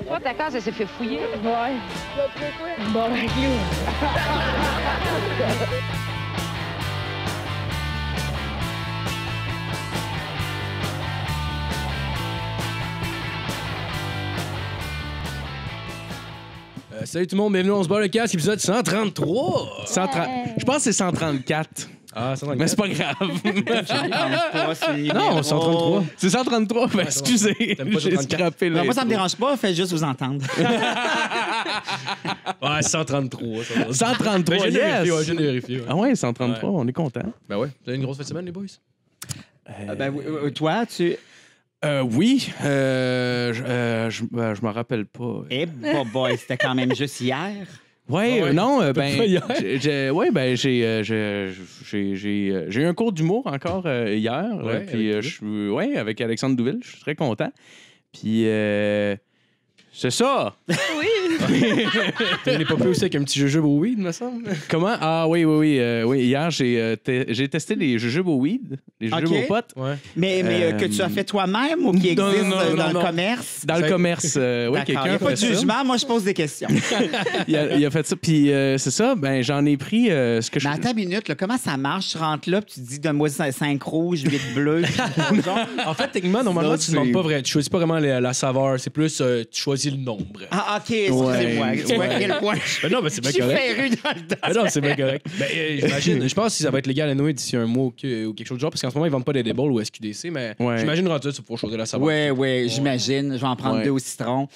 Toi, ta case, elle s'est fait fouiller. Ouais. Bon, ben, clou. Salut tout le monde, bienvenue on se bat le casque, épisode 133. Je pense que c'est 134. Ah, 134. Mais c'est pas grave. Non, 133. C'est 133, ben excusez. T'aimes pas J'ai 134? scrappé Non, le. moi, ça me dérange pas, faites juste vous entendre. Ouais, 133. 133, Ben, yes! je viens de vérifier. Ouais. Ah ouais, 133, Ouais. on est content. Ben ouais, t'as eu une grosse fin de semaine, les boys? Toi, tu... Oui, je m'en rappelle pas. Eh, boy, c'était quand même juste hier. Ouais, ouais. non, Pas hier. j'ai eu un cours d'humour encore hier. Ouais, Puis avec Alexandre Douville, je suis très content. Puis c'est ça. T'as une épopée aussi avec un petit jujube au weed, me semble. Comment? Ah oui. Hier, j'ai testé les jujubes au weed, les jujubes Ok. aux potes. Ouais. Mais que tu as fait toi-même ou qui Non, existe non, dans non. le commerce? Dans le commerce, oui, D'accord. Il quelqu'un n'y a pas fait de ça. jugement, moi, je pose des questions. Il a fait ça. Puis c'est ça, ben j'en ai pris ce que je... Mais attends une minute, là, comment ça marche? Tu rentres là, puis tu te dis, donne-moi 5 rouges, 8 bleus. puis genre. En fait, techniquement, normalement, Non, tu demandes pas vrai. Tu choisis pas vraiment la saveur, c'est plus tu choisis le nombre. Ah, OK, excusez-moi. Ouais. Tu vois à quel point Ben non, mais c'est bien je suis correct. féru dans le dos. Ben non, c'est bien correct. Ben, j'imagine, je pense que ça va être légal à Noé d'ici un mois ou quelque chose de genre, parce qu'en ce moment, ils vendent pas d'edibles ou SQDC, mais Ouais. j'imagine rendu là, tu vas pouvoir choisir la saveur. Oui, j'imagine. Je vais en prendre Ouais. 2 au citron.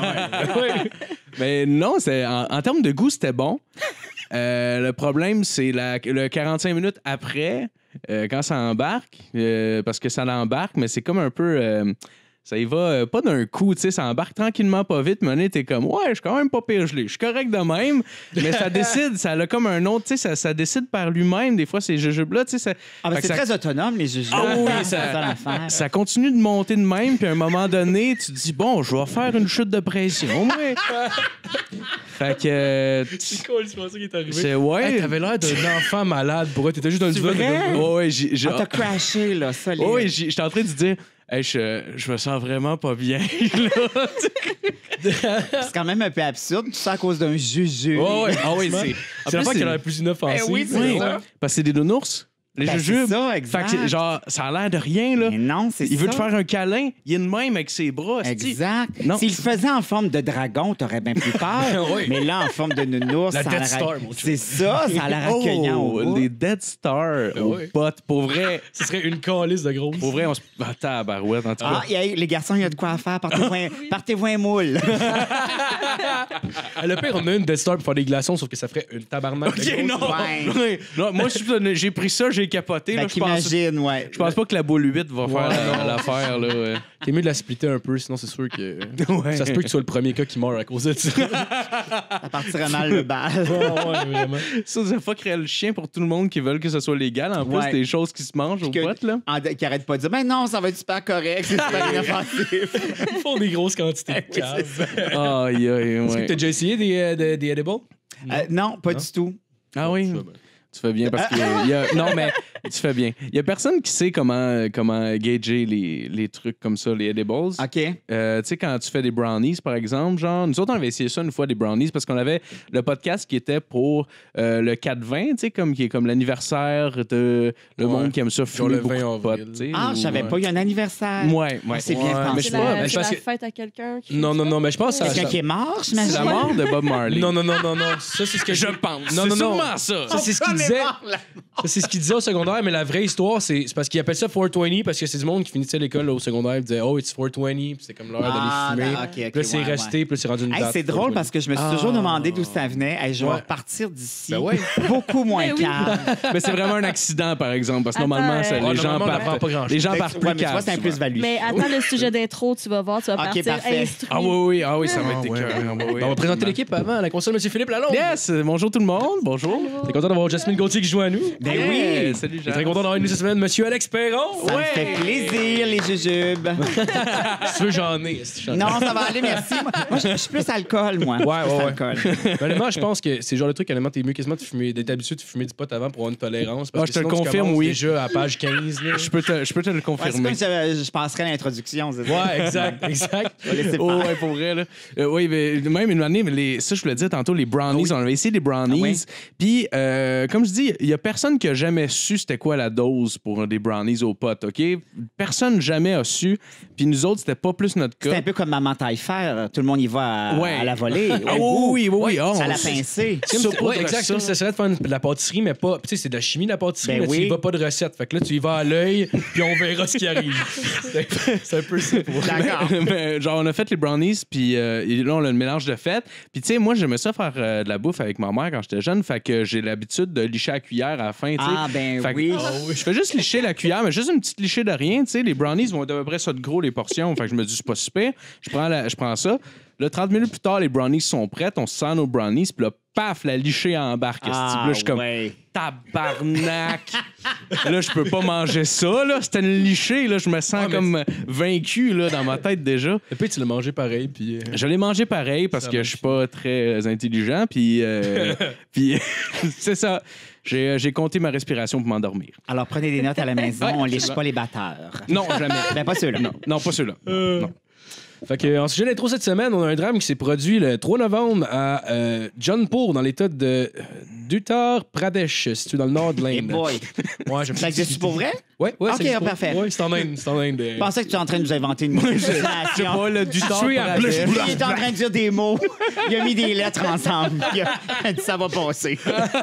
Mais non, en termes de goût, c'était bon. Le problème, c'est le 45 minutes après, quand ça embarque, parce que ça l'embarque, mais c'est comme un peu... ça y va pas d'un coup, tu sais, ça embarque tranquillement, pas vite. Mais t'es comme, ouais, je suis quand même pas pire gelé. Je suis correct de même, mais ça décide, ça a comme un autre, tu sais, ça décide par lui-même, des fois, ces jujubes-là, tu sais. Ah, mais Fait c'est que ça- très autonome, les juges. Ah oui, c'est ça- ça l'affaire. Ça continue de monter de même, puis à un moment donné, tu te dis, bon, je vais faire une chute de pression, moi. Fait que. C'est cool, c'est pas ça qui est arrivé. C'est, ouais. Hey, t'avais l'air d'un enfant malade, bro. T'étais juste dans le C'est divan. vrai? Ouais, Ah, t'as crashé, là, solide. Oui, j'étais en train de dire, hey, je me sens vraiment pas bien. là. C'est quand même un peu absurde, tout ça à cause d'un juju. Ouais. Ah oui, C'est la fois qui a l'air plus inoffensive. Eh oui, c'est Oui, ça. parce que c'est des nounours. Les Ben, jujubes. c'est ça, Fait exact. que, genre, ça a l'air de rien, là. Mais non, c'est ça. Il veut te faire un câlin, il est de même avec ses bras. esti. Exact. Non. S'il le faisait en forme de dragon, t'aurais bien plus peur. Oui. Mais là, en forme de nounours, La ça a Death l'air- Star, mon chum. C'est ça, ça a l'air accueillant au bout. les Dead Star aux oui. potes. Pour vrai, Ce serait une calice de grosse. pour vrai, on se... Ah, tabarouette, en tout cas. Ah, les garçons, il y a de quoi à faire. Partez-vous un moule. Le pire, on a une Death Star pour faire des glaçons, sauf que ça ferait une tabarnak. de OK, grosse. non! Ouais. Non, moi, j'ai pris ça, j'ai capoté. Ben, là, qu'imagine, ouais. je pense pas que la boule 8 va faire non. l'affaire. Là, ouais. T'es mieux de la splitter un peu, sinon c'est sûr que. Ouais. Ça se peut que tu sois le premier cas qui meurt à cause de ça. Ça partirait mal le bal. Ouais, vraiment. Ça fuckerait le chien pour tout le monde qui veulent que ce soit légal. En plus, Ouais. des choses qui se mangent aux potes, là. Qui arrête pas de dire, ben non, ça va être super correct, c'est super inoffensif. Ils font des grosses quantités de Oui, cave. c'est Aïe, aïe, Est-ce que ouais. t'as déjà essayé des edibles? Non, pas du tout. Ah oui? Tu fais bien parce que non, mais tu fais bien. Il y a personne qui sait comment gager les trucs comme ça, les edibles. OK. Tu sais, quand tu fais des brownies, par exemple, genre, nous autres, on avait essayé ça une fois, des brownies, parce qu'on avait le podcast qui était pour le 4-20, tu sais, qui est comme l'anniversaire de le Ouais. monde qui aime ça Genre fumer le 20 beaucoup de avril. potes, tu sais. Ah, je savais Ouais. pas, il y a un anniversaire. Ouais. Ah, c'est bien Ouais, pensé. mais je sais pas, mais C'est parce la que- fête à quelqu'un qui Non, mais je pense que ça. Quelqu'un qui est mort, C'est j'imagine. la mort de Bob Marley. Non. Ça, c'est ce que Je pense. Non, C'est non, non. sûrement ça. Ça, c'est ce qu'il disait. Ça, c'est ce qu'il disait au secondaire, mais la vraie histoire, c'est parce qu'il appelle ça 420 parce que c'est du monde qui finissait l'école là, au secondaire et disait oh, it's 420, puis c'est comme l'heure Ah, d'aller fumer. non, ok, Puis là, c'est ouais, resté, puis là, c'est rendu une Hey, date. c'est drôle parce que je me suis toujours demandé d'où ça venait. Hey, je vais Ouais. repartir d'ici Ben ouais. beaucoup moins Ben oui. calme. Mais c'est vraiment un accident, par exemple, parce que Attends, normalement, ça, ouais, les gens normalement, on partent, apprend pas grand-chose. les gens Fait que- partent ouais, plus mais tu vois, calmes, c'est un souvent. plus-value. Mais attends le sujet d'intro, tu vas voir, tu vas Ok, partir parfait. instruit. Ah oui, ça va être ouais. écœurant. On va présenter l'équipe avant, la console Monsieur Philippe Lalonde. Yes! Bonjour tout le monde, bonjour. T'es content d'avoir Jasmine Jeanne Gauthier qui joue à nous. Ben Yeah, oui. Salut, Je suis Jean. très content d'avoir une cette semaine, Monsieur Alex Perron. Ça me fait plaisir, les jujubes. Si tu veux, j'en ai. Non, ça va aller, merci. Moi, je suis plus alcool, moi. Ouais, Plus ouais. alcool. Honnêtement, je pense que c'est le genre de truc, honnêtement, t'es mieux quasiment d'être habitué de fumer du pot avant pour avoir une tolérance. Parce Ah, que je te le sinon, tu confirme, commences oui. déjà à page 15. Là. Je peux te le Ouais, c'est confirmer. comme si je passerais à l'introduction. c'est ça? Ouais, exact. Je vais laisser Oh, faire. ouais, pour vrai, là. Oui, mais même une année, mais ça, je vous l'ai dit tantôt, les brownies, on avait essayé les brownies. Ah oui? Puis, comme je dis, il y a personne qui a jamais su c'était quoi la dose pour des brownies aux potes, OK? Personne jamais a su. Puis nous autres, c'était pas plus notre C'est un cas. peu comme Maman taille fer. Tout le monde y va Ouais. à la volée. Ah, au oui, goût. oui, oui. À la pincée. Ouais, exact. C'est comme si ça serait de faire de la pâtisserie, mais pas. Tu sais, c'est de la chimie, la pâtisserie, Ben mais tu oui. y vas pas de recette. Fait que là, tu y vas à l'œil, puis on verra ce qui arrive. C'est un peu ça pour D'accord. Mais, genre, on a fait les brownies, puis là, on a le mélange de fête. Puis, tu sais, moi, j'aimais ça faire de la bouffe avec ma mère quand j'étais jeune. Fait que j'ai l'habitude de licher à la cuillère à la fin, tu sais. Ah, ben Fait que- oui. Je fais juste licher la cuillère, mais juste une petite lichée de rien, tu sais. Les brownies vont être à peu près ça de gros, les portions. Fait que je me dis, c'est pas super. Je prends ça. Là, 30 minutes plus tard, les brownies sont prêtes. On se sent nos brownies. Puis là, paf, la lichée embarque. Ah, Là, je suis comme, ouais. tabarnak! Là, je peux pas manger ça, là. C'était une lichée, là. Je me sens Ouais, mais comme vaincu, là, dans ma tête déjà. Et puis, tu l'as mangé pareil, puis. Je l'ai mangé pareil parce Ça que marche. je suis pas très intelligent, puis puis c'est ça. J'ai compté ma respiration pour m'endormir. Alors, prenez des notes à la maison. Ouais, On lèche absolument. pas les batteurs. Non, jamais. Ben, pas ceux-là. Non, pas ceux-là. Non. Fait que, en sujet d'intro cette semaine, on a un drame qui s'est produit le 3 novembre à Jaunpur, dans l'état de d'Uttar Pradesh, situé dans le nord de Hey l'Inde. boy. Ouais, j'aime Ça existe pour vrai? Ouais, Ok, ça existe pour- parfait. Ouais, c'est en Inde. C'est en Inde. Je pensais que tu étais en train de nous inventer une situation. Pas le du temps. Situé à Blush- Il est en train de dire des mots. Il a mis des lettres ensemble. Il a dit ça va passer.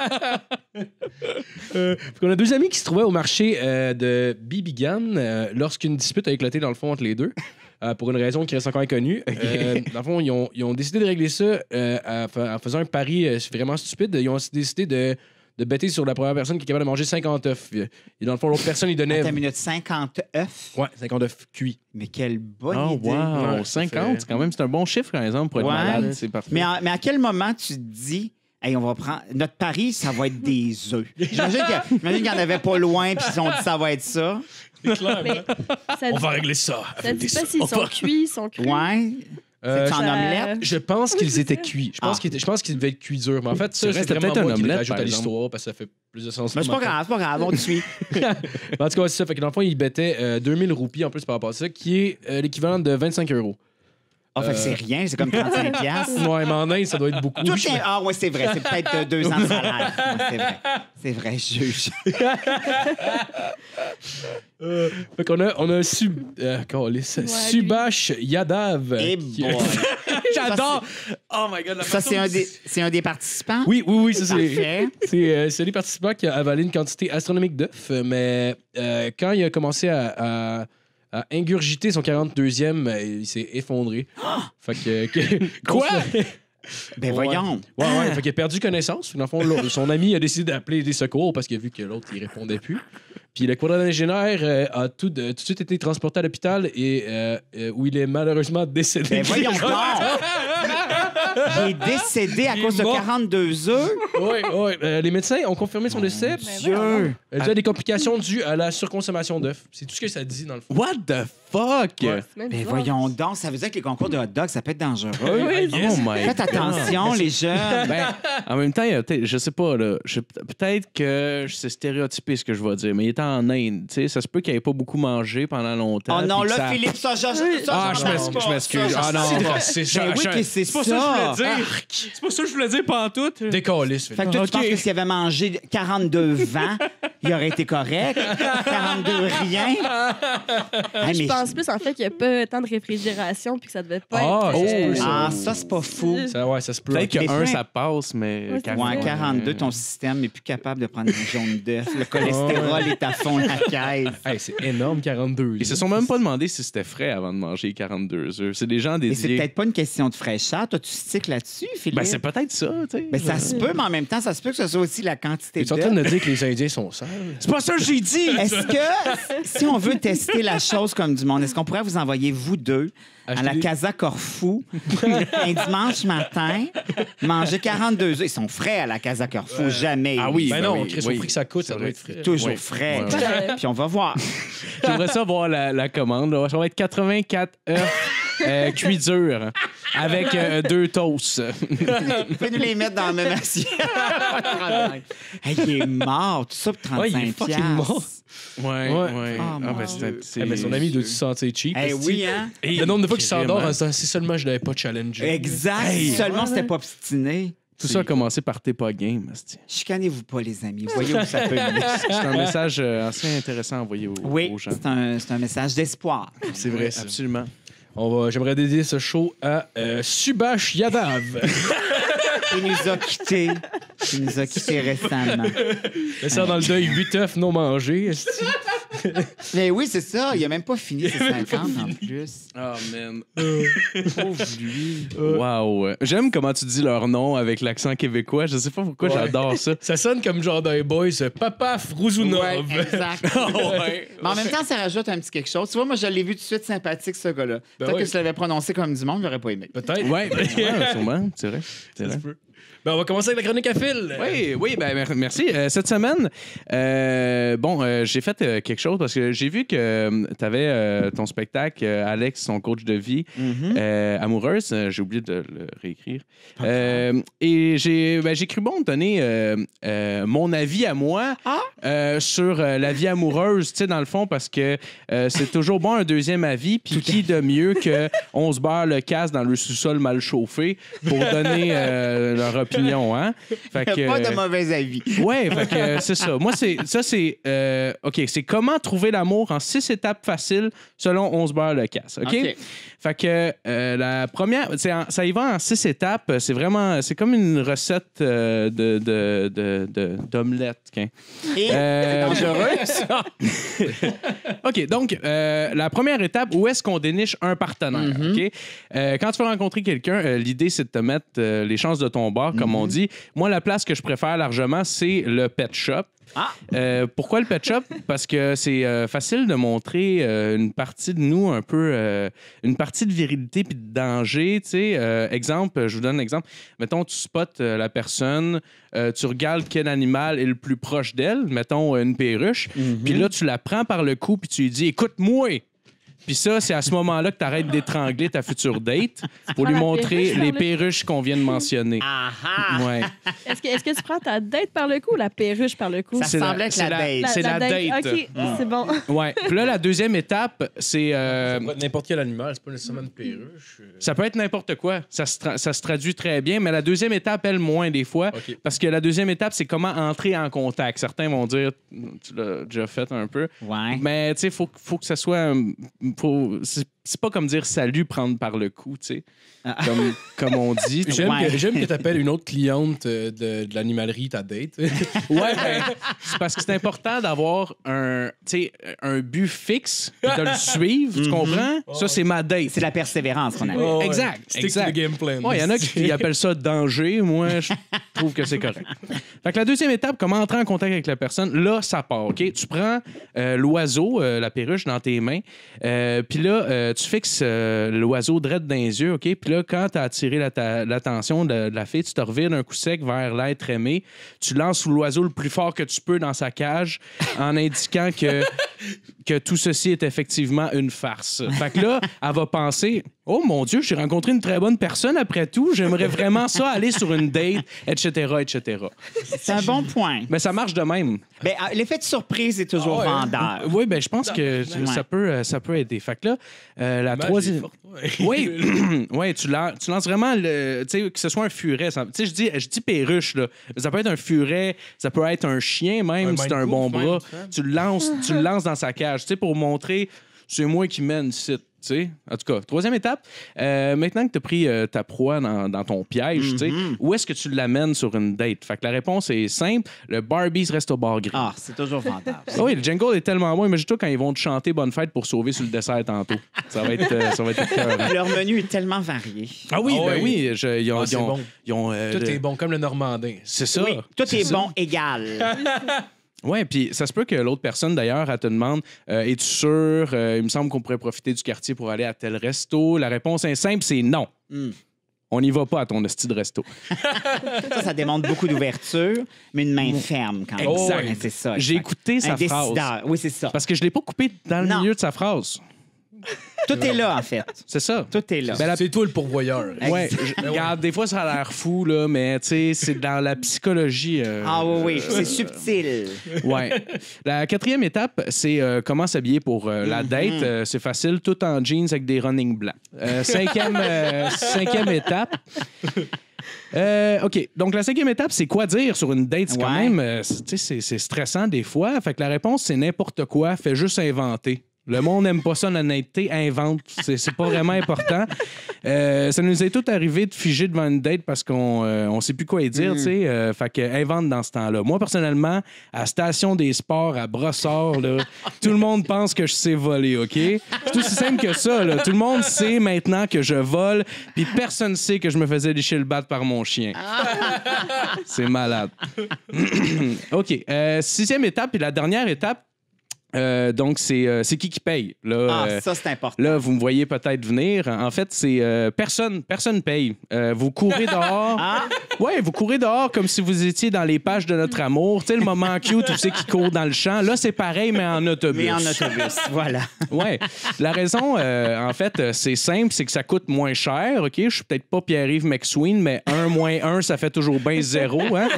On a deux amis qui se trouvaient au marché de Bibigan lorsqu'une dispute a éclaté dans le fond entre les deux. Pour une raison qui reste encore inconnue. Dans le fond, ils ont décidé de régler ça en faisant un pari vraiment stupide. Ils ont décidé de bêter sur la première personne qui est capable de manger 50 œufs. Et dans le fond, l'autre personne, il donnait... Attends une minute, 50 œufs. Ouais, 50 œufs cuits. Mais quelle bonne Oh, idée. wow. Ouais, 50, c'est quand même, c'est un bon chiffre, par exemple, pour être Ouais. malade. C'est parfait. Mais à quel moment tu te dis, hey, on va prendre. Notre pari, ça va être des œufs. J'imagine qu'il n'y en avait pas loin, puis ils ont dit ça va être ça. Mais ça On dit, va régler ça. ça avec dit des pas œufs. s'ils sont cuits, ils sont crus. Ouais. C'est en Ça- omelette. Je pense Oui, qu'ils c'est étaient ça. cuits. Ah. Je pense qu'ils devaient être cuits durs. Mais en fait, ça, C'est vrai, c'est c'était vraiment peut-être moi un qui omelette, l'ajoute par à l'histoire parce que ça fait plus de sens. Mais c'est pas grave, c'est pas grave, on te suit. En tout cas, c'est ça. Fait que dans le fond, ils bêtaient 2000 roupies en plus par rapport à ça, qui est l'équivalent de 25 €. Ah, fait que c'est rien, c'est comme 35 piastres. Ouais, mais en Inde, ça doit être beaucoup. Tout Je- est... Ah, ouais, c'est vrai. C'est peut-être 2 ans de salaire. Ouais, c'est vrai. C'est vrai, je juge. Fait qu'on a un Subhash Yadav. Eh qui- boy. J'adore! Oh my God, la Ça, façon c'est un des participants? Oui, ça c'est. Parfait. C'est les participants qui a avalé une quantité astronomique d'œufs, mais quand il a commencé à ingurgiter son 42e, il s'est effondré. Fait que Quoi? Ben Ouais. voyons. Ouais, fait qu'il a perdu connaissance. Dans le fond, son ami a décidé d'appeler des secours parce qu'il a vu que l'autre, il répondait plus. Puis le quadragénaire a tout de suite été transporté à l'hôpital et où il est malheureusement décédé. Ben voyons donc. Il est décédé à Il cause est de mort. 42 œufs. Oui. Les médecins ont confirmé son décès. Dieu. Il a des complications dues à la surconsommation d'œufs. C'est tout ce que ça dit, dans le fond. What the fuck? Ouais. C'est même Ben bizarre. voyons donc. Ça veut dire que les concours de hot dog, ça peut être dangereux. Oui, Oh my Faites attention, les jeunes. Ben, en même temps, il y a peut-être, je sais pas, là, peut-être que c'est stéréotypé ce que je vais dire, mais il était en Inde, tu sais, ça se peut qu'il n'ait pas beaucoup mangé pendant longtemps. Oh non, puis que là, ça- Philippe, ça, Ah, je m'excuse. Ah non, Ben oui, que c'est ça. C'est pas ça que je voulais dire pantoute. Décaliste. Fait que toi, tu Ok. penses que s'il avait mangé 42 vents, il aurait été correct? 42 rien? Hey, Je mais- pense plus en fait qu'il n'y a pas tant de réfrigération puis que ça devait pas Ah, être. ça se peut, Ah, ça, c'est pas fou. Ça se peut. Peut-être que Mais un, plein- ça passe, mais Ouais, c'est 40, Ouais, 42, ton système n'est plus capable de prendre un jaune d'œuf. Le cholestérol est à fond la caisse. Hey, c'est énorme, 42. Ils se sont même pas demandé si c'était frais avant de manger 42 œufs. C'est des gens Et c'est dédiés. peut-être pas une question de fraîcheur. Toi, tu stickes là-dessus, Philippe? Ben, c'est peut-être ça, tu sais. Ben, ça se peut, mais en même temps, ça se peut que ce soit aussi la quantité Tu es en train de d'œufs. me dire que les Indiens sont sages? C'est pas ça que j'ai dit! Est-ce que, si on veut tester la chose comme du monde, est-ce qu'on pourrait vous envoyer, vous deux, à la Casa Corfou, un dimanche matin, manger 42 œufs? Ils sont frais à la Casa Corfou, jamais. Ah oui, Ben non, oui, Chris, oui. au prix que ça coûte, ça doit être frais. Toujours Oui. frais. Ouais. Puis on va voir. J'aimerais ça voir la commande. Là. Ça va être 84 œufs cuits durs avec 2 toasts. Vous pouvez nous les mettre dans la même assiette. Hey, il est mort, tout ça pour 35 Ouais, il est fucking mort. Ouais. Oh, Ah, mon ben, Dieu. Eh ben, son ami doit se sentir cheap. Eh esti. oui, hein? Le nombre de fois qu'il s'endort Crème, en disant si seulement je l'avais pas challengé. Exact. Hey. Seulement, c'était pas obstiné. Tout ça a commencé par T'es pas game. asti. Chicanez-vous pas, les amis. Voyez où ça peut mener. C'est un message assez intéressant à envoyer Oui, aux gens. c'est un message d'espoir. C'est vrai, ça. Absolument. J'aimerais dédier ce show à Subash Yadav. Il nous a quittés. Il nous a quittés récemment. Ça dans le deuil 8 œufs non mangés. esti. Mais oui, c'est ça. Il a même pas fini ses 50 en plus. Oh, man. Pauvre lui. Wow. J'aime comment tu dis leur nom avec l'accent québécois. Je sais pas pourquoi Ouais. j'adore ça. Ça sonne comme genre d'un boys Papa Frouzounov. Ouais, exact. ouais. Mais en même temps, ça rajoute un petit quelque chose. Tu vois, moi, je l'ai vu tout de suite sympathique, ce gars-là. Peut-être ouais. que je l'avais prononcé comme du monde, j'aurais pas aimé. Peut-être. Ouais, sûrement. C'est vrai. C'est Ça vrai. se peut. Ben, on va commencer avec la chronique à fil. Oui, ben merci. Cette semaine, j'ai fait quelque chose parce que j'ai vu que tu avais ton spectacle, Alex, son coach de vie, amoureuse. J'ai oublié de le réécrire. Et j'ai cru bon de donner mon avis à moi sur la vie amoureuse, tu sais, dans le fond, parce que c'est toujours bon un deuxième avis, puis qui de mieux qu'on se barre le casse dans le sous-sol mal chauffé pour donner leur opinion, hein? Fait que, Pas de mauvais avis. ouais, fait que c'est ça. Moi, c'est OK, c'est comment trouver l'amour en 6 étapes faciles selon On se beurre le casse. OK? OK. Fait que la première, ça y va en 6 étapes. C'est comme une recette d'omelette. Okay? Et c'est dangereux. OK, donc, la première étape, où est-ce qu'on déniche un partenaire? OK? Quand tu vas rencontrer quelqu'un, l'idée, c'est de te mettre les chances de ton bord, comme on dit. Moi, la place que je préfère largement, c'est le pet shop. Pourquoi le pet shop? Parce que c'est facile de montrer une partie de nous un peu, une partie de virilité puis de danger. Tu sais, exemple, je vous donne un exemple. Mettons, tu spots la personne, tu regardes quel animal est le plus proche d'elle, mettons une perruche, puis là, tu la prends par le cou puis tu lui dis « Écoute-moi! » Puis ça, c'est à ce moment-là que tu arrêtes d'étrangler ta future date pour lui la montrer perruche par les le- perruches qu'on vient de mentionner. Ouais. Est-ce que tu prends ta date par le cou ou la perruche par le cou? Ça semblait être c'est la date. C'est la date. OK, c'est bon. Ouais. Puis là, la deuxième étape, c'est... N'importe quel animal, c'est pas nécessairement une perruche. ça peut être n'importe quoi. Ça se traduit très bien, mais la deuxième étape, elle, moins des fois. OK. Parce que la deuxième étape, c'est comment entrer en contact. Certains vont dire, tu l'as déjà fait un peu. Ouais. Mais tu sais, faut que ça soit... c'est pas comme dire salut, prendre par le cou, tu sais. Comme on dit. J'aime que tu appelles une autre cliente de l'animalerie ta date. Ouais, ben, c'est parce que c'est important d'avoir un but fixe et de le suivre, tu comprends? Ça, c'est ma date. C'est la persévérance qu'on a. Oh, ouais. Exact, Stick exact. to the game plan. Ouais, il y en a qui appellent ça danger. Moi, je trouve que c'est correct. Fait que la deuxième étape, comment entrer en contact avec la personne, là, ça part, OK? Tu prends l'oiseau, la perruche, dans tes mains, puis là, tu fixes l'oiseau direct dans les yeux, OK? Puis là, quand tu as attiré l'attention de la fille, tu te revires d'un coup sec vers l'être aimé, tu lances l'oiseau le plus fort que tu peux dans sa cage en indiquant que tout ceci est effectivement une farce. Fait que là, elle va penser... Oh mon Dieu, j'ai rencontré une très bonne personne après tout. J'aimerais vraiment ça aller sur une date, etc., etc. C'est un bon point. Mais ça marche de même. Ben, l'effet de surprise est toujours vendeur. Oui, ben je pense que ça peut aider. Fait que là, la troisième... Oui, ouais, tu lances vraiment tu sais, que ce soit un furet. Tu sais, je dis perruche, là. Ça peut être un furet, ça peut être un chien même, si t'as un bon bras. Tu le lances dans sa cage, tu sais, pour montrer c'est moi qui mène ici. Tu sais, en tout cas, troisième étape, maintenant que tu as pris ta proie dans ton piège, tu sais, où est-ce que tu l'amènes sur une date? Fait que la réponse est simple, le Barbies reste au bar gris. Ah, c'est toujours vendeur. Ah oui, le jingle est tellement bon. Imagine-toi quand ils vont te chanter Bonne fête pour sauver sur le dessert tantôt. Ça va être écœurant. Leur menu est tellement varié. Ah oui, Ah ben oui. oui. Ils ont, c'est bon. ils ont, Tout est bon, comme le Normandin. C'est ça. Oui, tout c'est est ça. bon égal. Ouais, puis ça se peut que l'autre personne, d'ailleurs, elle te demande es-tu sûr il me semble qu'on pourrait profiter du quartier pour aller à tel resto. La réponse est simple, c'est non. On n'y va pas à ton hostie de resto. Ça démontre beaucoup d'ouverture, mais une main ferme quand même. Exact. Ouais, c'est ça. J'ai écouté sa Un décideur. phrase. Oui, c'est ça. Parce que je ne l'ai pas coupé dans le milieu de sa phrase. Tout est là, en fait. C'est ça. Tout est là. C'est toi le pourvoyeur. Ouais, regarde, des fois, ça a l'air fou, là, mais tu sais, c'est dans la psychologie. Ah oui, c'est subtil. Ouais. La 4e étape, c'est comment s'habiller pour la date. C'est facile, tout en jeans avec des running blancs. 5e étape. OK. Donc, la 5e étape, c'est quoi dire sur une date? C'est quand même, tu sais, c'est stressant des fois. Fait que la réponse, c'est n'importe quoi. Fais juste inventer. Le monde n'aime pas ça, l'honnêteté, invente. C'est pas vraiment important. Ça nous est tout arrivé de figer devant une date parce qu'on sait plus quoi y dire, tu sais. Fait que invente dans ce temps-là. Moi, personnellement, à Station des Sports, à Brossard, là, tout le monde pense que je sais voler, OK? C'est aussi simple que ça, là. Tout le monde sait maintenant que je vole, puis personne ne sait que je me faisais lécher le bat par mon chien. C'est malade. OK. 6e étape, puis la dernière étape, donc, c'est qui paye. Là, ça, c'est important. Là, vous me voyez peut-être venir. En fait, c'est personne paye. Vous courez dehors. Ouais, vous courez dehors comme si vous étiez dans les pages de notre amour. Tu sais, le moment cute, tu sais, qui court dans le champ. Là, c'est pareil, mais en autobus. Mais en autobus, voilà. Ouais. La raison, en fait, c'est simple, c'est que ça coûte moins cher. OK? Je suis peut-être pas Pierre-Yves McSween, mais 1 moins 1, ça fait toujours bien 0. Hein?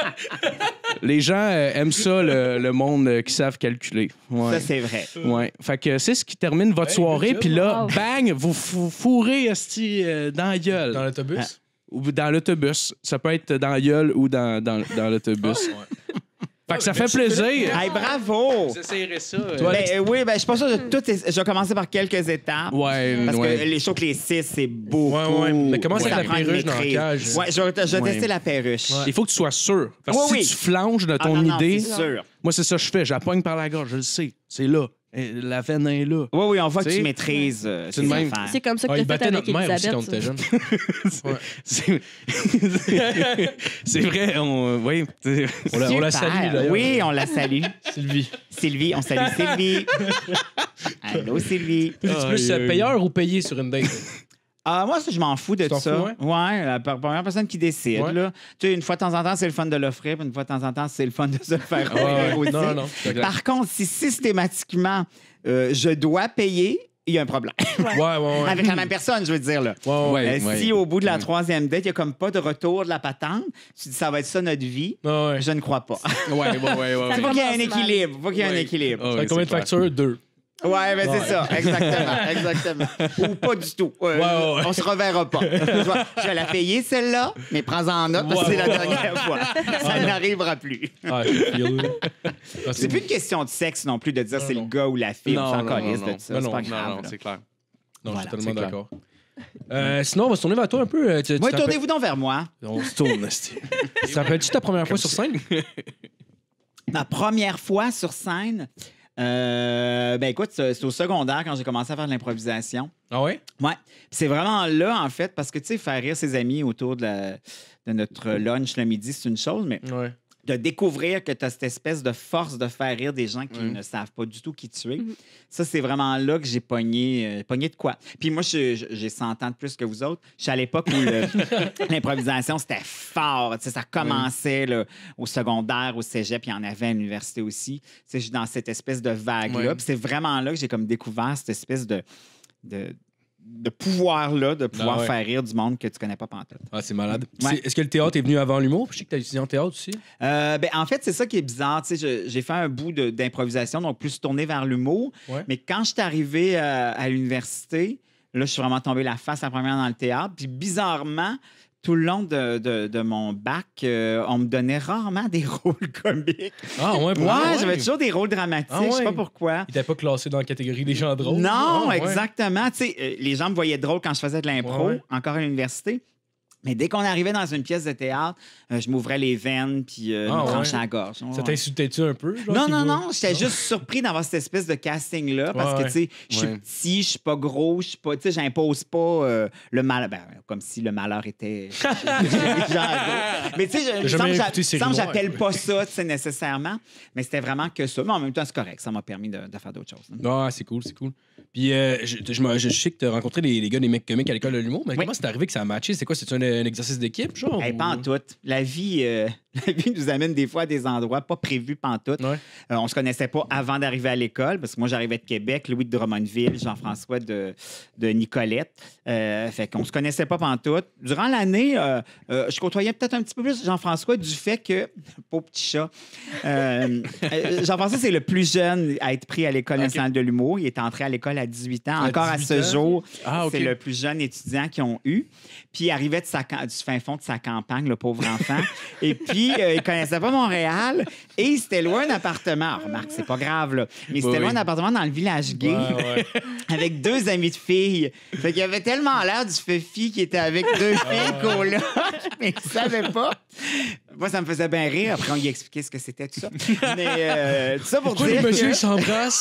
Les gens aiment ça, le monde qui savent calculer. Ouais. Ça, c'est vrai. Ouais. Fait que c'est ce qui termine votre soirée. Puis là, bang, vous fourrez esti, dans la gueule. Dans l'autobus? Ou dans l'autobus. Ça peut être dans la gueule ou dans l'autobus. Fait que ça fait plaisir. Hey, bravo! Vous essayerez ça. Oui, je suis pas sûr de tout. Je vais commencer par quelques étapes. Ouais, Parce ouais. que les shows que les 6, c'est beaucoup. Ouais. Mais comment c'est Ça la prend une perruche dans la maîtrise. cage? Ouais, je vais tester la perruche. Il faut que tu sois sûr. Parce que Oui, si tu flanches de ton non, idée, c'est sûr. moi, c'est ça que je fais. Je la pogne par la gorge, je le sais. C'est là. La veine est là. Oui, on voit que T'sais, tu maîtrises c'est tes le même. affaires. C'est comme ça que Il tu as battait fait avec notre mère aussi quand on Elisabeth. était jeune. C'est vrai, oui. On la salue, Super. d'ailleurs. Oui, on la salue. Sylvie. Sylvie, on salue Sylvie. Allô, Sylvie. Tu plus payeur ou payé sur une date? Moi, ça, je m'en fous de Tu t'en ça. fous, hein? La première personne qui décide. Ouais. Là. Tu sais, une fois de temps en temps, c'est le fun de l'offrir, puis une fois de temps en temps, c'est le fun de se le faire offrir aussi. Non. Par contre, si systématiquement, je dois payer, il y a un problème. Ouais. Avec la même personne, je veux dire. Là. Ouais. Si au bout de la 3e date, il n'y a comme pas de retour de la patente, tu dis ça va être ça notre vie, Ouais. je ne crois pas. Ouais. Il faut qu'il y ait un équilibre. Faut qu'il y ait un équilibre. Oh, Ça fait combien de factures? 2. Ouais, ben c'est ça, exactement. Ou pas du tout. Ouais. On se reverra pas. Je vais la payer, celle-là, mais prends-en note parce que c'est la dernière fois. Ça n'arrivera plus. Ah, je feel. C'est plus une question de sexe non plus de dire c'est le gars ou la fille. On s'en calisse de ça. C'est pas grave. c'est clair. Non, Voilà, je suis tellement c'est d'accord. Sinon, on va se tourner vers toi un peu. Tu Oui, t'appelles- tournez-vous donc vers moi. On se tourne, esti. Ça rappelle-tu ta première fois sur scène? Ma première fois sur scène, écoute, c'est au secondaire quand j'ai commencé à faire de l'improvisation. Ah ouais? Ouais. Puis c'est vraiment là, en fait, parce que, tu sais, faire rire ses amis autour de notre lunch le midi, c'est une chose, mais Ouais. de découvrir que tu as cette espèce de force de faire rire des gens qui ne savent pas du tout qui tu es. Ça, c'est vraiment là que j'ai pogné de quoi. Puis moi, j'ai 100 ans de plus que vous autres. Je suis à l'époque où l'improvisation, c'était fort. Tu sais, ça commençait là, au secondaire, au cégep, puis il y en avait à l'université aussi. Tu sais, je suis dans cette espèce de vague-là. Ouais. Puis c'est vraiment là que j'ai comme découvert cette espèce de pouvoir-là, de pouvoir faire rire du monde que tu connais pas pantoute. Ah, c'est malade. Ouais. Est-ce que le théâtre est venu avant l'humour? Je sais que tu as étudié en théâtre aussi. En fait, c'est ça qui est bizarre. Tu sais, j'ai fait un bout d'improvisation, donc plus tourné vers l'humour. Ouais. Mais quand je suis arrivé à l'université, là, je suis vraiment tombé la face la première dans le théâtre. Puis bizarrement, tout le long de mon bac, on me donnait rarement des rôles comiques. Ah, ouais, J'avais toujours des rôles dramatiques. Ah ouais. Je sais pas pourquoi. Il t'avait pas classé dans la catégorie des gens drôles? Non, Ah, ouais. exactement. Tu sais, les gens me voyaient drôle quand je faisais de l'impro, Ouais. encore à l'université. Mais dès qu'on arrivait dans une pièce de théâtre, je m'ouvrais les veines puis me tranchais la gorge. Ça t'insultait-tu un peu? Genre, Non. J'étais juste surpris d'avoir cette espèce de casting-là parce que, tu sais, je suis petit, je suis pas gros, je suis pas... Tu sais, j'impose pas le mal... Ben, comme si le malheur était... Mais tu sais, il semble que j'appelle pas ça, tu sais, nécessairement. Mais c'était vraiment que ça. Mais en même temps, c'est correct. Ça m'a permis de faire d'autres choses. Ah, c'est cool. Puis, je sais que tu as rencontré les gars des mecs comiques à l'école de l'humour, mais comment c'est arrivé que ça a matché? C'est quoi? C'est un exercice d'équipe, genre? Pas en tout. La vie nous amène des fois à des endroits pas prévus pantoute. Ouais. On se connaissait pas avant d'arriver à l'école, parce que moi, j'arrivais de Québec, Louis de Drummondville, Jean-François de Nicolette. Fait qu'on se connaissait pas pantoute. Durant l'année, je côtoyais peut-être un petit peu plus Jean-François du fait que... Pauvre petit chat. Jean-François, c'est le plus jeune à être pris à l'École nationale de l'humour. Il est entré à l'école à 18 ans. Encore à ce jour, c'est le plus jeune étudiant qu'ils ont eu. Puis il arrivait du fin fond de sa campagne, le pauvre enfant. Et puis, il connaissait pas Montréal et il s'était loué un appartement. Alors, remarque, c'est pas grave, là. Mais il s'était loué un appartement dans le village gay avec 2 amis de filles. Fait qu'il avait tellement l'air du Fefi qui était avec 2 filles colocs, mais il savait pas. Moi, ça me faisait bien rire. Après, on lui expliquait ce que c'était, tout ça. Mais tout ça pour dire les messieurs que... s'embrassent?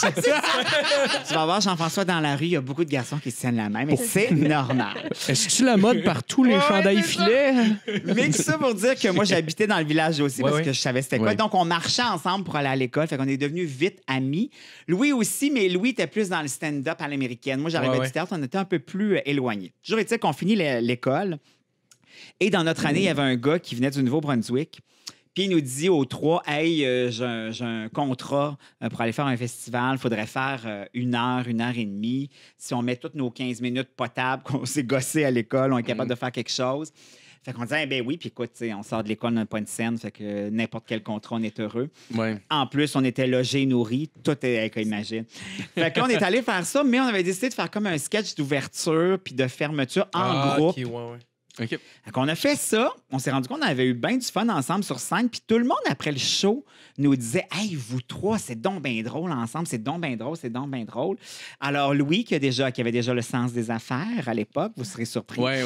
Tu vas voir Jean-François dans la rue, il y a beaucoup de garçons qui se tiennent la main, mais c'est normal. Est-ce que tu la mode par tous les chandails filets? Mais tout ça pour dire que moi, j'habitais dans le village aussi parce que je savais c'était quoi. Ouais. Donc, on marchait ensemble pour aller à l'école. Fait qu'on est devenus vite amis. Louis aussi, mais Louis était plus dans le stand-up à l'américaine. Moi, j'arrivais du théâtre, on était un peu plus éloignés. Toujours est-il qu'on finit l'école. Et dans notre année, il y avait un gars qui venait du Nouveau-Brunswick. Puis il nous dit aux 3, « Hey, j'ai un contrat pour aller faire un festival. Il faudrait faire 1 heure, 1 heure et demie. Si on met toutes nos 15 minutes potables qu'on s'est gossé à l'école, on est capable de faire quelque chose. » Fait qu'on disait, ben oui, puis écoute, on sort de l'école, on n'a pas une scène, fait que n'importe quel contrat, on est heureux. Ouais. En plus, on était logés, nourris, tout est imagine. Fait que là, on est allé faire ça, mais on avait décidé de faire comme un sketch d'ouverture puis de fermeture en groupe. OK. Fait qu'on a fait ça, on s'est rendu compte qu'on avait eu bien du fun ensemble sur scène, puis tout le monde, après le show, nous disait « Hey, vous 3, c'est donc bien drôle ensemble, c'est donc bien drôle, c'est donc bien drôle. » Alors, Louis, qui avait déjà le sens des affaires à l'époque, vous serez surpris. Ouais.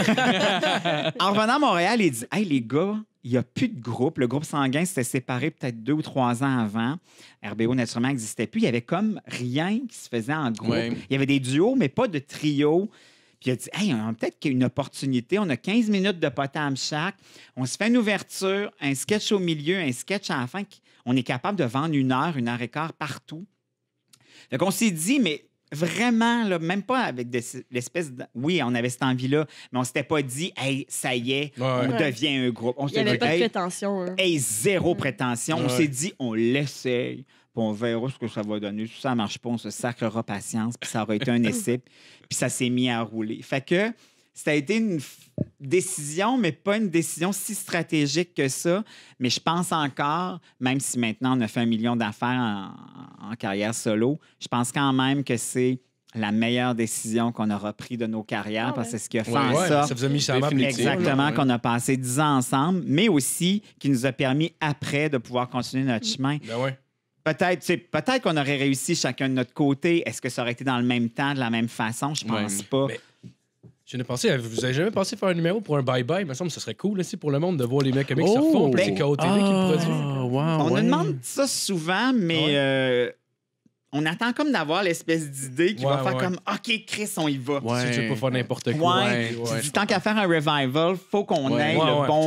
En revenant à Montréal, il dit « Hey, les gars, il n'y a plus de groupe. Le groupe sanguin s'était séparé peut-être 2 ou 3 ans avant. RBO, naturellement, n'existait plus. Il y avait comme rien qui se faisait en groupe. Ouais. Il y avait des duos, mais pas de trio. Puis il a dit, hey, on a peut-être qu'il y a une opportunité. On a 15 minutes de potable chaque. On se fait une ouverture, un sketch au milieu, un sketch à la fin. On est capable de vendre 1 heure, 1 heure et quart partout. Fait qu'on s'est dit, mais vraiment, là, même pas avec l'espèce de... Oui, on avait cette envie-là, mais on s'était pas dit, hey, ça y est, on devient un groupe. On Il n'y avait pas de prétention. Hein. Hey, zéro prétention. On s'est dit, on l'essaye, puis on verra ce que ça va donner. Si ça ne marche pas, on se sacrera patience, puis ça aura été un essai, puis ça s'est mis à rouler. Fait que ça a été une décision, mais pas une décision si stratégique que ça. Mais je pense encore, même si maintenant on a fait 1 million d'affaires en carrière solo, je pense quand même que c'est la meilleure décision qu'on aura prise de nos carrières parce que c'est ce qui a fait en sorte... Ça vous a mis sur la map. Exactement, qu'on a passé 10 ans ensemble, mais aussi qui nous a permis après de pouvoir continuer notre chemin. Ben ouais. Peut-être qu'on aurait réussi chacun de notre côté. Est-ce que ça aurait été dans le même temps, de la même façon? Je pense pas. Mais... Je n'ai pensé, vous avez jamais pensé faire un numéro pour un bye-bye? Il me semble que ce serait cool aussi pour le monde de voir les mecs comiques se refont. C'est KO TV qui le produit. On nous demande ça souvent, mais on attend comme d'avoir l'espèce d'idée qui va faire comme OK, Chris, on y va. Si tu veux pas faire n'importe quoi. Tant qu'à faire un revival, faut qu'on ait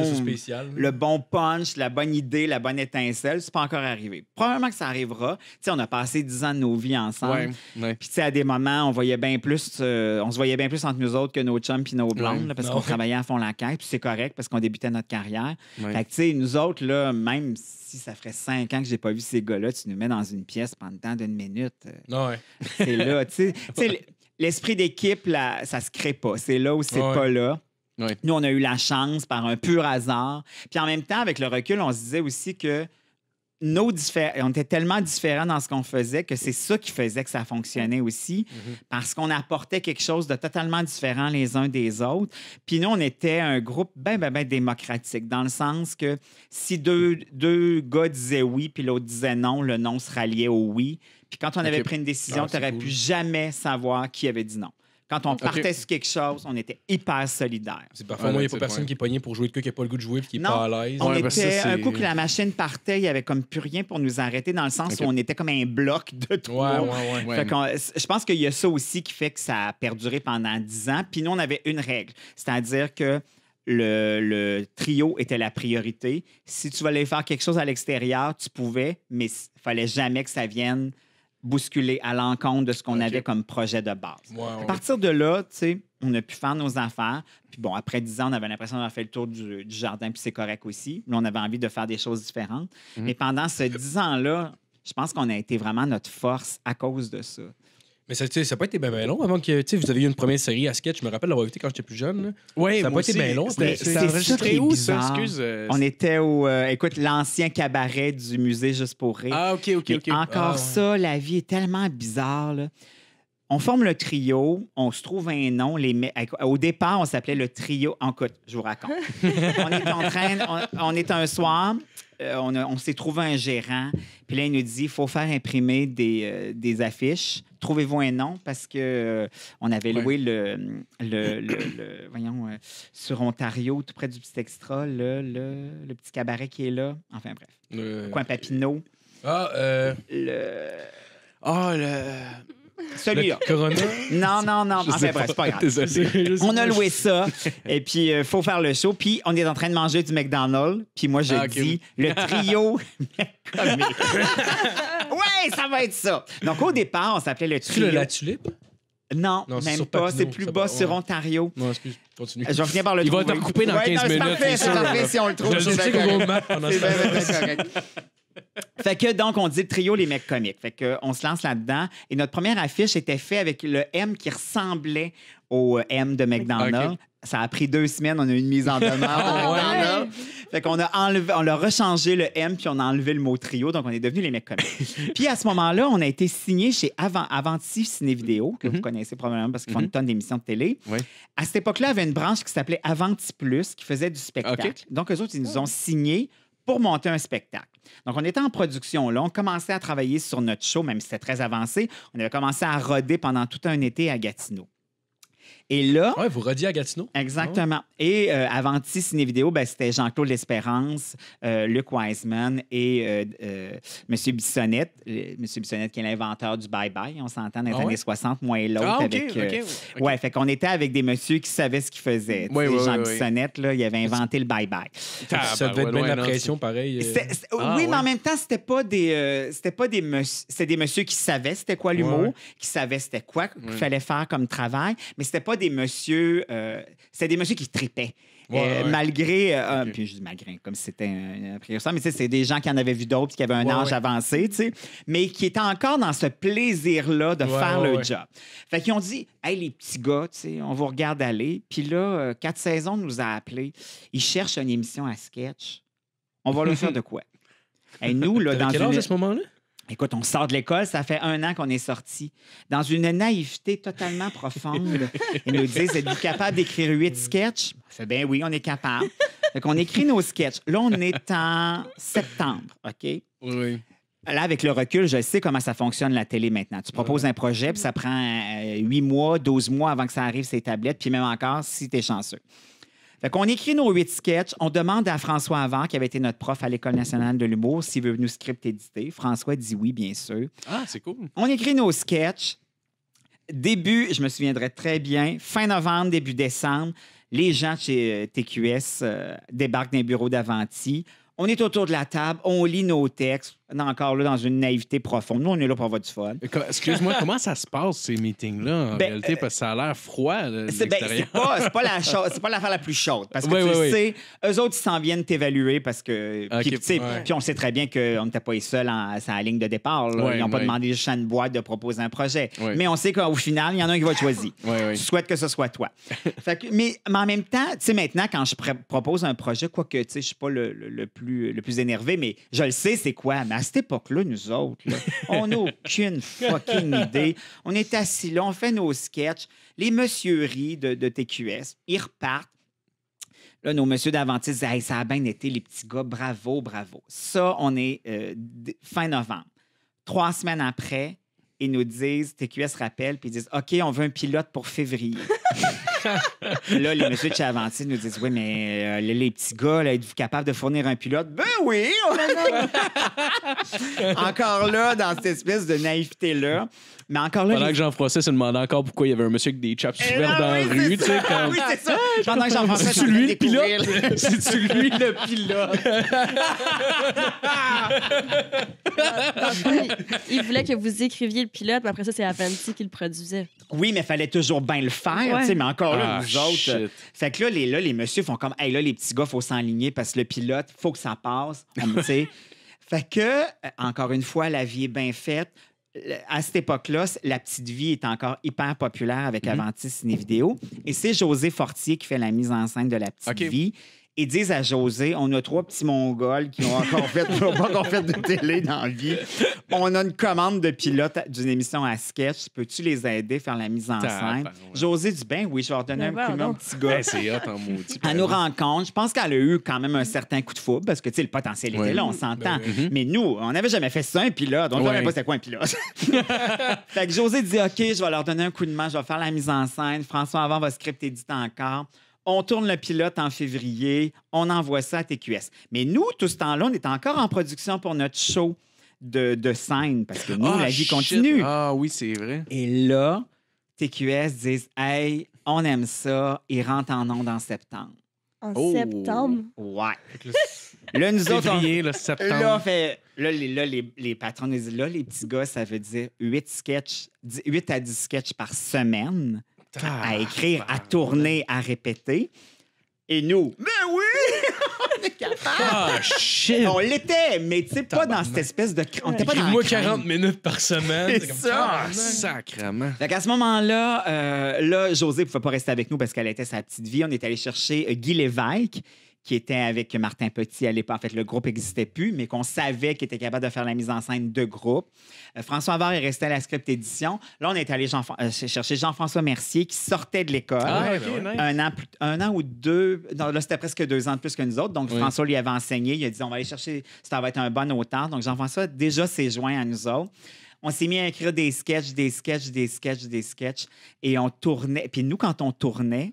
le bon punch, la bonne idée, la bonne étincelle. C'est pas encore arrivé. Probablement que ça arrivera. T'sais, on a passé 10 ans de nos vies ensemble. Puis à des moments, on se voyait bien plus entre nous autres que nos chums puis nos blondes, là, parce qu'on travaillait à fond la caisse. Puis c'est correct parce qu'on débutait notre carrière. Fait que tu sais, nous autres, là, même si ça ferait 5 ans que j'ai pas vu ces gars-là, tu nous mets dans une pièce pendant d'1 minute. C'est là, tu sais, l'esprit d'équipe, là, ça se crée pas. C'est là ou c'est pas là. Nous, on a eu la chance par un pur hasard. Puis en même temps, avec le recul, on se disait aussi que on était tellement différents dans ce qu'on faisait que c'est ça qui faisait que ça fonctionnait aussi, parce qu'on apportait quelque chose de totalement différent les uns des autres. Puis nous, on était un groupe bien démocratique, dans le sens que si deux gars disaient oui puis l'autre disait non, le non se ralliait au oui. Puis quand on avait pris une décision, tu n'aurais pu jamais savoir qui avait dit non. Quand on partait sur quelque chose, on était hyper solidaires. C'est parfois, moi, il n'y a pas c'est personne le qui est pogné pour jouer de quoi qui n'a pas le goût de jouer et qui n'est Non, pas à l'aise. On Ouais, parce que était, ça, un c'est- coup que la machine partait, il n'y avait comme plus rien pour nous arrêter dans le sens OK. où on était comme un bloc de trois. Ouais. Ouais. Fait je pense qu'il y a ça aussi qui fait que ça a perduré pendant 10 ans. Puis nous, on avait une règle, c'est-à-dire que le trio était la priorité. Si tu voulais faire quelque chose à l'extérieur, tu pouvais, mais il fallait jamais que ça vienne bousculer à l'encontre de ce qu'on avait comme projet de base. À partir de là, tu sais, on a pu faire nos affaires. Puis bon, après 10 ans, on avait l'impression d'avoir fait le tour du jardin, puis c'est correct aussi. Là, on avait envie de faire des choses différentes. Mais pendant ces 10 ans-là, je pense qu'on a été vraiment notre force à cause de ça. Mais ça n'a pas été bien long avant que vous avez eu une première série à sketch. Je me rappelle l'avoir écouté quand j'étais plus jeune. Là. Ouais, Ça a moi pas été aussi. bien long. C'était C'est ça enregistré qui est où, ça? bizarre. Excuse. On était au, écoute, l'ancien cabaret du musée Juste pour rire. Ah, OK. Mais encore Ah, ouais. ça, la vie est tellement bizarre. Là. On forme le trio, on se trouve un nom. Au départ, on s'appelait le trio. Écoute, je vous raconte. On est un soir, on s'est trouvé un gérant. Puis là, il nous dit il faut faire imprimer des affiches. Trouvez-vous un nom parce que on avait loué voyons, sur Ontario, tout près du petit extra, le petit cabaret qui est là. Enfin bref. Coin Papineau. Celui-là. Le Corona. Non. Enfin bref, c'est pas grave. Désolé. On a loué ça. Et puis, il faut faire le show. Puis, on est en train de manger du McDonald's. Puis moi, je dis le trio comique. Ouais, ça va être ça. Donc, au départ, on s'appelait le C'est trio. la tulipe? Non, Non, c'est même sur pas. Papineau, C'est plus ça bas va, sur ouais. Ontario. Non, excuse, continue. Je vais finir par le Il va trouver. te recouper dans 15 c'est minutes, parfait, c'est c'est sûr. parfait si on le trouve. Je le c'est sais bien qu'on correct. va mettre pendant C'est ce temps. bien correct. Fait que donc, on dit le trio Les Mecs Comiques. Fait que on se lance là-dedans. Et notre première affiche était faite avec le M qui ressemblait au M de McDonald's. OK. Ça a pris 2 semaines. On a eu une mise en demeure de McDonald's. Fait qu'on on a rechangé le M puis on a enlevé le mot trio. Donc, on est devenus Les Mecs Comiques. Puis à ce moment-là, on a été signé chez Avanti Ciné Vidéo, que vous connaissez probablement parce qu'ils font une tonne d'émissions de télé. Ouais. À cette époque-là, il y avait une branche qui s'appelait Avanti Plus qui faisait du spectacle. OK. Donc, eux autres, ils nous ont signés pour monter un spectacle. Donc, on était en production là. On commençait à travailler sur notre show, même si c'était très avancé. On avait commencé à roder pendant tout un été à Gatineau. Et là, Ouais, vous rediez à Gatineau. exactement. Et Avanti Ciné Vidéo, ben, c'était Jean-Claude L'Espérance, Luc Wiseman et M. Bissonnette. M. Bissonnette qui est l'inventeur du bye-bye. On s'entend dans les années 60, moi et l'autre. Ah, OK, avec, OK. Ouais, fait qu'on était avec des messieurs qui savaient ce qu'ils faisaient. Oui, Tu sais, oui, Jean oui, oui. Bissonnette, là, il avait inventé le bye-bye. Ça devait être bien la pression, pareil. Oui, mais en même temps, c'était pas des messieurs qui savaient c'était quoi l'humour, Ouais. qui savaient c'était quoi qu'il fallait faire comme travail, mais c'était pas des messieurs, c'était des messieurs qui tripaient. Ouais. Malgré, puis je dis malgré, comme si c'était un précurseur, mais tu sais, c'est des gens qui en avaient vu d'autres, qui avaient un âge avancé, tu sais, mais qui étaient encore dans ce plaisir-là de faire le job. Fait qu'ils ont dit, hey, les petits gars, tu sais, on vous regarde aller. Puis là, 4 saisons nous a appelés. Ils cherchent une émission à sketch. On va leur faire de quoi? Et nous, là, dans quel âge une... à ce moment-là? Écoute, on sort de l'école, ça fait 1 an qu'on est sorti. Dans une naïveté totalement profonde, ils nous disent, êtes-vous capable d'écrire 8 sketchs? On fait, ben oui, on est capable. Fait qu'on écrit nos sketchs. Là, on est en septembre, OK? Oui. Là, avec le recul, je sais comment ça fonctionne, la télé, maintenant. Tu proposes un projet, puis ça prend 8 mois, 12 mois avant que ça arrive sur les tablettes, puis même encore, si tu es chanceux. Fait qu'on écrit nos 8 sketchs. On demande à François Havard, qui avait été notre prof à l'École nationale de l'humour, s'il veut nous script éditer. François dit oui, bien sûr. Ah, c'est cool. On écrit nos sketchs. Début, je me souviendrai très bien, fin novembre, début décembre, les gens de chez TQS débarquent dans les bureaux d'Avanti. On est autour de la table, on lit nos textes, encore là, dans une naïveté profonde. Nous, on est là pour avoir du fun. Excuse-moi, comment ça se passe, ces meetings-là, en réalité? Parce que ça a l'air froid de l'extérieur. C'est pas l'affaire la plus chaude. Parce que Oui, tu oui, sais, eux autres, ils s'en viennent t'évaluer parce que. OK, Puis, tu sais, ouais. puis on sait très bien qu'on n'était pas les seuls sur la ligne de départ. Là. Ouais, Ils n'ont pas ouais. demandé juste à une boîte de proposer un projet. Ouais. Mais on sait qu'au final, il y en a un qui va être choisi. Ouais. Tu souhaites que ce soit toi. Mais en même temps, tu sais, maintenant, quand je propose un projet, quoique, tu sais, je ne suis pas le plus énervé, mais je le sais, c'est quoi. Mais à cette époque-là, nous autres, là, on n'a aucune fucking idée. On est assis là, on fait nos sketchs. Les monsieuries de TQS, ils repartent. Là, nos messieurs d'Avanti disent hey, ça a bien été, les petits gars, bravo, bravo. Ça, on est fin novembre. 3 semaines après, ils nous disent, TQS rappelle, puis ils disent, OK, on veut un pilote pour février. Là, les messieurs de chez Avanti nous disent, oui, mais les petits gars, là, êtes-vous capables de fournir un pilote? Ben oui! Encore là, dans cette espèce de naïveté-là. Mais encore là. Pendant que Jean-François se demandait encore pourquoi il y avait un monsieur avec des chaps ouverts dans la rue, tu sais, comme. Oui, c'est ça. Pendant que Jean-François C'est-tu lui le pilote? C'est-tu lui le pilote? Il voulait que vous écriviez le pilote, mais après ça, c'est Avanti qui le produisait. Oui, mais il fallait toujours bien le faire, Ouais. tu sais, mais encore là, nous autres. Shit. Fait que là, les messieurs font comme, hey, là, les petits gars, il faut s'enligner parce que le pilote, il faut que ça passe. Tu sais. Fait que, encore une fois, la vie est bien faite. À cette époque-là, la petite vie est encore hyper populaire avec Avanti Ciné Vidéo. Et c'est José Fortier qui fait la mise en scène de la petite vie. Ils disent à José, on a 3 petits Mongols qui n'ont pas encore fait de télé dans la vie. On a une commande de pilote d'une émission à sketch. Peux-tu les aider à faire la mise en scène? José dit, ben oui, je vais leur donner un coup de main au petit gars. Ouais, c'est hot en maudit. Elle nous rencontre. Je pense qu'elle a eu quand même un certain coup de foudre parce que, tu sais, le potentiel était là, on s'entend. Mais nous, on n'avait jamais fait ça, un pilote. On ne savait pas c'était quoi un pilote. Fait que José dit, OK, je vais leur donner un coup de main, je vais faire la mise en scène. François Havard va script éditer encore. On tourne le pilote en février. On envoie ça à TQS. Mais nous, tout ce temps-là, on est encore en production pour notre show de scène parce que nous, la vie continue. Ah oui, c'est vrai. Et là, TQS disent, hey, on aime ça. Ils rentrent en ondes en septembre. En Oh. septembre. Ouais. Là, nous autres, Février, là, septembre. les patrons nous disent, là, les petits gars, ça veut dire 8 à 10 sketchs par semaine à écrire, à tourner, à répéter. Et nous, ben oui! On est capable! Ah, shit! On l'était, mais tu sais, pas dans cette espèce de... On n'était pas dans Écris-moi la crainte. 40 minutes par semaine. C'est comme ça. Ah, sacrement. Fait qu'à ce moment-là, José ne pouvait pas rester avec nous parce qu'elle était sa petite vie. On est allé chercher Guy Lévesque, qui était avec Martin Petit à l'époque. En fait, le groupe n'existait plus, mais qu'on savait qu'il était capable de faire la mise en scène de groupe. François Havard est resté à la script édition. Là, on est allé chercher Jean-François Mercier, qui sortait de l'école. Ah, ok, ben ouais. nice. Un an ou 2. Non, là, c'était presque 2 ans de plus que nous autres. Donc, Oui. François lui avait enseigné. Il a dit, on va aller chercher, ça va être un bon auteur. Donc, Jean-François, déjà, s'est joint à nous autres. On s'est mis à écrire des sketchs. Et on tournait. Puis nous, quand on tournait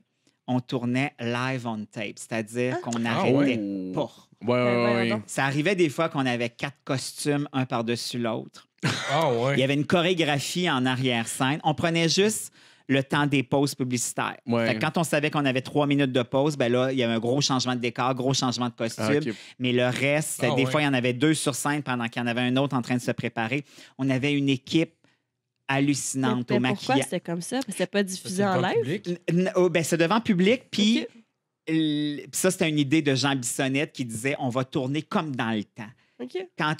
live on tape. C'est-à-dire qu'on n'arrêtait pas. Ouais. Ça arrivait des fois qu'on avait 4 costumes, un par-dessus l'autre. Ah Il y ouais. avait une chorégraphie en arrière-scène. On prenait juste le temps des pauses publicitaires. Ouais. Fait que quand on savait qu'on avait 3 minutes de pause, ben là, il y avait un gros changement de décor, gros changement de costume. Ah, ok. Mais le reste, Ah, des ouais. fois, il y en avait 2 sur scène pendant qu'il y en avait un autre en train de se préparer. On avait une équipe hallucinante Mais au pourquoi maquillage. c'était comme ça? Parce que c'était pas diffusé en live? Ben, c'est devant public, puis OK. puis ça, c'était une idée de Jean Bissonnette qui disait on va tourner comme dans le temps. OK.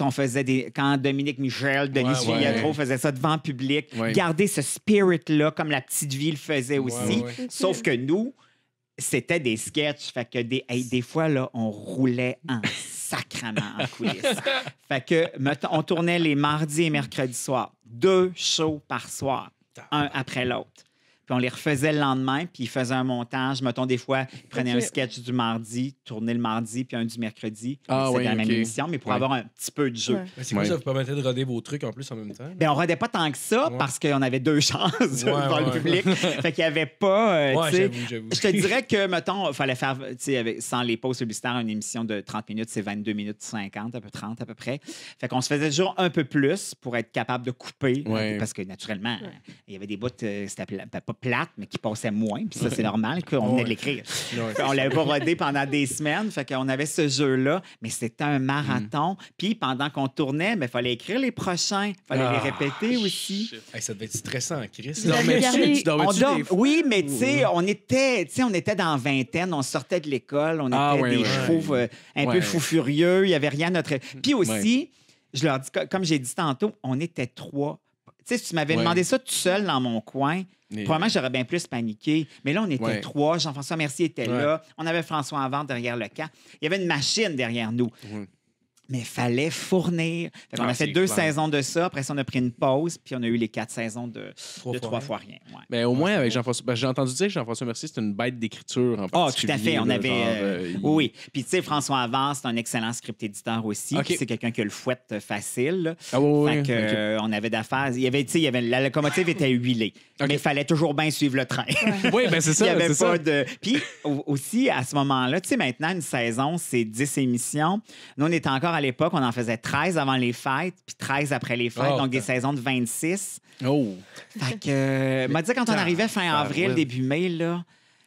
Quand Dominique Michel, Denis Ouais, Filiatro ouais. faisait ça devant public, Ouais. garder ce spirit-là comme la petite vie le faisait aussi. ouais. Sauf que nous, c'était des sketchs. Fait que des fois, là, on roulait en sacrament en coulisses. Fait que, mettons, on tournait les mardis et mercredis soirs. 2 shows par soir, un après l'autre. Puis on les refaisait le lendemain, puis ils faisaient un montage. Mettons, des fois, ils prenaient OK. un sketch du mardi, tournaient le mardi, puis un du mercredi. Ah, C'était oui, la même OK. émission, mais pour Ouais. avoir un petit peu de jeu. Ouais. Mais c'est quoi, ça vous permettait de roder vos trucs en plus en même temps? Ben, on rodait pas tant que ça Ouais. parce qu'on avait 2 chances dans le ouais. public. Fait qu'il y avait pas. Ouais, tu sais, j'avoue. je te dirais que, mettons, il fallait faire, tu sais, sans les pauses publicitaires, une émission de 30 minutes, c'est 22 minutes 50, un peu 30 à peu près. Fait qu'on se faisait toujours un peu plus pour être capable de couper. Ouais. Parce que, naturellement, il y avait des bouts, c'était pas plate, mais qui passaient moins. Puis ça, c'est normal qu'on venait de l'écrire. Ouais. On l'avait pas rodé pendant des semaines. Fait qu'on avait ce jeu-là, mais c'était un marathon. Puis pendant qu'on tournait, il fallait écrire les prochains. Il fallait les répéter aussi. Hey, ça devait être stressant en crise. Vous avez gardé- Oui, mais tu sais, on était dans la vingtaine, on sortait de l'école, on était des chevaux un peu fous furieux, il n'y avait rien à notre... Puis aussi, je leur dis, comme j'ai dit tantôt, on était 3. Tu sais, si tu m'avais demandé ça tout seul dans mon coin, probablement que j'aurais bien plus paniqué. Mais là, on était 3. Jean-François Mercier était là. On avait François Havard derrière le camp. Il y avait une machine derrière nous. Mais il fallait fournir. On a fait 2 saisons de ça. Après ça, on a pris une pause. Puis on a eu les 4 saisons de 3 fois rien. Ouais. Mais au moins, avec Jean-François... j'ai entendu dire que Jean-François Mercier, c'est une bête d'écriture en particulier. Oh, tout à fait. On là, avait... Oui. Puis tu sais, François Havard, c'est un excellent script éditeur aussi. Puis c'est quelqu'un qui a le fouette facile. Là. Ah oui, fait que, on avait d'affaires. Il y avait, la locomotive était huilée. Mais il fallait toujours bien suivre le train. Oui, ben c'est ça. Il n'y avait pas de... Puis aussi, à ce moment-là, tu sais, maintenant, une saison, c'est 10 émissions. Nous, on était encore à l'époque, on en faisait 13 avant les fêtes, puis 13 après les fêtes, donc des saisons de 26. Oh! Fait que, m'a dit quand on arrivait fin avril, début mai, là,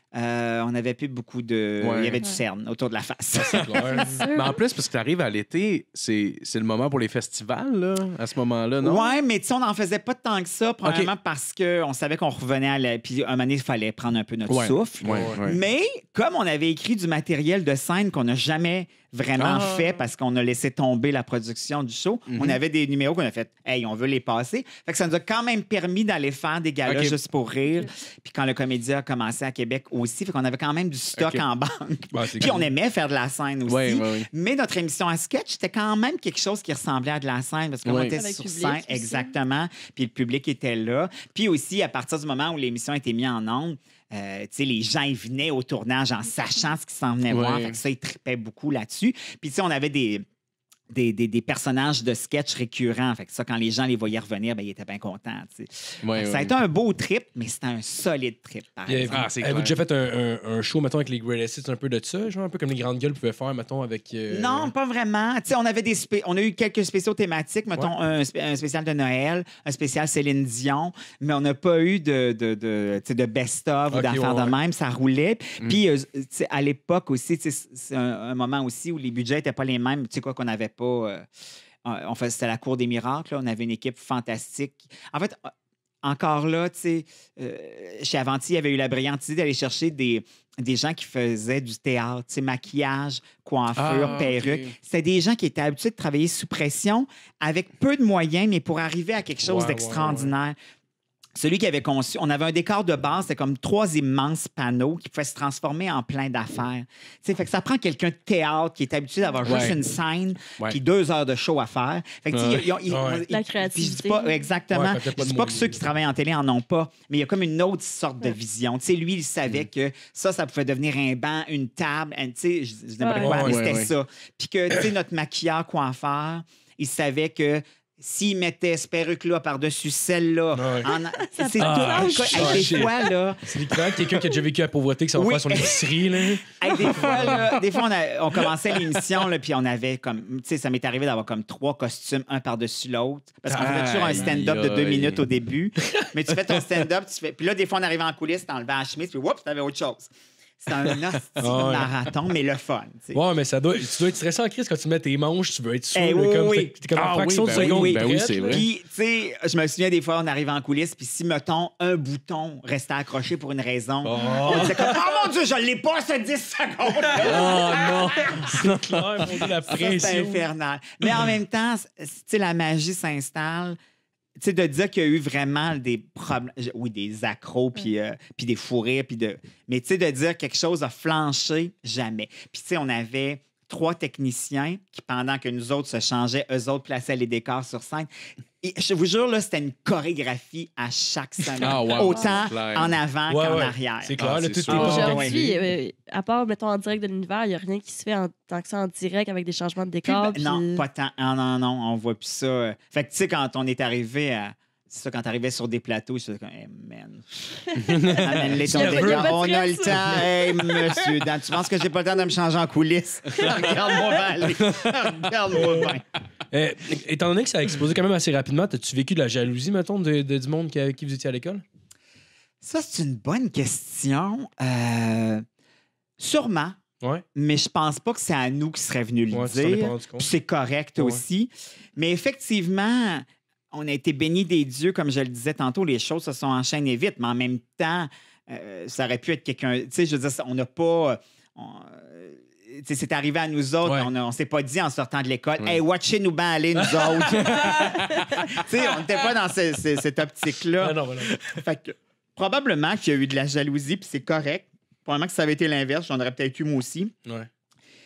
on n'avait plus beaucoup de... Il y avait du cerne autour de la face. Mais en plus, parce que tu arrives à l'été, c'est le moment pour les festivals, là, à ce moment-là, non? Oui, mais tu sais, on n'en faisait pas tant que ça, probablement parce qu'on savait qu'on revenait à la... Puis un moment donné, il fallait prendre un peu notre souffle. Mais comme on avait écrit du matériel de scène qu'on n'a jamais vraiment fait parce qu'on a laissé tomber la production du show, on avait des numéros qu'on a fait « Hey, on veut les passer ». Fait que ça nous a quand même permis d'aller faire des galas juste pour rire. Puis quand le Comédia a commencé à Québec aussi, fait qu'on avait quand même du stock en banque. Puis on aimait faire de la scène aussi. Mais notre émission à sketch, c'était quand même quelque chose qui ressemblait à de la scène parce qu'on était sur scène, exactement. Puis le public était là. Puis aussi, à partir du moment où l'émission a été mise en ondes, les gens ils venaient au tournage en sachant ce qu'ils s'en venaient voir. Fait que ça, ils tripaient beaucoup là-dessus. Puis on avait des personnages de sketch récurrents. Fait que ça, quand les gens les voyaient revenir, ben, ils étaient bien contents. Ça a été un beau trip, mais c'était un solide trip, par exemple. Avez-vous déjà fait un show, mettons, avec les Greatest Hits, un peu de ça, genre un peu comme les grandes gueules pouvaient faire, mettons, avec... Non, pas vraiment. On a eu quelques spéciaux thématiques, mettons, un spécial de Noël, un spécial Céline Dion, mais on n'a pas eu de best-of ou d'affaires de même. Ça roulait. Puis, à l'époque aussi, c'est un moment aussi où les budgets n'étaient pas les mêmes. Tu sais quoi, qu'on avait pas... c'était la Cour des miracles. Là. On avait une équipe fantastique. En fait, encore là, tu sais, chez Avanti, il y avait eu la brillante idée d'aller chercher des gens qui faisaient du théâtre, tu sais, maquillage, coiffure, perruque. C'était des gens qui étaient habitués de travailler sous pression avec peu de moyens, mais pour arriver à quelque chose d'extraordinaire. Celui qui avait conçu, on avait un décor de base, c'était comme 3 immenses panneaux qui pouvaient se transformer en plein d'affaires. Fait que ça prend quelqu'un de théâtre qui est habitué d'avoir juste une scène puis 2 heures de show à faire. Fait que, la créativité. Je dis pas, exactement. Je dis pas que ceux qui travaillent en télé en ont pas, mais il y a comme une autre sorte de vision. Lui, il savait que ça pouvait devenir un banc, une table. Je n'aimerais pas, mais c'était ça. Puis que notre maquilleur, coiffeur, il savait que s'il mettait ce perruque-là par-dessus celle-là, c'est tout. Des fois, là... C'est l'équivalent de quelqu'un qui a déjà vécu la pauvreté, qui s'en va faire son épicerie, là. Des fois, on commençait l'émission, puis on avait comme... Tu sais, ça m'est arrivé d'avoir comme 3 costumes, un par-dessus l'autre. Parce qu'on faisait toujours un stand-up de 2 minutes au début. Mais tu fais ton stand-up, puis là, des fois, on arrivait en coulisses, t'enlevais la chemise, puis whoops, t'avais autre chose. C'est un marathon, mais le fun. T'sais. Ouais, mais tu dois être stressé en crise quand tu mets tes manches, tu veux être sûr. T'es comme en fraction de seconde. Oui, c'est vrai. Puis, tu sais, je me souviens des fois, on arrivait en coulisses, puis si, mettons, un bouton restait accroché pour une raison, on disait comme, oh mon Dieu, je l'ai pas, ce 10 secondes. Oh non, c'est clair, mon Dieu, la pression. C'est infernal. Mais en même temps, tu sais, la magie s'installe. Tu sais, de dire qu'il y a eu vraiment des problèmes, oui, des accros, puis des fous rires, mais tu sais, de dire quelque chose a flanché, jamais. Puis tu sais, on avait 3 techniciens qui, pendant que nous autres se changeaient, eux autres plaçaient les décors sur scène. Et je vous jure, là, c'était une chorégraphie à chaque semaine. Autant en avant qu'en arrière. C'est clair, tout est aujourd'hui, à part, mettons, en direct de l'univers, il n'y a rien qui se fait tant que ça en direct avec des changements de décor. Non, pas tant. Non, on voit plus ça. Fait que, tu sais, quand on est arrivé à... C'est ça, quand t'arrivais sur des plateaux, je suis comme, hey, man. Amène-les ton délire. On a le temps. Hey, monsieur Dan, tu penses que j'ai pas le temps de me changer en coulisses? Regarde-moi bien aller. Regarde-moi bien. Étant donné que ça a explosé quand même assez rapidement, as-tu vécu de la jalousie, mettons, du monde avec qui vous étiez à l'école? Ça, c'est une bonne question. Sûrement. Ouais. Mais je pense pas que c'est à nous qui serait venu le dire. C'est correct aussi. Mais effectivement... On a été bénis des dieux, comme je le disais tantôt, les choses se sont enchaînées vite, mais en même temps, ça aurait pu être quelqu'un... Tu sais, je veux dire, on n'a pas... c'est arrivé à nous autres, on s'est pas dit en sortant de l'école, hey, watchez-nous bien aller, nous autres. Tu sais, on n'était pas dans cette optique-là. Non. Fait que, probablement qu'il y a eu de la jalousie, puis c'est correct. Probablement que ça avait été l'inverse, j'en aurais peut-être eu moi aussi. Ouais.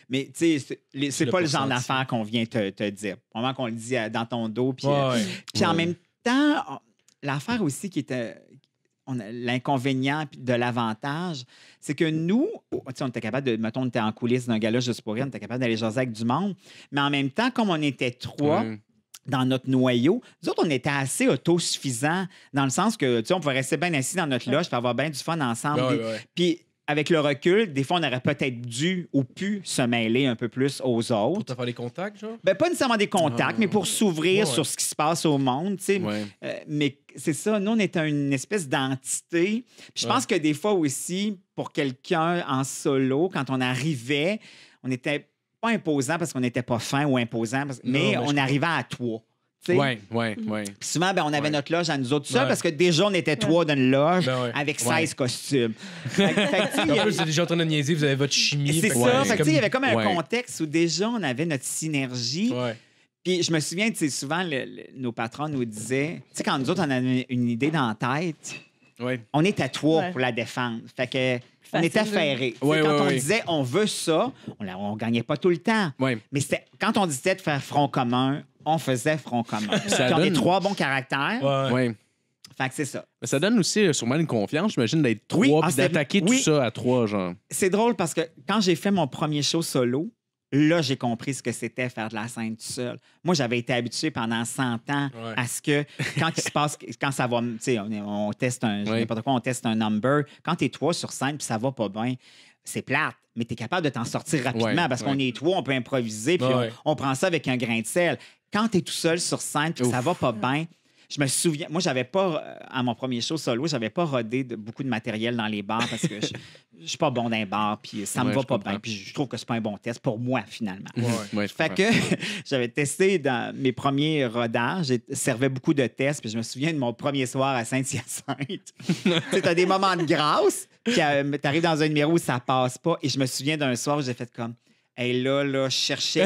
Mais tu sais, c'est l'as pas pas le genre senti. d'affaire qu'on vient te dire. Vraiment qu'on le dit dans ton dos. Puis Ouais. puis en Ouais. même temps, l'affaire aussi qui était... l'inconvénient de l'avantage, c'est que nous, tu sais, on était capable de, mettons, on était en coulisses d'un gala juste pour rien, on était capable d'aller jaser avec du monde, mais en même temps, comme on était 3 Ouais. dans notre noyau, nous autres, on était assez autosuffisants dans le sens que, tu sais, on pouvait rester bien assis dans notre loge et avoir bien du fun ensemble. Ouais. Puis, avec le recul, des fois, on aurait peut-être dû ou pu se mêler un peu plus aux Pour autres. te faire les contacts, genre? Ben, pas nécessairement des contacts, mais pour s'ouvrir Ouais. sur ce qui se passe au monde, tu sais. Ouais. Mais c'est ça, nous, on était une espèce d'entité. Puis je pense que des fois aussi, pour quelqu'un en solo, quand on arrivait, on n'était pas imposant parce qu'on n'était pas fin ou imposant, mais je on comprends. arrivait à 3. tu sais. Ouais. Puis souvent, ben, on avait Ouais. notre loge à nous autres seuls Ouais. parce que déjà, on était 3 dans une loge Ben ouais. avec Ouais. 16 costumes. Fait que, tu sais, il y En avait- plus, vous êtes déjà en train de niaiser, vous avez votre chimie. c'est fait ça. que Fait que, tu sais, il y avait comme un Ouais. contexte où déjà, on avait notre synergie. Ouais. Puis je me souviens, tu sais, souvent, nos patrons nous disaient, tu sais, quand nous autres, on avait une idée dans la tête, Ouais. on était 3 Ouais. pour la défendre. Fait que on Facile, était là. ferrés. Tu sais, Ouais, quand ouais, on ouais. disait on veut ça, on gagnait pas tout le temps. Ouais. Mais c'était quand on disait de faire front commun, on faisait front commun. Ça Puis on est donne- 3 bons caractères. Ouais. Ouais. Fait que c'est ça. Mais ça donne aussi sûrement une confiance, j'imagine, d'être 3 Oui, puis c'est- d'attaquer oui. tout ça à 3, genre. C'est drôle parce que quand j'ai fait mon premier show solo, là, j'ai compris ce que c'était faire de la scène tout seul. Moi, j'avais été habitué pendant 100 ans Ouais. à ce que quand il se passe, quand ça va, tu sais, on teste Ouais. n'importe quoi, on teste un number. Quand t'es 3 sur scène puis ça va pas bien, c'est plate, mais t'es capable de t'en sortir rapidement Ouais, parce ouais. qu'on est 3, on peut improviser puis Ouais. on prend ça avec un grain de sel. Quand t'es tout seul sur scène puis que ça va pas bien, je me souviens, moi, j'avais pas, à mon premier show solo, j'avais pas rodé beaucoup de matériel dans les bars parce que je suis pas bon dans les bars, puis ça me Ouais, va je pas comprends. bien, puis je trouve que c'est pas un bon test pour moi, finalement. Ouais, je Fait comprends. que j'avais testé dans mes premiers rodages, j'ai servais beaucoup de tests, puis je me souviens de mon premier soir à Saint-Hyacinthe. Tu sais, t'as des moments de grâce, puis t'arrives dans un numéro où ça passe pas, et je me souviens d'un soir où j'ai fait comme... Et là, je cherchais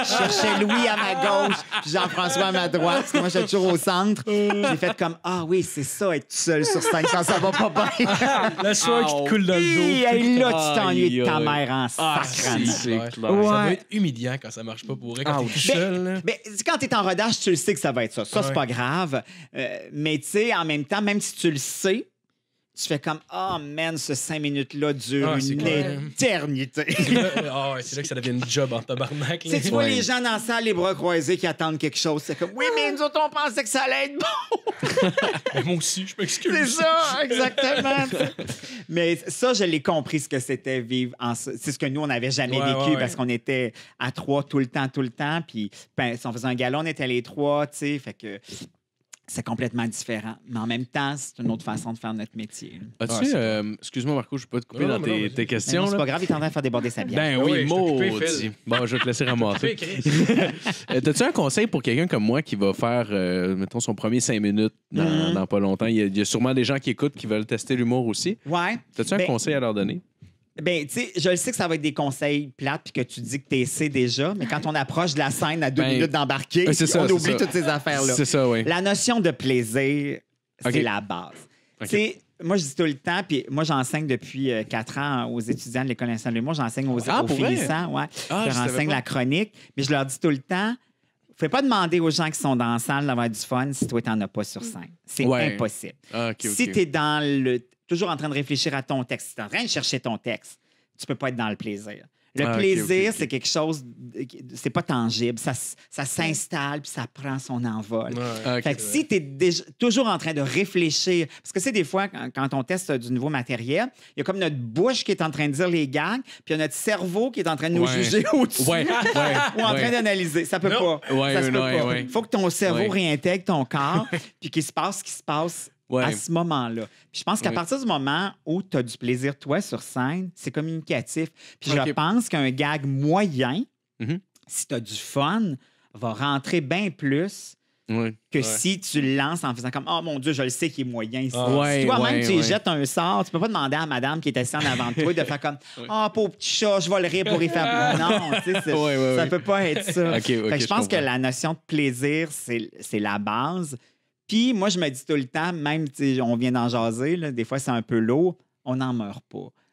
Louis à ma gauche, puis Jean-François à ma droite, parce que moi, j'étais toujours au centre. J'ai fait comme, ah oui, c'est ça, être tout seul sur scène quand ça va pas bien. La soirée qui te coule dans le Hi, dos. hey, là, tu t'ennuies de ta Aïe, mère en Ah, sacrament. c'est Ouais. clair. Ouais. Ça doit être humiliant quand ça marche pas pour vrai, quand t'es tout seul. là. Mais quand tu es en rodage, tu le sais que ça va être ça. Ça, c'est Ouais. pas grave. Mais tu sais, en même temps, même si tu le sais, tu fais comme, oh man, ce 5 minutes-là dure Ah, c'est une clair. éternité. Ah ouais, c'est là que ça devient une job en tabarnak. Tu là. sais, tu vois Ouais. les gens dans la salle, les bras croisés, qui attendent quelque chose. C'est comme, oui, mais nous autres, on pensait que ça allait être bon. Mais moi aussi, je m'excuse. C'est ça, exactement. Mais ça, je l'ai compris, ce que c'était vivre en... C'est ce que nous, on n'avait jamais Ouais, vécu ouais, parce ouais. qu'on était à 3 tout le temps. Puis, ben, si on faisait un gala, on était les 3, tu sais. Fait que c'est complètement différent. Mais en même temps, c'est une autre façon de faire notre métier. As-tu, Ah, excuse-moi, Marco, je ne vais pas te couper Non, dans non, mais non, tes vas-y. questions. C'est là. pas grave, il est en train de faire déborder sa bière. Ben Ah oui, oui, je t'ai coupé, maudit. Phil. Bon, je vais te laisser ramasser. Fais, Chris. T'as-tu un conseil pour quelqu'un comme moi qui va faire, mettons, son premier 5 minutes dans pas longtemps? Il y a sûrement des gens qui écoutent qui veulent tester l'humour aussi. Ouais. T'as-tu un Ben, conseil à leur donner? Ben, tu sais, je le sais que ça va être des conseils plates puis que tu dis que tu sais déjà, mais quand on approche de la scène à 2 Ben, minutes d'embarquer, c'est ça, on c'est oublie ça. toutes ces affaires-là. C'est ça, oui. La notion de plaisir, c'est OK. la base. OK. Tu sais, moi, je dis tout le temps, puis moi, j'enseigne depuis 4 ans aux étudiants de l'École nationale de l'humour. J'enseigne aux Ah, pour vrai? finissants, ouais. Ah, je je leur savais enseigne pas. la chronique, mais je leur dis tout le temps, ne pas demander aux gens qui sont dans la salle d'avoir du fun si toi, tu n'en as pas sur scène. C'est Ouais. impossible. Ah, OK, Si OK. tu es toujours en train de réfléchir à ton texte, si tu es en train de chercher ton texte, tu peux pas être dans le plaisir. Le Ah, OK, plaisir, OK. c'est quelque chose, c'est pas tangible. Ça s'installe puis ça prend son envol. Ah, OK. Fait que si tu es toujours en train de réfléchir, parce que c'est des fois, quand on teste du nouveau matériel, il y a comme notre bouche qui est en train de dire les gags, puis il y a notre cerveau qui est en train de nous Ouais. juger au-dessus Ouais, ouais, ou en ouais. train d'analyser. Ça peut Non. pas. Ouais, ça se peut ouais, pas. ouais. Faut que ton cerveau Ouais. réintègre ton corps puis qu'il se passe ce qui se passe Ouais. à ce moment-là. Puis je pense qu'à Ouais. partir du moment où tu as du plaisir, toi, sur scène, c'est communicatif. Puis OK. je pense qu'un gag moyen, Mhm. si tu as du fun, va rentrer bien plus Ouais. que si tu le lances en faisant comme « Oh mon Dieu, je le sais qu'il est moyen ici. Ah. Ouais, Si toi-même, ouais, tu y ouais. jettes un sort, tu peux pas demander à madame qui est assise en avant de toi de faire comme « Ah, pauvre petit chat, je vais le rire pour y faire... » Non, tu sais, Ouais, ouais, ça ouais. peut pas être ça. OK, Fait que OK, je pense que comprends. la notion de plaisir, c'est la base. Puis moi, je me dis tout le temps, même si on vient d'en jaser, là, des fois c'est un peu lourd, on n'en meurt pas.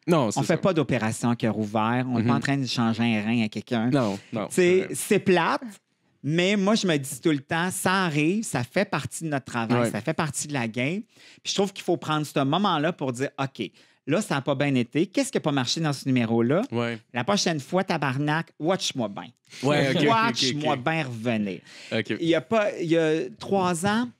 Non, On fait pas d'opération à cœur ouvert. On n'est pas en train de changer un rein à quelqu'un. Non. C'est plate, mais moi, je me dis tout le temps, ça arrive, ça fait partie de notre travail, ça fait partie de la game. Puis je trouve qu'il faut prendre ce moment-là pour dire, OK, là, ça n'a pas bien été. Qu'est-ce qui n'a pas marché dans ce numéro-là? Ouais. La prochaine fois, tabarnak, watch-moi bien. Ouais, OK. Watch-moi bien revenir. OK. Il y a 3 ans,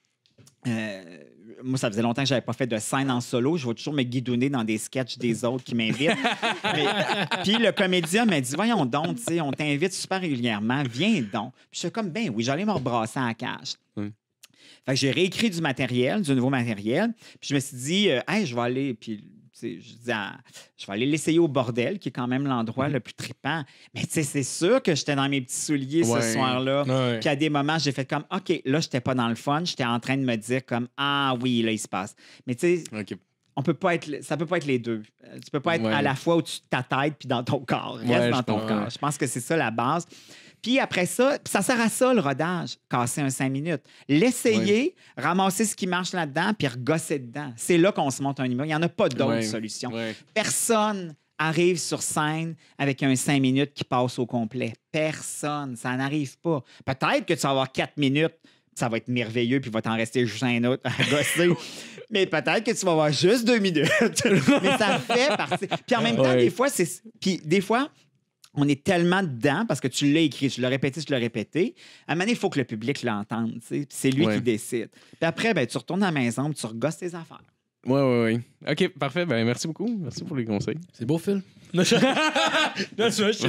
moi, ça faisait longtemps que je n'avais pas fait de scène en solo. Je vais toujours me guidonner dans des sketchs des autres qui m'invitent. Puis le comédien m'a dit, voyons donc, tu sais, on t'invite super régulièrement, viens donc. Puis je suis comme, ben oui, j'allais me rebrasser à la cage. Fait que j'ai réécrit du nouveau matériel. Puis je me suis dit, hey, je vais aller. Puis je dis, je vais aller l'essayer au bordel, qui est quand même l'endroit le plus trippant. Mais tu sais, c'est sûr que j'étais dans mes petits souliers ce soir-là. Ouais. Puis à des moments, j'ai fait comme, OK, là, j'étais pas dans le fun. J'étais en train de me dire comme, ah oui, là, il se passe. Mais tu sais, ça peut pas être les deux. Tu peux pas être à la fois au-dessus de ta tête puis dans ton corps. Reste dans ton corps. Je pense que c'est ça la base. Puis après ça, ça sert à ça, le rodage, casser un 5 minutes. L'essayer, ramasser ce qui marche là-dedans, puis regosser dedans. C'est là qu'on se monte un numéro. Il n'y en a pas d'autre solution. Personne arrive sur scène avec un 5 minutes qui passe au complet. Personne. Ça n'arrive pas. Peut-être que tu vas avoir 4 minutes, ça va être merveilleux, puis il va t'en rester juste un autre à gosser. Mais peut-être que tu vas avoir juste 2 minutes. Mais ça fait partie. Puis en même temps, des fois, on est tellement dedans parce que tu l'as écrit, tu l'as répété. À un moment donné, il faut que le public l'entende. C'est lui qui décide. Puis après, ben, tu retournes à la maison puis tu regosses tes affaires. Oui. OK, parfait. Ben, merci beaucoup. Merci pour les conseils. C'est beau, Phil. Non, tu vois, je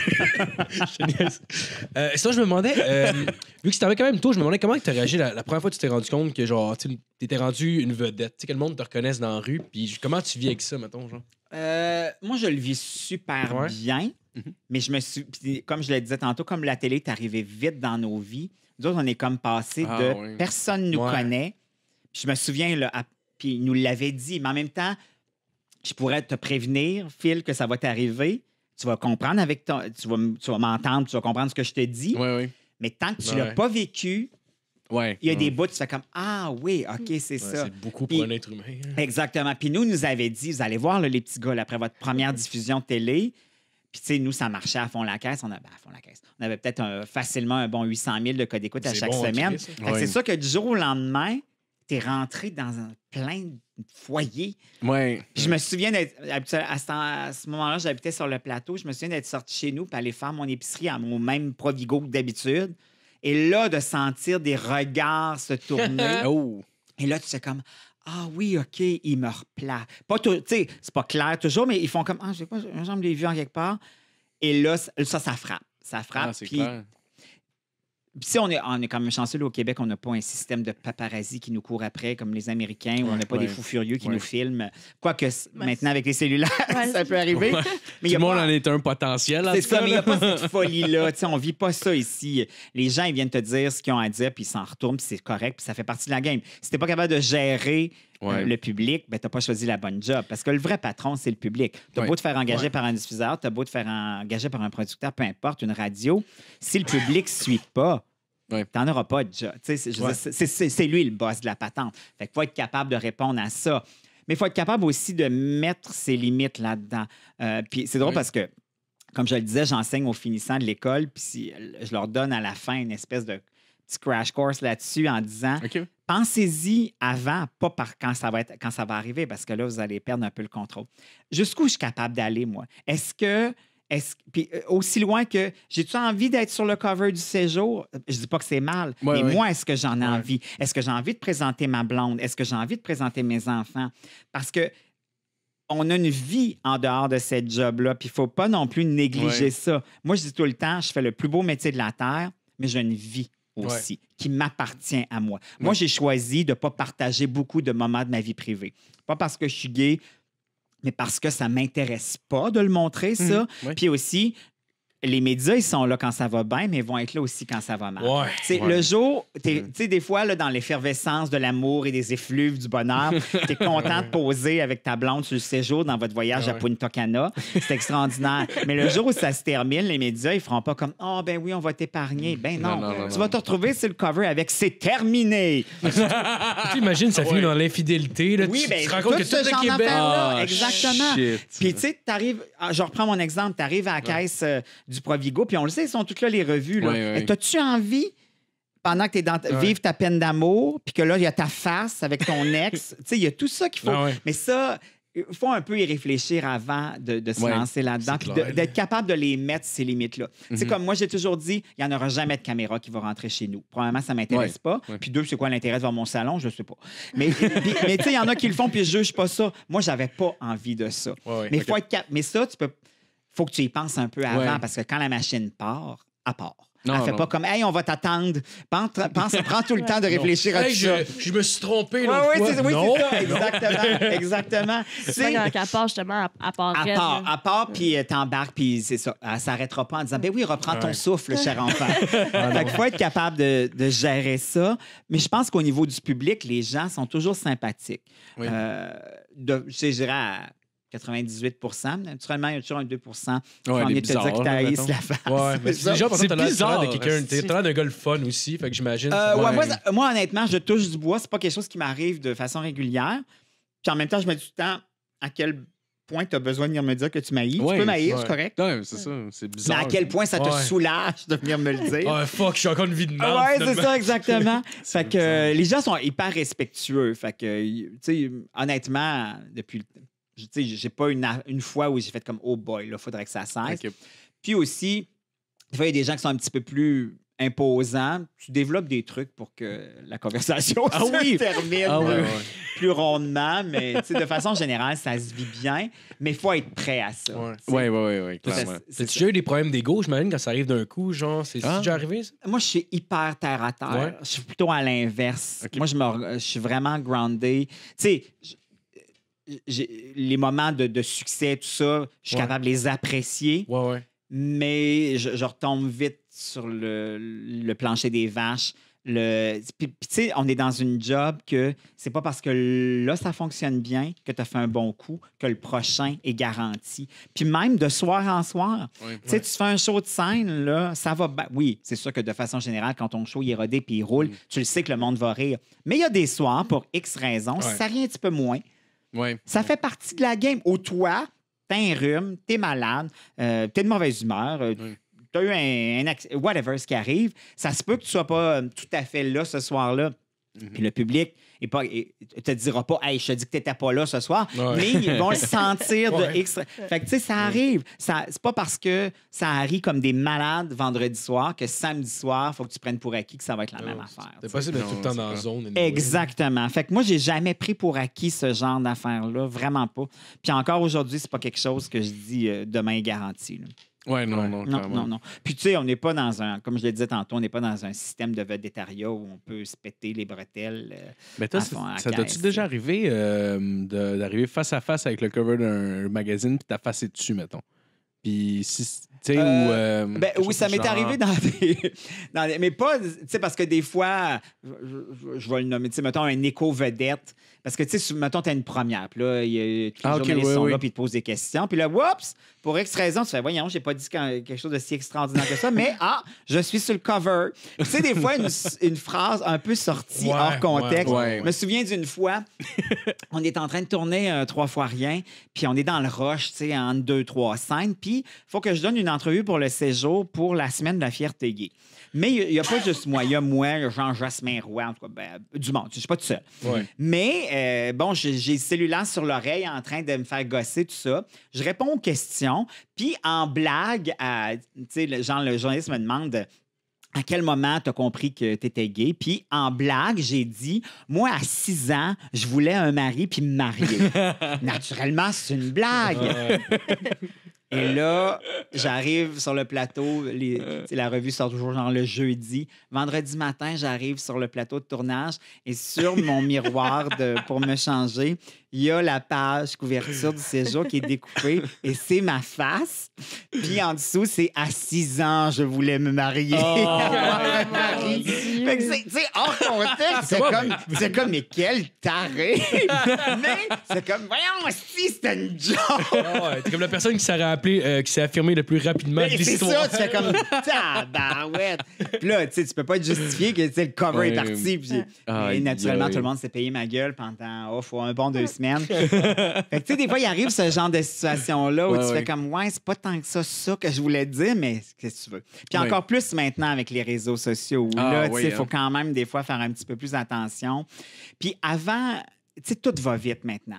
te niaise. Sinon, je me demandais, vu que c'était quand même tôt, je me demandais comment tu as réagi la première fois que tu t'es rendu compte que genre, tu étais rendu une vedette. Tu sais, que le monde te reconnaisse dans la rue. Puis comment tu vis avec ça, mettons, genre? Moi, je le vis super bien. Mais je me suis, comme je le disais tantôt, comme la télé est arrivée vite dans nos vies, nous autres, on est comme passé personne nous connaît. Puis je me souviens, là, puis il nous l'avait dit, mais en même temps, je pourrais te prévenir, Phil, que ça va t'arriver. Tu vas comprendre avec ton. Tu vas m'entendre, tu vas comprendre ce que je te dis. Mais tant que tu ne l'as pas vécu, il y a des bouts, tu fais comme ah oui, OK, c'est ça. C'est beaucoup pour un être humain. Exactement. Puis nous avait dit, vous allez voir là, les petits gars, là, après votre première diffusion de télé. Puis, tu sais, nous, ça marchait à fond la caisse. On avait peut-être facilement un bon 800 000 de code d'écoute à chaque semaine. C'est ça que du jour au lendemain, tu es rentré dans plein de foyers. Je me souviens d'être... À ce moment-là, j'habitais sur le plateau. Je me souviens d'être sorti chez nous et aller faire mon épicerie à mon même Provigo que d'habitude. Et là, de sentir des regards se tourner. Et là, tu sais comme... Ah oui, OK, il me replace. Pas tout, tu sais, c'est pas clair toujours, mais ils font comme, je sais pas, un jour, je l'ai vu en quelque part. Et là, ça frappe. Ça frappe. C'est clair. Puis si on est quand même chanceux, là, au Québec, on n'a pas un système de paparazzi qui nous court après, comme les Américains, où on n'a pas des fous furieux qui nous filment. Quoique maintenant, avec les cellulaires, ça peut arriver. Mais tout le monde en est un potentiel. C'est ça, mais il n'y a pas cette folie-là. On ne vit pas ça ici. Les gens, ils viennent te dire ce qu'ils ont à dire, puis ils s'en retournent, puis c'est correct, puis ça fait partie de la game. Si tu n'es pas capable de gérer le public, ben, tu n'as pas choisi la bonne job. Parce que le vrai patron, c'est le public. Tu as beau te faire engager par un diffuseur, tu as beau te faire engager par un producteur, peu importe, une radio. Si le public ne suit pas, tu n'en auras pas de job. C'est lui le boss de la patente. Fait qu'il faut être capable de répondre à ça. Mais il faut être capable aussi de mettre ses limites là-dedans. Puis c'est drôle parce que, comme je le disais, j'enseigne aux finissants de l'école, puis je leur donne à la fin une espèce de petit crash course là-dessus en disant pensez-y avant, pas quand ça va arriver, parce que là, vous allez perdre un peu le contrôle. Jusqu'où je suis capable d'aller, moi? Puis aussi loin que j'ai-tu envie d'être sur le cover du Séjour? Je dis pas que c'est mal, mais moi, est-ce que j'en ai envie? Est-ce que j'ai envie de présenter ma blonde? Est-ce que j'ai envie de présenter mes enfants? Parce que on a une vie en dehors de cette job-là, puis il ne faut pas non plus négliger ça. Moi, je dis tout le temps, je fais le plus beau métier de la Terre, mais j'ai une vie aussi qui m'appartient à moi. Moi, j'ai choisi de ne pas partager beaucoup de moments de ma vie privée. Pas parce que je suis gay, mais parce que ça ne m'intéresse pas de le montrer, ça. Puis aussi, les médias, ils sont là quand ça va bien, mais ils vont être là aussi quand ça va mal. Ouais. Le jour, tu sais, des fois, là, dans l'effervescence de l'amour et des effluves du bonheur, tu es content de poser avec ta blonde sur le séjour dans votre voyage à Punta Cana. C'est extraordinaire. Mais le jour où ça se termine, les médias, ils feront pas comme « Ah, ben oui, on va t'épargner. » Ben non. Tu vas te retrouver sur le cover avec « C'est terminé. » Tu imagines, ça finit dans l'infidélité. Là, Oui, tu te rends compte que ce tout genre le Québec... d'affaires-là, exactement. shit. Puis, tu sais, t'arrives... Je reprends mon exemple. T'arrives à la caisse du Provigo, puis on le sait, ils sont toutes là, les revues. Là. Ouais. T'as-tu envie, pendant que t'es dans vivre ta peine d'amour, puis que là, il y a ta face avec ton ex, tu sais, il y a tout ça qu'il faut... Mais ça... Il faut un peu y réfléchir avant de se lancer là-dedans, puis d'être capable de les mettre, ces limites-là. C'est comme moi, j'ai toujours dit, il n'y en aura jamais de caméra qui va rentrer chez nous. Probablement, ça ne m'intéresse pas. Puis 2, c'est quoi l'intérêt de voir mon salon? Je ne sais pas. Mais tu sais, il y en a qui le font, puis je ne juge pas ça. Moi, je n'avais pas envie de ça. Mais faut être mais ça, faut que tu y penses un peu avant, parce que quand la machine part, elle part. Elle fait pas comme, hey, on va t'attendre. Prends tout le temps de réfléchir à tout ça. Je me suis trompé. Oui, c'est ça. Exactement. C'est quand elle part, justement, à part. À part, puis t'embarques, puis c'est ça. Elle s'arrêtera pas en disant, ben oui, reprends ton souffle, cher enfant. Fait qu'il faut être capable de gérer ça. Mais je pense qu'au niveau du public, les gens sont toujours sympathiques. Je dirais à 98 naturellement, il y a toujours un 2 qui ont envie de te dire que t'haïsses la face. Ouais, mais c'est déjà c'est bizarre. de quelqu'un. T'es l'air d'un gars le fun aussi, fait que j'imagine. Moi, honnêtement, je touche du bois. C'est pas quelque chose qui m'arrive de façon régulière. Puis en même temps, je me dis tout le temps à quel point tu as besoin de venir me dire que tu m'haïs. Tu peux m'haïr, c'est correct. Ouais, c'est ça. C'est bizarre. Mais à quel point ça te soulage de venir me le dire. Oh, fuck, je suis encore une vie de merde. Ouais, c'est ça, exactement. Fait que les gens sont hyper respectueux. Fait que, tu sais, honnêtement, depuis tu sais, j'ai pas une fois où j'ai fait comme « Oh boy, là, faudrait que ça cesse. Okay. » Puis aussi, des fois, il y a des gens qui sont un petit peu plus imposants. Tu développes des trucs pour que la conversation se termine plus rondement. Mais de façon générale, ça se vit bien. Mais il faut être prêt à ça. Oui, clairement. T'as-tu déjà eu des problèmes d'ego, j'imagine, quand ça arrive d'un coup? Genre, c'est déjà arrivé, ça? Moi, je suis hyper terre à terre. Je suis plutôt à l'inverse. Okay. Moi, je suis vraiment groundé. Tu sais, les moments de succès, tout ça, je suis capable de les apprécier. Mais je retombe vite sur le plancher des vaches. Puis, tu sais, on est dans une job que c'est pas parce que là, ça fonctionne bien que tu as fait un bon coup que le prochain est garanti. Puis même de soir en soir, tu sais, tu fais un show de scène, là, ça va bien. Oui, c'est sûr que de façon générale, quand ton show il est rodé puis il roule, tu le sais que le monde va rire. Mais il y a des soirs, pour X raisons, ça rit un petit peu moins. Ça fait partie de la game. Ou toi, t'as un rhume, t'es malade, t'es de mauvaise humeur, t'as eu un whatever, ce qui arrive. Ça se peut que tu sois pas tout à fait là ce soir-là. Puis le public te dira pas « Hey, je te dis que t'étais pas là ce soir mais ils vont le sentir de X. Fait que, tu sais, ça arrive. C'est pas parce que ça arrive comme des malades vendredi soir que samedi soir, il faut que tu prennes pour acquis que ça va être la même affaire. C'est possible d'être tout le temps dans la zone. Exactement. Fait que moi, j'ai jamais pris pour acquis ce genre d'affaires-là. Vraiment pas. Puis encore aujourd'hui, c'est pas quelque chose que je dis demain est garanti. Là. Non. Puis, tu sais, on n'est pas dans un, comme je le disais tantôt, on n'est pas dans un système de vedettariat où on peut se péter les bretelles. Mais toi, ça doit-tu déjà arriver d'arriver face à face avec le cover d'un magazine puis t'affacer dessus, mettons? Puis, tu sais, oui, ça m'est arrivé dans des. Mais pas, tu sais, parce que des fois, je vais le nommer, tu sais, mettons un éco-vedette. Parce que, tu sais, mettons, tu as une première. Puis là, il y a tous les journalistes sont là, puis ils te posent des questions. Puis là, oups, pour X raison, tu fais, voyons, j'ai pas dit quelque chose de si extraordinaire que ça, mais je suis sur le cover. Tu sais, des fois, une phrase un peu sortie hors contexte. Je me souviens d'une fois, on est en train de tourner 3 fois rien, puis on est dans le rush, tu sais, en 2-3 scènes. Puis il faut que je donne une entrevue pour le séjour pour la semaine de la fierté gay. Mais il n'y a pas juste moi. Il y a moi, Jean-Jasmin Roy, en tout cas, du monde. Je ne suis pas tout seul. Mais, j'ai le cellulaire sur l'oreille en train de me faire gosser, tout ça. Je réponds aux questions. Puis, en blague, tu sais, le journaliste me demande à quel moment tu as compris que tu étais gay. Puis, en blague, j'ai dit, moi, à 6 ans, je voulais un mari puis me marier. Naturellement, c'est une blague. Et là, j'arrive sur le plateau. La revue sort toujours genre le jeudi. Vendredi matin, j'arrive sur le plateau de tournage et sur mon miroir pour me changer, il y a la page couverture du séjour qui est découpée et c'est ma face. Puis en dessous, c'est à 6 ans, je voulais me marier. Fait que c'est hors contexte. C'est comme, mais quel taré! Mais c'est comme, voyons, si c'était une joke! T'es comme la personne qui s'est rappelé, qui s'est affirmée le plus rapidement de l'histoire. C'est ça, tu fais comme, tabarouette! Puis là, tu peux pas te justifier que le cover est parti. Puis, et naturellement, tout le monde s'est payé ma gueule pendant un bon 2 semaines. Fait que, tu sais, des fois, il arrive ce genre de situation-là où tu fais comme, c'est pas tant que ça que je voulais dire, mais qu'est-ce que tu veux? Puis encore plus maintenant avec les réseaux sociaux, où là, tu sais, il faut quand même des fois faire un petit peu plus attention. Puis avant, tu sais, tout va vite maintenant.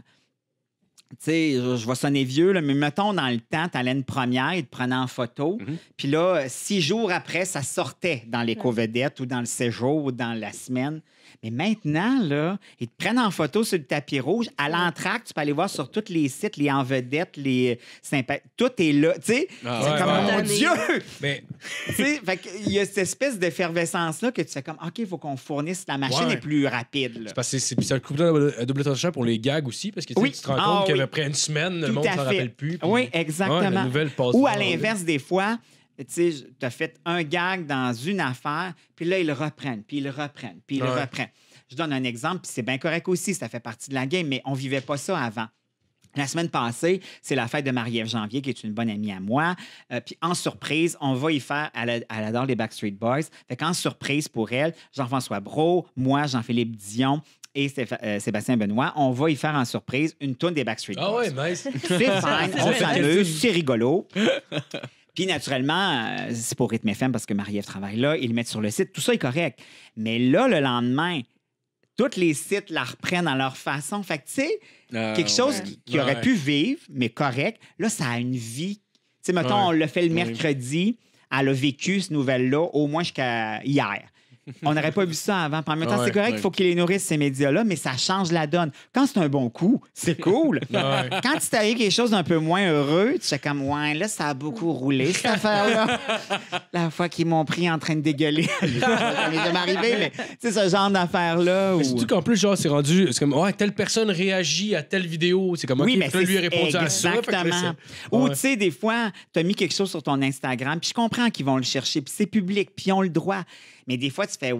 Tu sais, je vais sonner vieux, là, mais mettons, dans le temps, tu allais une première, ils te prenaient en photo. Puis là, 6 jours après, ça sortait dans l'éco-vedette ou dans le séjour ou dans la semaine. Mais maintenant, là, ils te prennent en photo sur le tapis rouge. À l'entracte, tu peux aller voir sur tous les sites, les en vedette, les tout est là. Tu sais, c'est comme, mon Dieu! Mais... Tu sais, fait qu'il y a cette espèce d'effervescence-là que tu fais comme, OK, il faut qu'on fournisse, la machine est plus rapide. Là. C'est parce que c'est un coup de double tranchant pour les gags aussi, parce que tu te rends compte qu'après une semaine, le monde ne s'en rappelle plus. Puis... Oui, exactement. la nouvelle passe ou à l'inverse, des fois... Tu sais, tu as fait un gag dans une affaire, puis là, ils le reprennent, puis ils le reprennent, puis ils le reprennent. Je donne un exemple, puis c'est bien correct aussi, ça fait partie de la game, mais on ne vivait pas ça avant. La semaine passée, c'est la fête de Marie-Ève Janvier, qui est une bonne amie à moi. Puis en surprise, on va y faire... Elle adore les Backstreet Boys. Fait qu'en surprise pour elle, Jean-François Brault, moi, Jean-Philippe Dion et Sébastien Benoît, on va y faire en surprise une toune des Backstreet Boys. Ah ouais, nice. C'est fine, on s'amuse, c'est rigolo. Puis, naturellement, c'est pour Rythme FM parce que Marie-Ève travaille là. Ils le mettent sur le site. Tout ça est correct. Mais là, le lendemain, tous les sites la reprennent à leur façon. Fait que, tu sais, quelque chose qui aurait pu vivre, mais correct, là, ça a une vie. Tu sais, mettons, on l'a fait le mercredi. Elle a vécu cette nouvelle-là au moins jusqu'à hier. On n'aurait pas vu ça avant. En même temps, c'est correct qu'il faut qu'ils les nourrissent, ces médias-là, mais ça change la donne. Quand c'est un bon coup, c'est cool. Quand il t'arrive quelque chose d'un peu moins heureux, tu sais comme, là, ça a beaucoup roulé, cette affaire-là. La fois qu'ils m'ont pris en train de dégueuler. Ça m'est jamais arrivé, mais tu sais, ce genre d'affaire-là. Surtout qu'en plus, genre, c'est rendu, c'est comme, telle personne réagit à telle vidéo. C'est comme, OK, mais lui a répondu à ça. Exactement. Ou, tu sais, des fois, tu as mis quelque chose sur ton Instagram, puis je comprends qu'ils vont le chercher, puis c'est public, puis ils ont le droit. Mais des fois, tu fais,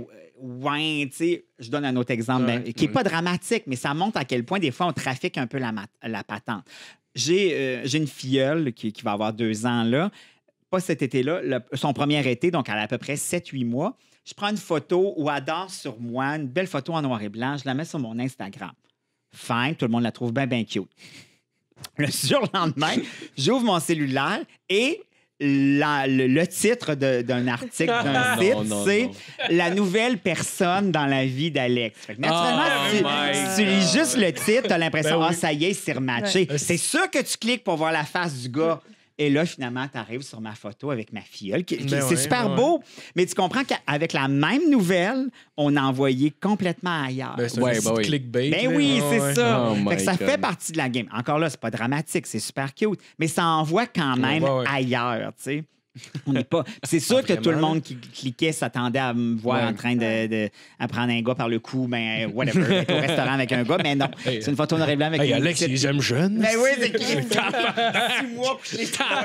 tu sais, je donne un autre exemple qui n'est pas dramatique, mais ça montre à quel point, des fois, on trafique un peu la patente. J'ai une filleule qui va avoir 2 ans, là. Pas cet été-là, son premier été, donc elle a à peu près 7-8 mois. Je prends une photo où elle dort sur moi, une belle photo en noir et blanc, je la mets sur mon Instagram. Fine, tout le monde la trouve bien, bien cute. Le surlendemain, j'ouvre mon cellulaire et... Le titre d'un article d'un site, c'est « La nouvelle personne dans la vie d'Alex ». Naturellement, si tu lis juste le titre, tu as l'impression « ça y est, c'est rematché ». C'est sûr que tu cliques pour voir la face du gars. Et là, finalement, tu arrives sur ma photo avec ma filleule. C'est super beau, mais tu comprends qu'avec la même nouvelle, on a envoyé complètement ailleurs. C'est un clickbait. Oui, c'est ça. Ça fait partie de la game. Encore là, c'est pas dramatique, c'est super cute, mais ça envoie quand même ailleurs, tu sais. On n'est pas. C'est sûr que tout le monde qui cliquait s'attendait à me voir en train de prendre un gars par le cou, whatever, être au restaurant avec un gars, mais non. C'est une photo noir et blanc avec Alex, il les aime jeunes. Mais oui, c'est qui? 6 mois couché.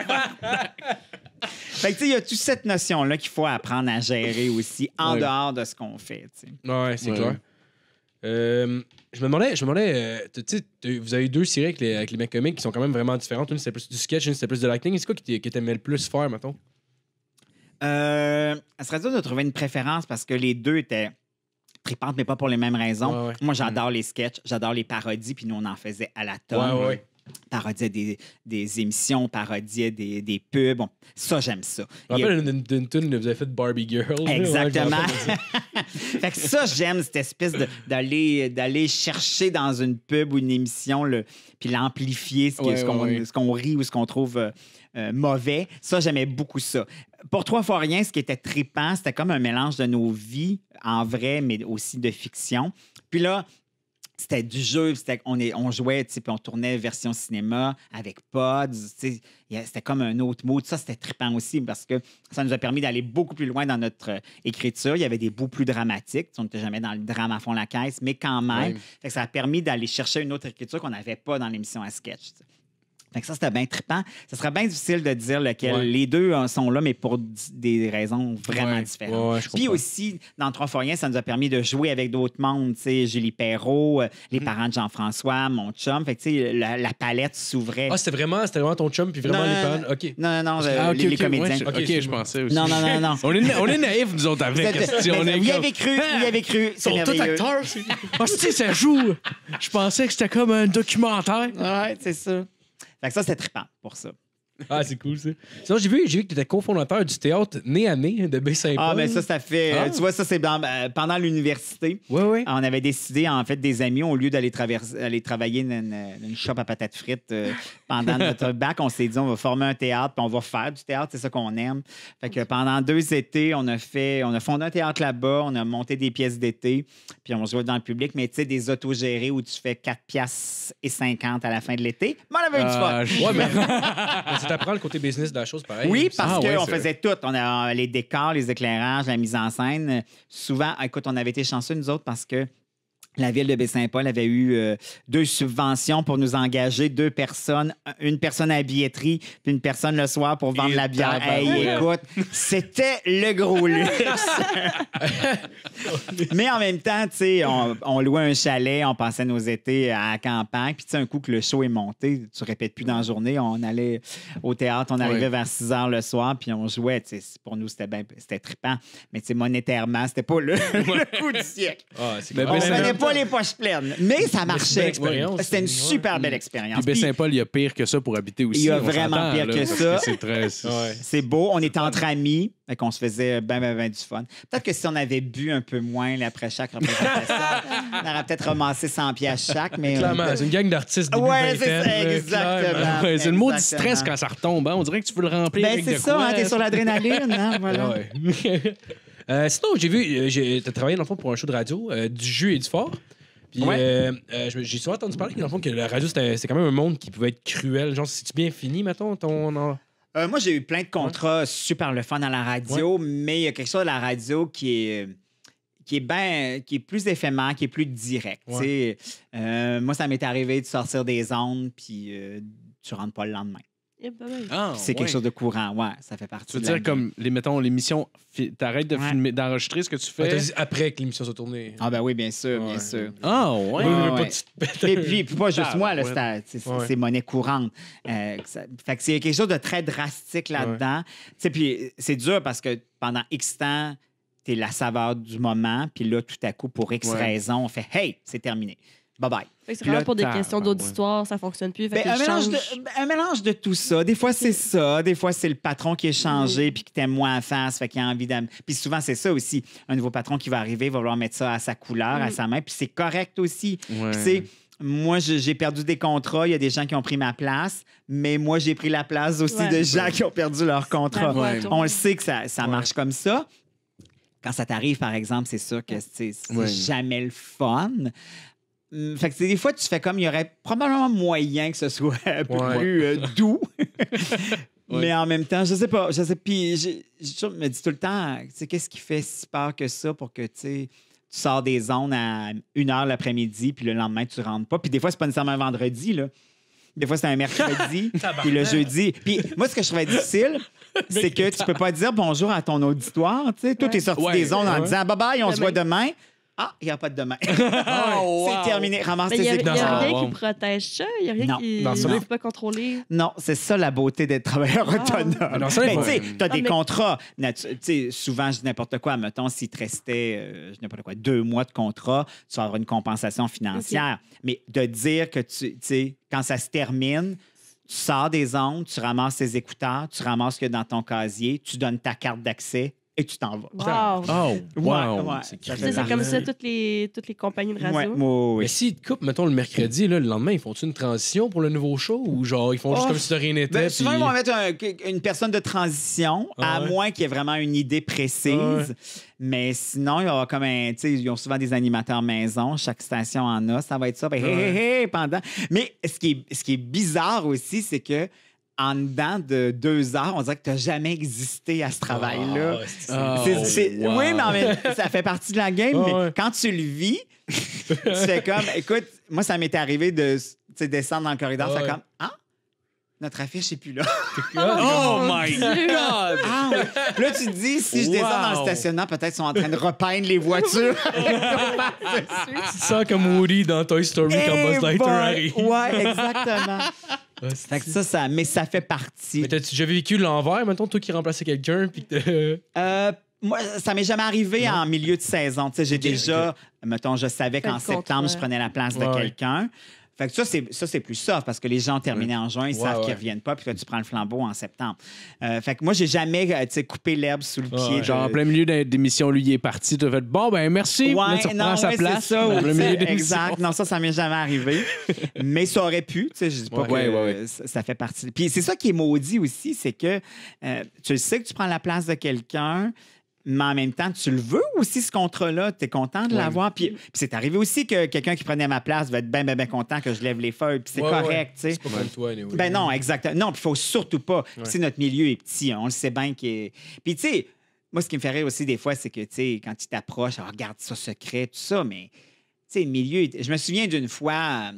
Fait que tu sais, il y a toute cette notion-là qu'il faut apprendre à gérer aussi en dehors de ce qu'on fait. Oui, c'est clair. Je me demandais, tu sais, vous avez eu 2 séries avec les mecs comiques qui sont quand même vraiment différentes. Une, c'était plus du sketch, une, c'était plus de l'acting. C'est quoi qui t'aimait le plus faire, mettons? Ça serait dur de trouver une préférence parce que les deux étaient tripantes, mais pas pour les mêmes raisons. Moi, j'adore les sketchs, j'adore les parodies, puis nous, on en faisait à la tonne. Parodiait des émissions, parodiait des pubs. Bon, ça, j'aime ça. Je me rappelle d'une tune que vous avez fait Barbie Girl. Exactement. Fait que ça, j'aime cette espèce d'aller chercher dans une pub ou une émission, puis l'amplifier, ce qu'on rit ou ce qu'on trouve mauvais. Ça, j'aimais beaucoup ça. Pour 3 fois rien, ce qui était trippant, c'était comme un mélange de nos vies en vrai, mais aussi de fiction. Puis là, c'était du jeu, on jouait, puis on tournait version cinéma avec Pods. C'était comme un autre mot. Ça, c'était trippant aussi parce que ça nous a permis d'aller beaucoup plus loin dans notre écriture. Il y avait des bouts plus dramatiques. On n'était jamais dans le drame à fond la caisse, mais quand même, fait que ça a permis d'aller chercher une autre écriture qu'on n'avait pas dans l'émission à sketch. Fait que ça, c'était bien trippant. Ça serait bien difficile de dire lequel. Les deux sont là, mais pour des raisons vraiment différentes. Puis aussi, dans Trois fois rien, ça nous a permis de jouer avec d'autres mondes. Julie Perrault, les parents de Jean-François, mon chum. Fait que la palette s'ouvrait. Ah, c'était vraiment ton chum, puis vraiment les parents. OK. Non, les comédiens. OK, je pensais aussi. Non. On est naïfs, nous autres, avec. Vous y avez cru. Ils sont tous acteurs. Ça joue. Je pensais que c'était comme un documentaire. Ouais, c'est ça. Fait que ça, c'était trippant pour ça. Ah, c'est cool, ça. Sinon, j'ai vu que tu étais cofondateur du théâtre Nez à Nez de Baie-Saint-Paul. Ah, mais ça fait... tu vois, ça, c'est pendant l'université. Oui. On avait décidé, en fait, des amis, au lieu d'aller travailler dans une shop à patates frites pendant notre bac, on s'est dit, on va former un théâtre, puis on va faire du théâtre, c'est ça qu'on aime. Fait que pendant 2 étés, on a fondé un théâtre là-bas, on a monté des pièces d'été, puis on jouait dans le public, mais tu sais, des autogérés où tu fais 4,50 à la fin de l'été. Mais on avait eu du fun. Ouais, mais t'apprends le côté business de la chose, pareil. Oui, parce qu'on faisait tout. On a les décors, les éclairages, la mise en scène. Souvent, écoute, on avait été chanceux, nous autres, parce que la ville de Baie-Saint-Paul avait eu 2 subventions pour nous engager 2 personnes, une personne à la billetterie, puis une personne le soir pour vendre la bière. Écoute, c'était le gros luxe. Mais en même temps, tu sais, on louait un chalet, on passait nos étés à la campagne, puis tu sais, un coup que le show est monté, tu répètes plus dans la journée, on allait au théâtre, on arrivait vers 6 heures le soir, puis on jouait. Tu sais, pour nous, c'était trippant. Mais tu sais, monétairement, c'était pas le coup du siècle. On pas les poches pleines, mais ça marchait. C'était une super belle expérience. Puis Baie-Saint-Paul, il y a pire que ça pour habiter aussi. Il y a vraiment pire que ça. C'est beau. On était entre amis, qu'on se faisait ben du fun. Peut-être que si on avait bu un peu moins après chaque représentation, on aurait peut-être ramassé 100 piastres chaque. Mais clairement, c'est une gang d'artistes début ouais, c'est ça, exactement. C'est le mot du stress quand ça retombe. Hein? On dirait que tu veux le remplir avec c'est ça, hein, t'es sur l'adrénaline. Hein, voilà. Sinon, j'ai vu, tu as travaillé dans le fond pour un show de radio, du jus et du fort. Puis j'ai souvent entendu parler dans le fond, que la radio, c'est quand même un monde qui pouvait être cruel. Genre, c'est-tu bien fini, mettons, moi, j'ai eu plein de contrats super le fun à la radio, mais il y a quelque chose à la radio qui est plus éphémère, qui est plus direct. Moi, ça m'est arrivé de sortir des ondes, puis tu rentres pas le lendemain. C'est quelque chose de courant, ça fait partie. Tu veux dire comme, mettons, l'émission, t'arrêtes de filmer, d'enregistrer ce que tu fais. T'as dit après que l'émission soit tournée. Ah ben oui, bien sûr. Ah ouais. Puis pas juste moi, là, c'est monnaie courante. Fait que c'est quelque chose de très drastique là-dedans. Puis c'est dur parce que pendant X temps, t'es la saveur du moment, puis là, tout à coup, pour X raison, on fait « Hey, c'est terminé. Bye-bye. » C'est vraiment pour des questions d'auditoire, ça fonctionne plus. Un mélange de tout ça. Des fois, c'est ça. Des fois, c'est le patron qui est changé puis qui t'aime moins en face, fait qu'il a envie d'amener. Puis souvent, c'est ça aussi. Un nouveau patron qui va arriver va vouloir mettre ça à sa couleur, à sa main, puis c'est correct aussi. Puis c'est... Moi, j'ai perdu des contrats. Il y a des gens qui ont pris ma place, mais moi, j'ai pris la place aussi de gens qui ont perdu leur contrat. On le sait que ça marche comme ça. Quand ça t'arrive, par exemple, c'est sûr que c'est jamais le fun. Fait que des fois, tu fais comme il y aurait probablement moyen que ce soit un peu plus doux. Mais en même temps, je sais pas. Puis je me dis tout le temps, qu'est-ce qui fait si peur que ça pour que tu sors des ondes à 1h l'après-midi, puis le lendemain, tu rentres pas. Puis des fois, c'est pas nécessairement un vendredi, là. Des fois, c'est un mercredi, puis le jeudi. Puis moi, ce que je trouvais difficile, c'est que tu peux pas dire bonjour à ton auditoire. Toi, t'es sorti des ondes en disant bye-bye, on se voit demain. Ah, il n'y a pas de demain. C'est terminé. Ramasse tes écouteurs. Il n'y a rien qui protège ça. Il n'y a rien qui ne peut pas contrôler. Non, c'est ça la beauté d'être travailleur autonome. Tu as des contrats. Souvent, je dis n'importe quoi. Mettons, s'il te restait, 2 mois de contrat, tu vas avoir une compensation financière. Mais de dire que, quand ça se termine, tu sors des ondes, tu ramasses tes écouteurs, tu ramasses ce qu'il y a dans ton casier, tu donnes ta carte d'accès, et tu t'en vas. Wow. Oh, wow. Ouais, c'est ça Tu fait sais, c'est comme mal. ça toutes les compagnies de radio. Ouais, Mais oui. s'ils te coupent, mettons, le mercredi, là, le lendemain, ils font-tu une transition pour le nouveau show ou genre, ils font juste Oh. comme si de rien n'était? Ben, souvent, puis- ils vont mettre une personne de transition, Ah à ouais. moins qu'il y ait vraiment une idée précise. Ah ouais. Mais sinon, il y aura comme un. Tu sais, ils ont souvent des animateurs maison. Chaque station en a. Ça va être ça. Ben, hé, pendant. Mais ce qui est bizarre aussi, c'est que en dedans de 2 heures, on dirait que tu n'as jamais existé à ce travail-là. Ah, wow. Oui, mais en même temps, ça fait partie de la game. Ah mais ouais. quand tu le vis, tu fais comme. Écoute, moi, ça m'est arrivé de descendre dans le corridor. Ah Fait ouais. comme. Ah, notre affiche n'est plus là. Oh my God! Ah oui. Puis là, tu te dis, si je descends dans le Wow. stationnement, peut-être qu'ils sont en train de repeindre les voitures. Tu sens comme Woody dans Toy Story quand Eh Buzz Lightyear boy! arrive. Ouais, exactement. Ouais, Fait que ça, mais ça fait partie. Mais t'as-tu déjà vécu l'envers, mettons, toi qui remplaçais quelqu'un, puis que Moi, ça m'est jamais arrivé en milieu de saison. Tu sais, j'ai déjà, mettons, je savais qu'en Fait le septembre, contraire. je prenais la place de Ouais. quelqu'un. Fait que ça, c'est plus soft parce que les gens ont terminé en juin, ils savent qu'ils ouais. reviennent pas, puis que tu prends le flambeau en septembre. Fait que moi, j'ai jamais tu sais, coupé l'herbe sous le pied. ouais. Genre, en plein milieu d'émission, lui, il est parti. Tu as fait bon, ben merci. Là, tu reprends sa place. c'est ça. En Oui, plein milieu d'émission. exact. Non, ça m'est jamais arrivé. Mais ça aurait pu. Tu sais, je dis pas Ouais. que Ouais. ça fait partie. Puis c'est ça qui est maudit aussi, c'est que tu le sais que tu prends la place de quelqu'un, mais en même temps, tu le veux aussi, ce contrat-là. Tu es content de l'avoir. Puis c'est arrivé aussi que quelqu'un qui prenait ma place va être bien, bien, bien content que je lève les feuilles. Puis c'est Ouais, correct, tu sais. c'est pas comme toi, anyway. Ben non, exactement. Non, puis il faut surtout pas. Puis, tu sais, notre milieu est petit, hein, on le sait bien. Puis tu sais, moi, ce qui me fait rire aussi des fois, c'est que, tu sais, quand tu t'approches, alors, regarde ça secret, tout ça, mais, tu sais, le milieu... Je me souviens d'une fois...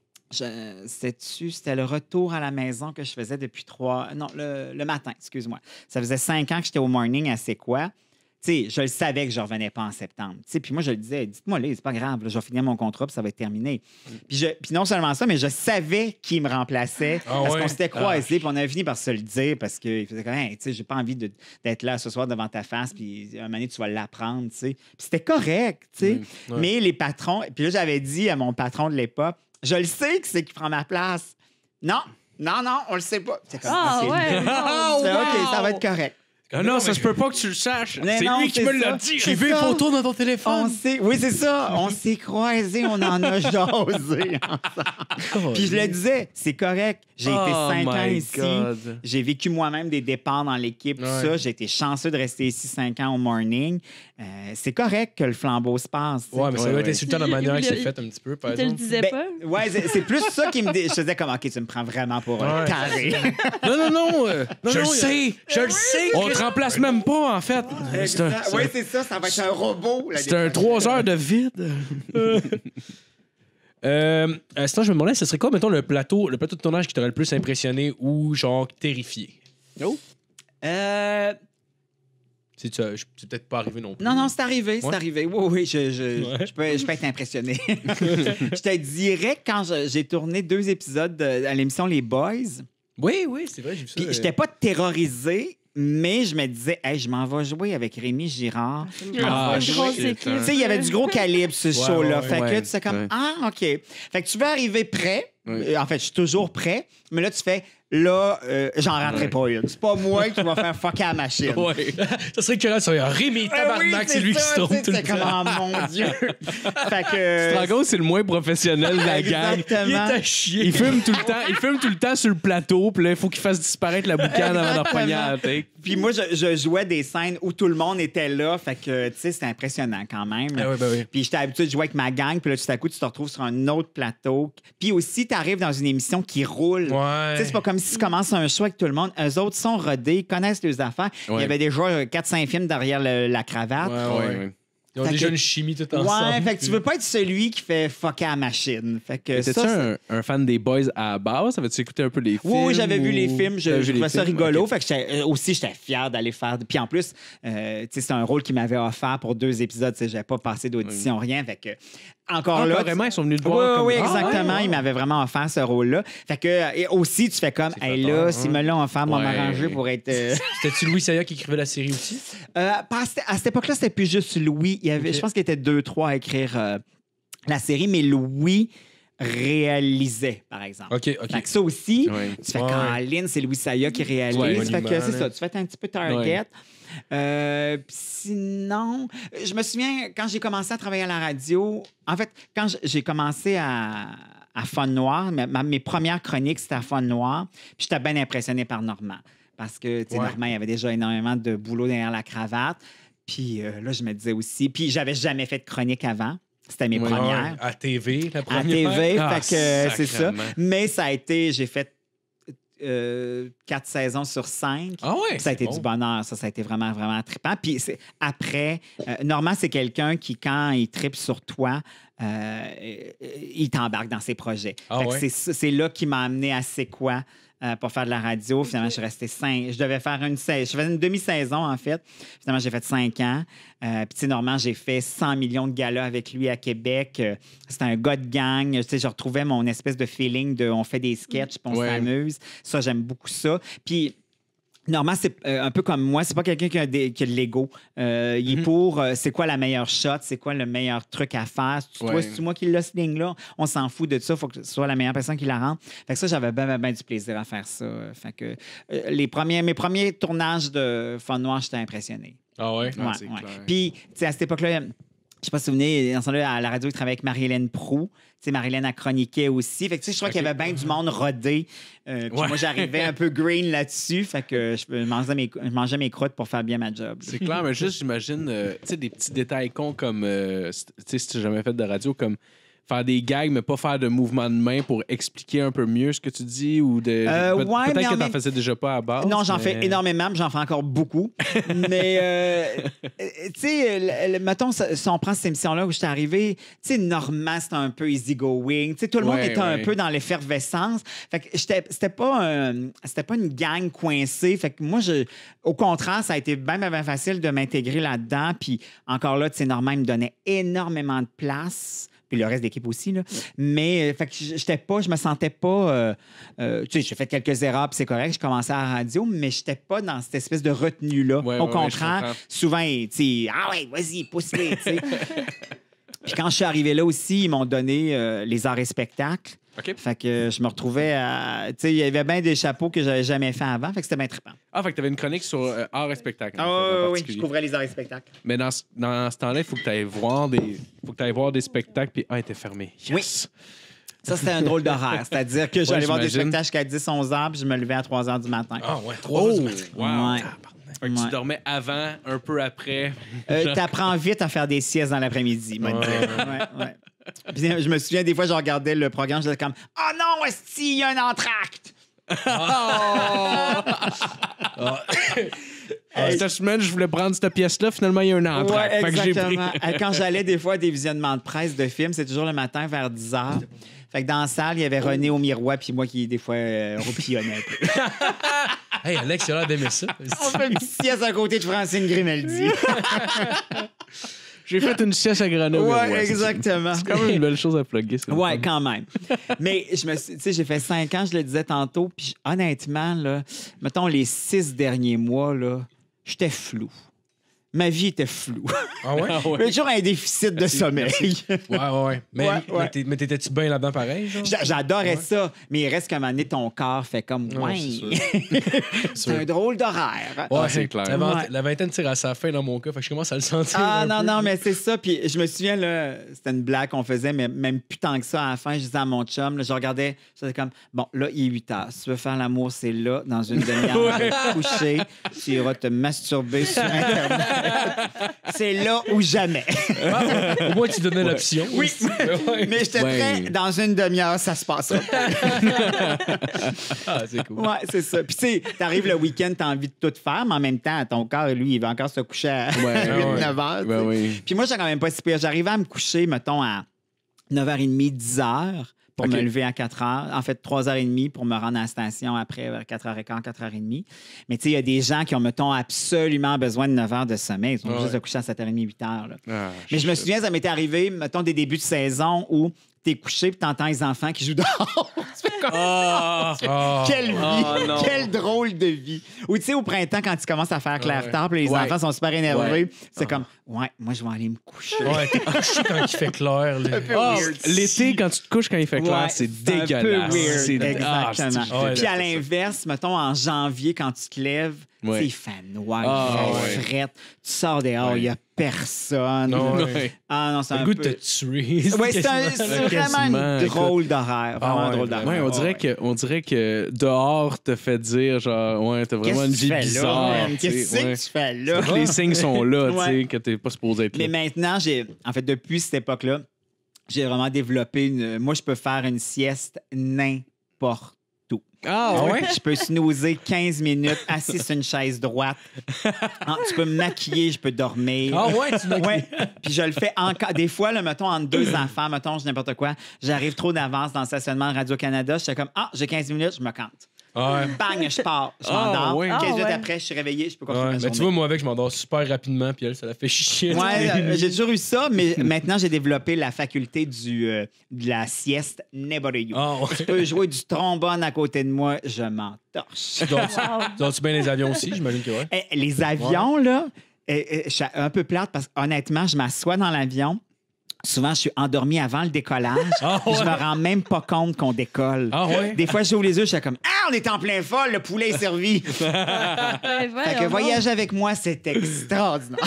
C'était le retour à la maison que je faisais depuis 3... Non, le matin, excuse-moi. Ça faisait 5 ans que j'étais au morning à C'est quoi? Tu sais, je le savais que je ne revenais pas en septembre. Tu sais, puis moi, je le disais, dites-moi, là, c'est pas grave, là, je vais finir mon contrat, puis ça va être terminé. Puis non seulement ça, mais je savais qui me remplaçait Ah parce ouais? qu'on s'était croisés, puis on avait fini par se le dire parce qu'il faisait comme, hey, tu sais, j'ai pas envie d'être là ce soir devant ta face, puis un moment donné, tu vas l'apprendre, tu sais. Puis c'était correct, tu sais. Ouais. Mais les patrons, puis là, j'avais dit à mon patron de l'époque, je le sais que c'est qui prend ma place. Non, on le sait pas. C'est comme, Ah, c'est ouais. lui. non. C'est OK, ça va être correct. Ah non, ça se peut pas que tu le saches. Mais C'est non, lui qui c'est me l'a ça. dit. C'est J'ai vu une ça. photo dans ton On téléphone. oui, c'est ça. On s'est croisés, on en a jasé ensemble. Puis je le disais, c'est correct. J'ai été 5 ans ici. J'ai vécu moi-même des départs dans l'équipe, tout Ouais. ça. J'ai été chanceux de rester ici 5 ans au morning. C'est correct que le flambeau se passe. tu sais. Ouais, mais ça Ouais, doit être ouais. insultant la manière que c'est Il- fait un petit peu, par Il te le exemple. disait Ben, pas? ouais, c'est plus ça qui me dit. Je faisais comme, OK, tu me prends vraiment pour un Ouais. taré. Non. Je le sais. Je le sais. On te remplace même pas, en fait. Oui, c'est ça. Ça va être un robot. la C'est un défense. 3 heures de vide. Sinon, je me demandais, ce serait quoi, mettons, le plateau de tournage qui t'aurait le plus impressionné ou, genre, terrifié? Euh, C'est peut-être pas arrivé non plus. Non, c'est arrivé, c'est Ouais. arrivé. Oui, Ouais. je peux être impressionné. Je te dirais que quand j'ai tourné 2 épisodes à l'émission Les Boys, Oui, c'est vrai, j'ai vu ça. puis j'étais pas terrorisé, mais je me disais, hey, je m'en vais jouer avec Rémi Girard. C'est une Ah, grosse shit, équipe. hein. Tu sais, il y avait du gros calibre, ce Ouais, show-là. ouais, Fait ouais. que tu sais comme, Ouais. ah, OK. Fait que tu veux arriver prêt. Ouais. En fait, je suis toujours prêt. Mais là, tu fais, là, j'en rentrerai Ouais. pas une. C'est pas moi qui va faire fucker à la machine. Ouais. Ça serait que là, ça aurait Rémi, tabarnak, c'est lui qui se trompe tout le C'est comme, temps. oh mon Dieu. Fait que. Dragon, c'est le moins professionnel de la gang. Exactement. Il est à chier. Il filme tout le temps sur le plateau, puis là, il faut qu'il fasse disparaître la boucane avant de repogner à la tête. Puis moi, je jouais des scènes où tout le monde était là. Fait que, tu sais, c'était impressionnant quand même. Ah ouais, ben oui. Puis j'étais habitué de jouer avec ma gang. Puis là, tout à coup, tu te retrouves sur un autre plateau. Puis aussi, tu arrives dans une émission qui roule. Ouais. Tu sais, c'est pas comme si tu commences un show avec tout le monde. Eux autres sont rodés, ils connaissent leurs affaires. Il y Ouais. avait déjà 4-5 films derrière la cravate. Ouais. Ils ont Fait déjà que- une chimie tout ensemble. Ouais, fait que tu veux pas être celui qui fait fucker à la machine. Fait que Étais-tu un fan des Boys à la base? Avais-tu écouté un peu les films? Oui, j'avais vu ou- les films. T'avais Je vu les trouvais ça films? rigolo. Ok. Fait que j'étais fier d'aller faire. Puis en plus, tu sais, c'est un rôle qu'il m'avait offert pour 2 épisodes. Tu sais, j'avais pas passé d'audition, rien. Fait que, encore Ah, là. carrément, ils sont venus te Oui, voir. comme- oui, Ah, exactement. ouais, ouais. Il m'avait vraiment offert ce rôle-là. Fait que, et aussi, tu fais comme, C'est hey, flatteur, là, s'ils me l'ont offert, moi, Ouais. m'arranger pour être. C'était-tu Louis Saya qui écrivait la série aussi? À cette époque-là, c'était plus juste Louis. Il y avait, Ok. Je pense qu'il était 2-3 à écrire la série, mais Louis réalisait, par exemple. OK. Fait que ça aussi, Ouais. tu fais Ouais. Caroline, c'est Louis Saya qui réalise. Ouais, fait que monument, c'est là. ça, tu fais un petit peu target. Puis sinon, je me souviens, quand j'ai commencé à travailler à la radio, en fait, quand j'ai commencé à Fun Noir, mes premières chroniques, c'était à Fun Noir, puis j'étais bien impressionné par Normand. Parce que, tu sais, Ouais. Normand, il y avait déjà énormément de boulot derrière la cravate. Puis là, je me disais aussi... Puis j'avais jamais fait de chronique avant. C'était mes premières. Ouais, à TV, la À première. TV, Ah, fait que c'est ça. sacrément. Mais ça a été... J'ai fait 4 saisons sur 5. Ah ouais? Ça a été c'est du bon. bonheur. Ça a été vraiment, vraiment trippant. Puis après, Normand, c'est quelqu'un qui, quand il trippe sur toi, il t'embarque dans ses projets. Ah Fait que ouais? c'est là qui m'a amené à C'est quoi pour faire de la radio. Finalement, je suis resté 5. Je devais faire je faisais une demi-saison, en fait. Finalement, j'ai fait 5 ans. Puis, tu sais, Normand, j'ai fait 100 millions de galas avec lui à Québec. C'était un gars de gang. Tu sais, je retrouvais mon espèce de feeling de on fait des sketchs, puis on Ouais. s'amuse. Ça, j'aime beaucoup ça. Puis, Normand, c'est un peu comme moi. C'est pas quelqu'un qui a de l'ego. Il est pour c'est quoi la meilleure shot, c'est quoi le meilleur truc à faire. Toi, Ouais. c'est moi qui l'a, ce ligne-là. On s'en fout de ça. Il faut que ce soit la meilleure personne qui la rende. Fait que ça, j'avais bien du plaisir à faire ça. Fait que mes premiers tournages de Fun Noir, j'étais impressionné. Ah ouais? Ah, Ouais, c'est ouais. clair. Puis, tu sais, à cette époque-là, je sais pas si vous vous souvenez, dans ce temps-là, à la radio, il travaillait avec Marie-Hélène Proulx. Tu sais, Marie-Hélène a chroniqué aussi. Fait que, tu sais, je crois qu'il y avait bien du monde rodé. Puis moi, j'arrivais un peu green là-dessus. Fait que je mangeais mes croûtes pour faire bien ma job. C'est clair, mais juste, j'imagine, tu sais, des petits détails cons comme, tu sais, si tu n'as jamais fait de radio, comme faire des gags, mais pas faire de mouvements de main pour expliquer un peu mieux ce que tu dis ou de. Ouais, mais Peut-être en que tu même- faisais déjà pas à base. Non, j'en mais- fais énormément, mais j'en fais encore beaucoup. Mais, tu sais, mettons, si on prend cette émission-là où j'étais arrivé, tu sais, Normand, c'était un peu easygoing. Tu sais, tout le monde Ouais, était un ouais. peu dans l'effervescence. Fait que c'était pas une gang coincée. Fait que moi, au contraire, ça a été bien facile de m'intégrer là-dedans. Puis encore là, tu sais, Normand, il me donnait énormément de place. Puis le reste de l'équipe aussi, là. Mais, fait que je me sentais pas... tu sais, j'ai fait quelques erreurs, puis c'est correct, je commençais à la radio, mais j'étais pas dans cette espèce de retenue-là. Ouais, Au ouais, contraire, je comprends. souvent, tu sais, ah ouais, vas-y, pousse-les, tu sais. Puis quand je suis arrivé là aussi, ils m'ont donné les arts et spectacles. OK. Fait que je me retrouvais à... Tu sais, il y avait bien des chapeaux que j'avais jamais fait avant, fait que c'était bien trippant. Ah, fait que tu avais une chronique sur art et spectacle. en fait, en Ah oui, particulier. je couvrais les arts et spectacles. Mais dans ce temps-là, il faut que tu ailles voir des spectacles, puis il était fermé. Yes! Ça, c'était un drôle d'horaire. C'est-à-dire que j'allais voir des j'imagine. spectacles jusqu'à 10-11 heures, puis je me levais à 3 heures du matin. Ah ouais, 3 Oh! heures du matin. Wow! Ouais. Fait que Ouais. tu dormais avant, un peu après. T'apprends vite à faire des siestes dans l'après-midi. moi, Ouais. ouais. Puis, je me souviens, des fois, je regardais le programme, je disais comme « Oh non, esti, il y a un entracte! Cette semaine, je voulais prendre cette pièce-là. Finalement, il y a un entracte. Ouais, Fait que j'ai pris. exactement. Quand j'allais des fois à des visionnements de presse de films, c'est toujours le matin vers 10 h. Fait que dans la salle, il y avait René au miroir puis moi qui, des fois, roupillonnais un peu. Hey, Alex, il a l'air d'aimer ça. On fait une petite sieste à côté de Francine Grimaldi. J'ai fait une sieste à Grenoble. Ouais, exactement. C'est quand même une belle chose à plugger. ça. Ouais, quand même. Mais tu sais, j'ai fait 5 ans, je le disais tantôt, puis honnêtement, là, mettons les 6 derniers mois, là, j'étais flou. Ma vie était floue. Ah ouais? Ah ouais. J'ai toujours un déficit de sommeil. Ouais. Mais, Ouais. mais t'étais-tu bien là-dedans pareil, genre? J'adorais ça, mais il reste qu'à un moment donné, ton corps fait comme Ouais, ouais. c'est C'est un drôle d'horaire. Ouais, c'est clair. La vingtaine tire à sa fin dans mon cas, fait que je commence à le sentir. Ah un non, peu. non, mais c'est ça. Puis je me souviens, là, c'était une blague qu'on faisait, mais même plus tant que ça à la fin. Je disais à mon chum, là, je regardais, j'étais comme, bon, là, il est 8 heures. Si tu veux faire l'amour, c'est là, dans une demi-heure, on va te coucher. Tu iras te masturber sur Internet. C'est là ou jamais. Au moins, tu donnais l'option. Oui. Ouais. Mais j'étais Ouais. très, dans une demi-heure, ça se passe. Ah, c'est cool. Ouais, c'est ça. Puis, tu sais, t'arrives le week-end, t'as envie de tout faire, mais en même temps, ton corps, lui, il va encore se coucher à 8-9 heures. tu sais. Ben oui. Puis moi, j'étais quand même pas si pire. J'arrivais à me coucher, mettons, à 9h30, 10h pour OK. me lever à 4h. En fait, 3h30 pour me rendre à la station après, vers 4h15, 4h30. Mais tu sais, il y a des gens qui ont, mettons, absolument besoin de 9 heures de sommeil. Ils sont Ouais. juste de coucher à 7h30, 8h. Là. Ah, Mais je me souviens, ça m'était arrivé, mettons, des débuts de saison où t'es couché puis t'entends les enfants qui jouent dehors. Tu fais Quelle vie! non. Quelle drôle de vie! Ou tu sais, au printemps, quand tu commences à faire clair-tard, puis les enfants sont super énervés, c'est comme, ouais, moi, je vais aller me coucher. Ouais, t'es couché quand il fait clair. Là. L'été, quand tu te couches quand il fait clair, Ouais, c'est un peu dégueulasse. weird. C'est- Exactement. Ouais, Puis à l'inverse, mettons en janvier, quand tu te lèves, Ouais. il fait noir, Ah, il ouais. fait frette, tu sors dehors, il n'y a personne. Non, Ouais. Ah non, c'est T'as un le goût peu... de te tuer. Ouais, c'est Quasiment, vraiment une drôle d'horaire. Vraiment Ah un ouais, drôle d'horaire. Ouais, on dirait que dehors te fait dire genre ouais, t'as vraiment une vie bizarre. man? Qu'est-ce que tu fais là? Tous les signes sont là, tu Ouais. sais, que t'es pas supposé être là. Mais maintenant, en fait, depuis cette époque-là, j'ai vraiment développé moi, je peux faire une sieste n'importe où. Ah ouais? Je peux snoozer 15 minutes assis sur une chaise droite. Tu peux me maquiller, je peux dormir. Ah ouais, tu m'as Ouais. Puis je le fais encore. Des fois, là, mettons, entre deux enfants, mettons, je n'importe quoi, j'arrive trop d'avance dans le stationnement de Radio-Canada. Je suis comme, j'ai 15 minutes, je me cante. Ouais. Bang, je pars. Je Ah, m'endors. ouais. 15 minutes Ah, ouais. après, je suis réveillé, je peux continuer Ouais. ma Mais journée. tu vois, moi, avec, je m'endors super rapidement, puis elle, ça la fait chier. Ouais, j'ai toujours eu ça, mais maintenant, j'ai développé la faculté de la sieste never you. Ah ouais. Je peux jouer du trombone à côté de moi, je m'entorche. Dors-tu bien les avions aussi? J'imagine que ouais. Les avions, là, je suis un peu plate parce qu'honnêtement, je m'assois dans l'avion. Souvent, je suis endormi avant le décollage. Ah ouais? Je me rends même pas compte qu'on décolle. Ah ouais? Des fois, j'ouvre les yeux, je suis comme on est en plein vol, le poulet est servi. Fait que voyager avec moi, c'est extraordinaire.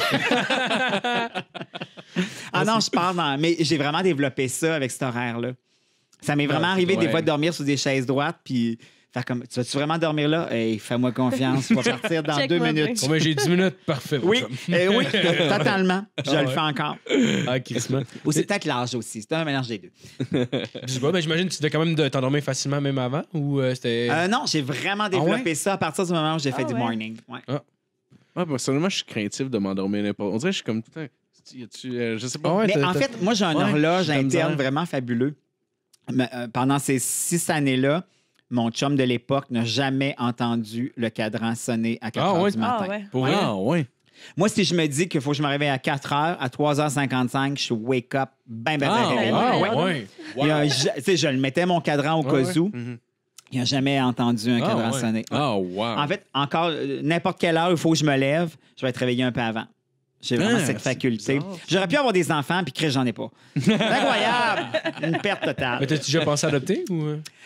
Non, je pars dans. Mais j'ai vraiment développé ça avec cet horaire-là. Ça m'est vraiment arrivé des ouais. fois de dormir sur des chaises droites, puis faire comme tu vas-tu vraiment dormir là? Hey, fais-moi confiance, on va partir dans 2 Check-moi minutes. Bon, ben, j'ai 10 minutes, parfait. mon Oui, chum. oui, totalement. Puis je Ah le ouais. fais encore. Ah, Christmas. Ou c'est peut-être l'âge aussi. C'est un mélange des deux. Je sais pas, mais j'imagine que tu devais quand même t'endormir facilement même avant, ou c'était... Non, j'ai vraiment développé ouais? ça à partir du moment où j'ai fait Ah du ouais? morning. Ouais. Ouais, personnellement, je suis craintif de m'endormir n'importe. On dirait que je suis comme putain, je sais pas. Ah ouais, Mais en fait, moi, j'ai un Ouais, horloge j'ai de la interne misère. vraiment fabuleux. Mais, pendant ces 6 années-là, mon chum de l'époque n'a jamais entendu le cadran sonner à 4 Ah heures ouais? du matin. Ah ouais. Pour vrai? Ah ouais. Moi, si je me dis qu'il faut que je me réveille à 4 heures, à 3h55, je suis wake up, ben Ah, réveillé. Ah ouais. ouais. Tu sais, je le mettais mon cadran au Ouais, cas où. Mhm. Il n'a jamais entendu un Ah, cadran ouais. sonner. Ah wow. En fait, encore, n'importe quelle heure il faut que je me lève, je vais être réveillé un peu avant. J'ai vraiment Ah, cette c'est faculté. bizarre, ça. J'aurais pu avoir des enfants, puis Chris, j'en ai pas. C'est incroyable! Une perte Mais totale. t'as-tu déjà pensé à adopter, ou...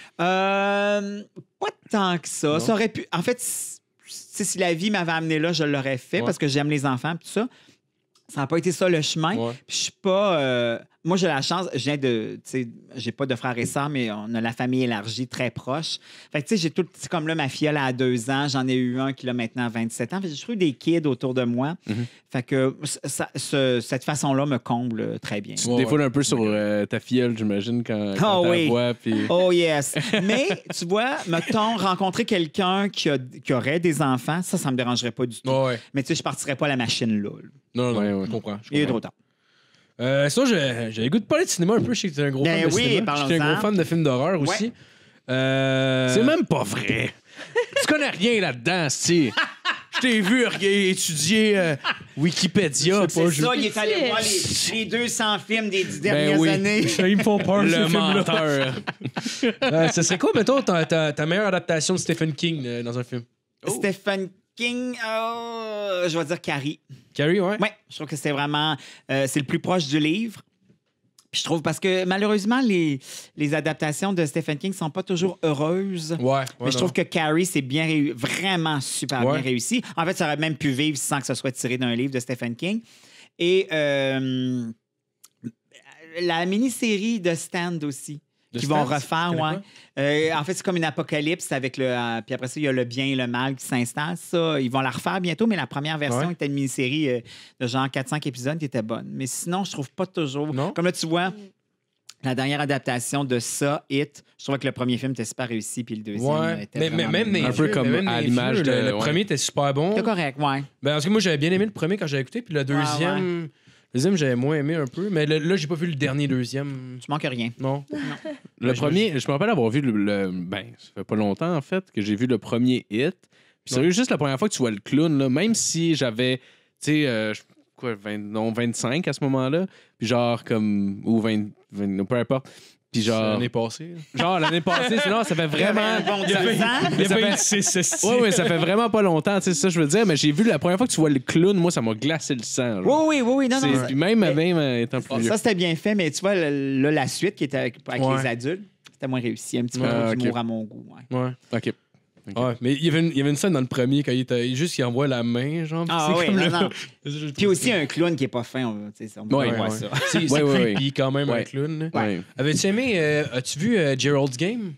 Pas tant que ça. Non? Ça aurait pu... En fait, si la vie m'avait amené là, je l'aurais fait Ouais. parce que j'aime les enfants, puis tout ça. Ça n'a pas été ça le chemin. Ouais. Puis je suis pas... moi, j'ai la chance, je viens de... Tu sais, j'ai pas de frères et sœurs, mais on a la famille élargie très proche. Fait que, tu sais, j'ai tout... C'est comme là, ma filleule a 2 ans, j'en ai eu un qui a maintenant 27 ans. Fait que j'ai toujours eu des kids autour de moi. Fait que cette façon-là me comble très bien. Tu te défoules un peu sur ta filleule, j'imagine, quand Ah tu oui. la vois. Puis... Oh yes. Mais tu vois, mettons, rencontrer quelqu'un qui aurait des enfants, ça me dérangerait pas du tout. Ouais. Mais tu sais, je partirais pas la machine là. Non, non, Ouais, je ouais. comprends. Il est trop tard. Ça, j'avais le goût de parler de cinéma un peu. Je sais que t'es un gros Ben fan de oui, cinéma. parlons-en. Je suis un gros fan de films d'horreur aussi. C'est même pas vrai. Tu connais rien là-dedans, si. Je t'ai vu étudier Wikipédia. C'est ça, il est allé voir les 200 films des 10 dernières oui. années. Ils me font peur, Le ces films-là. menteur. Ce serait quoi, mettons, ta meilleure adaptation de Stephen King dans un film? Stephen King, je vais dire Carrie. Carrie, ouais? Oui, je trouve que c'est vraiment... c'est le plus proche du livre. Puis je trouve, parce que malheureusement, les adaptations de Stephen King sont pas toujours heureuses. Ouais. Mais je trouve que Carrie, c'est bien vraiment super Ouais. bien réussi. En fait, ça aurait même pu vivre sans que ce soit tiré d'un livre de Stephen King. Et la mini-série de Stand aussi, De qui Stand, vont refaire, tu connais ouais. En fait, c'est comme une apocalypse avec le. Puis après ça, il y a le bien et le mal qui s'installent. Ça, ils vont la refaire bientôt, mais la première version Ouais. était une mini-série de genre 4-5 épisodes qui était bonne. Mais sinon, je trouve pas toujours. Non? Comme là, tu vois. La dernière adaptation de ça, It, je trouvais que le premier film était super réussi, puis le deuxième Ouais. était Mais vraiment même bien. les Un peu vieux, comme même à les l'image vieux, de- Le ouais. premier était super bon. C'est correct, ouais. Ben, parce que moi, j'avais bien aimé le premier quand j'avais écouté, puis le deuxième... Le deuxième, j'avais moins aimé un peu. Mais là, j'ai pas vu le dernier deuxième. Tu manques rien. Non. Le premier, je me rappelle avoir vu ben, ça fait pas longtemps, en fait, que j'ai vu le premier Hit. Puis sérieux, juste la première fois que tu vois le clown, là, même si j'avais, tu sais, 25 à ce moment-là, puis genre comme, ou 20, peu importe. Puis genre... L'année passée. Genre, l'année passée, sinon, ça fait vraiment... Un bon 2 ans. Il y a 26, Oui, ça fait vraiment pas longtemps, tu sais, ça, je veux dire. Mais j'ai vu la première fois que tu vois le clown, moi, ça m'a glacé le sang. genre. Oui, non. Puis même étant plus vieux. Ça, c'était bien fait, mais tu vois, là, la suite qui était avec Ouais. les adultes, c'était moins réussi. Un petit peu Ah, d'humour ok. à mon goût. Ouais. Ouais. OK. Ouais, mais il y avait une scène dans le premier quand il envoie la main, genre. Ah c'est oui, comme non. Puis aussi un clown qui est pas fin, on va Ouais, voir ouais. ça. C'est Ouais, ouais, creepy quand même, un Ouais. clown. là. Ouais. Avais-tu aimé, as-tu vu Gerald's Game?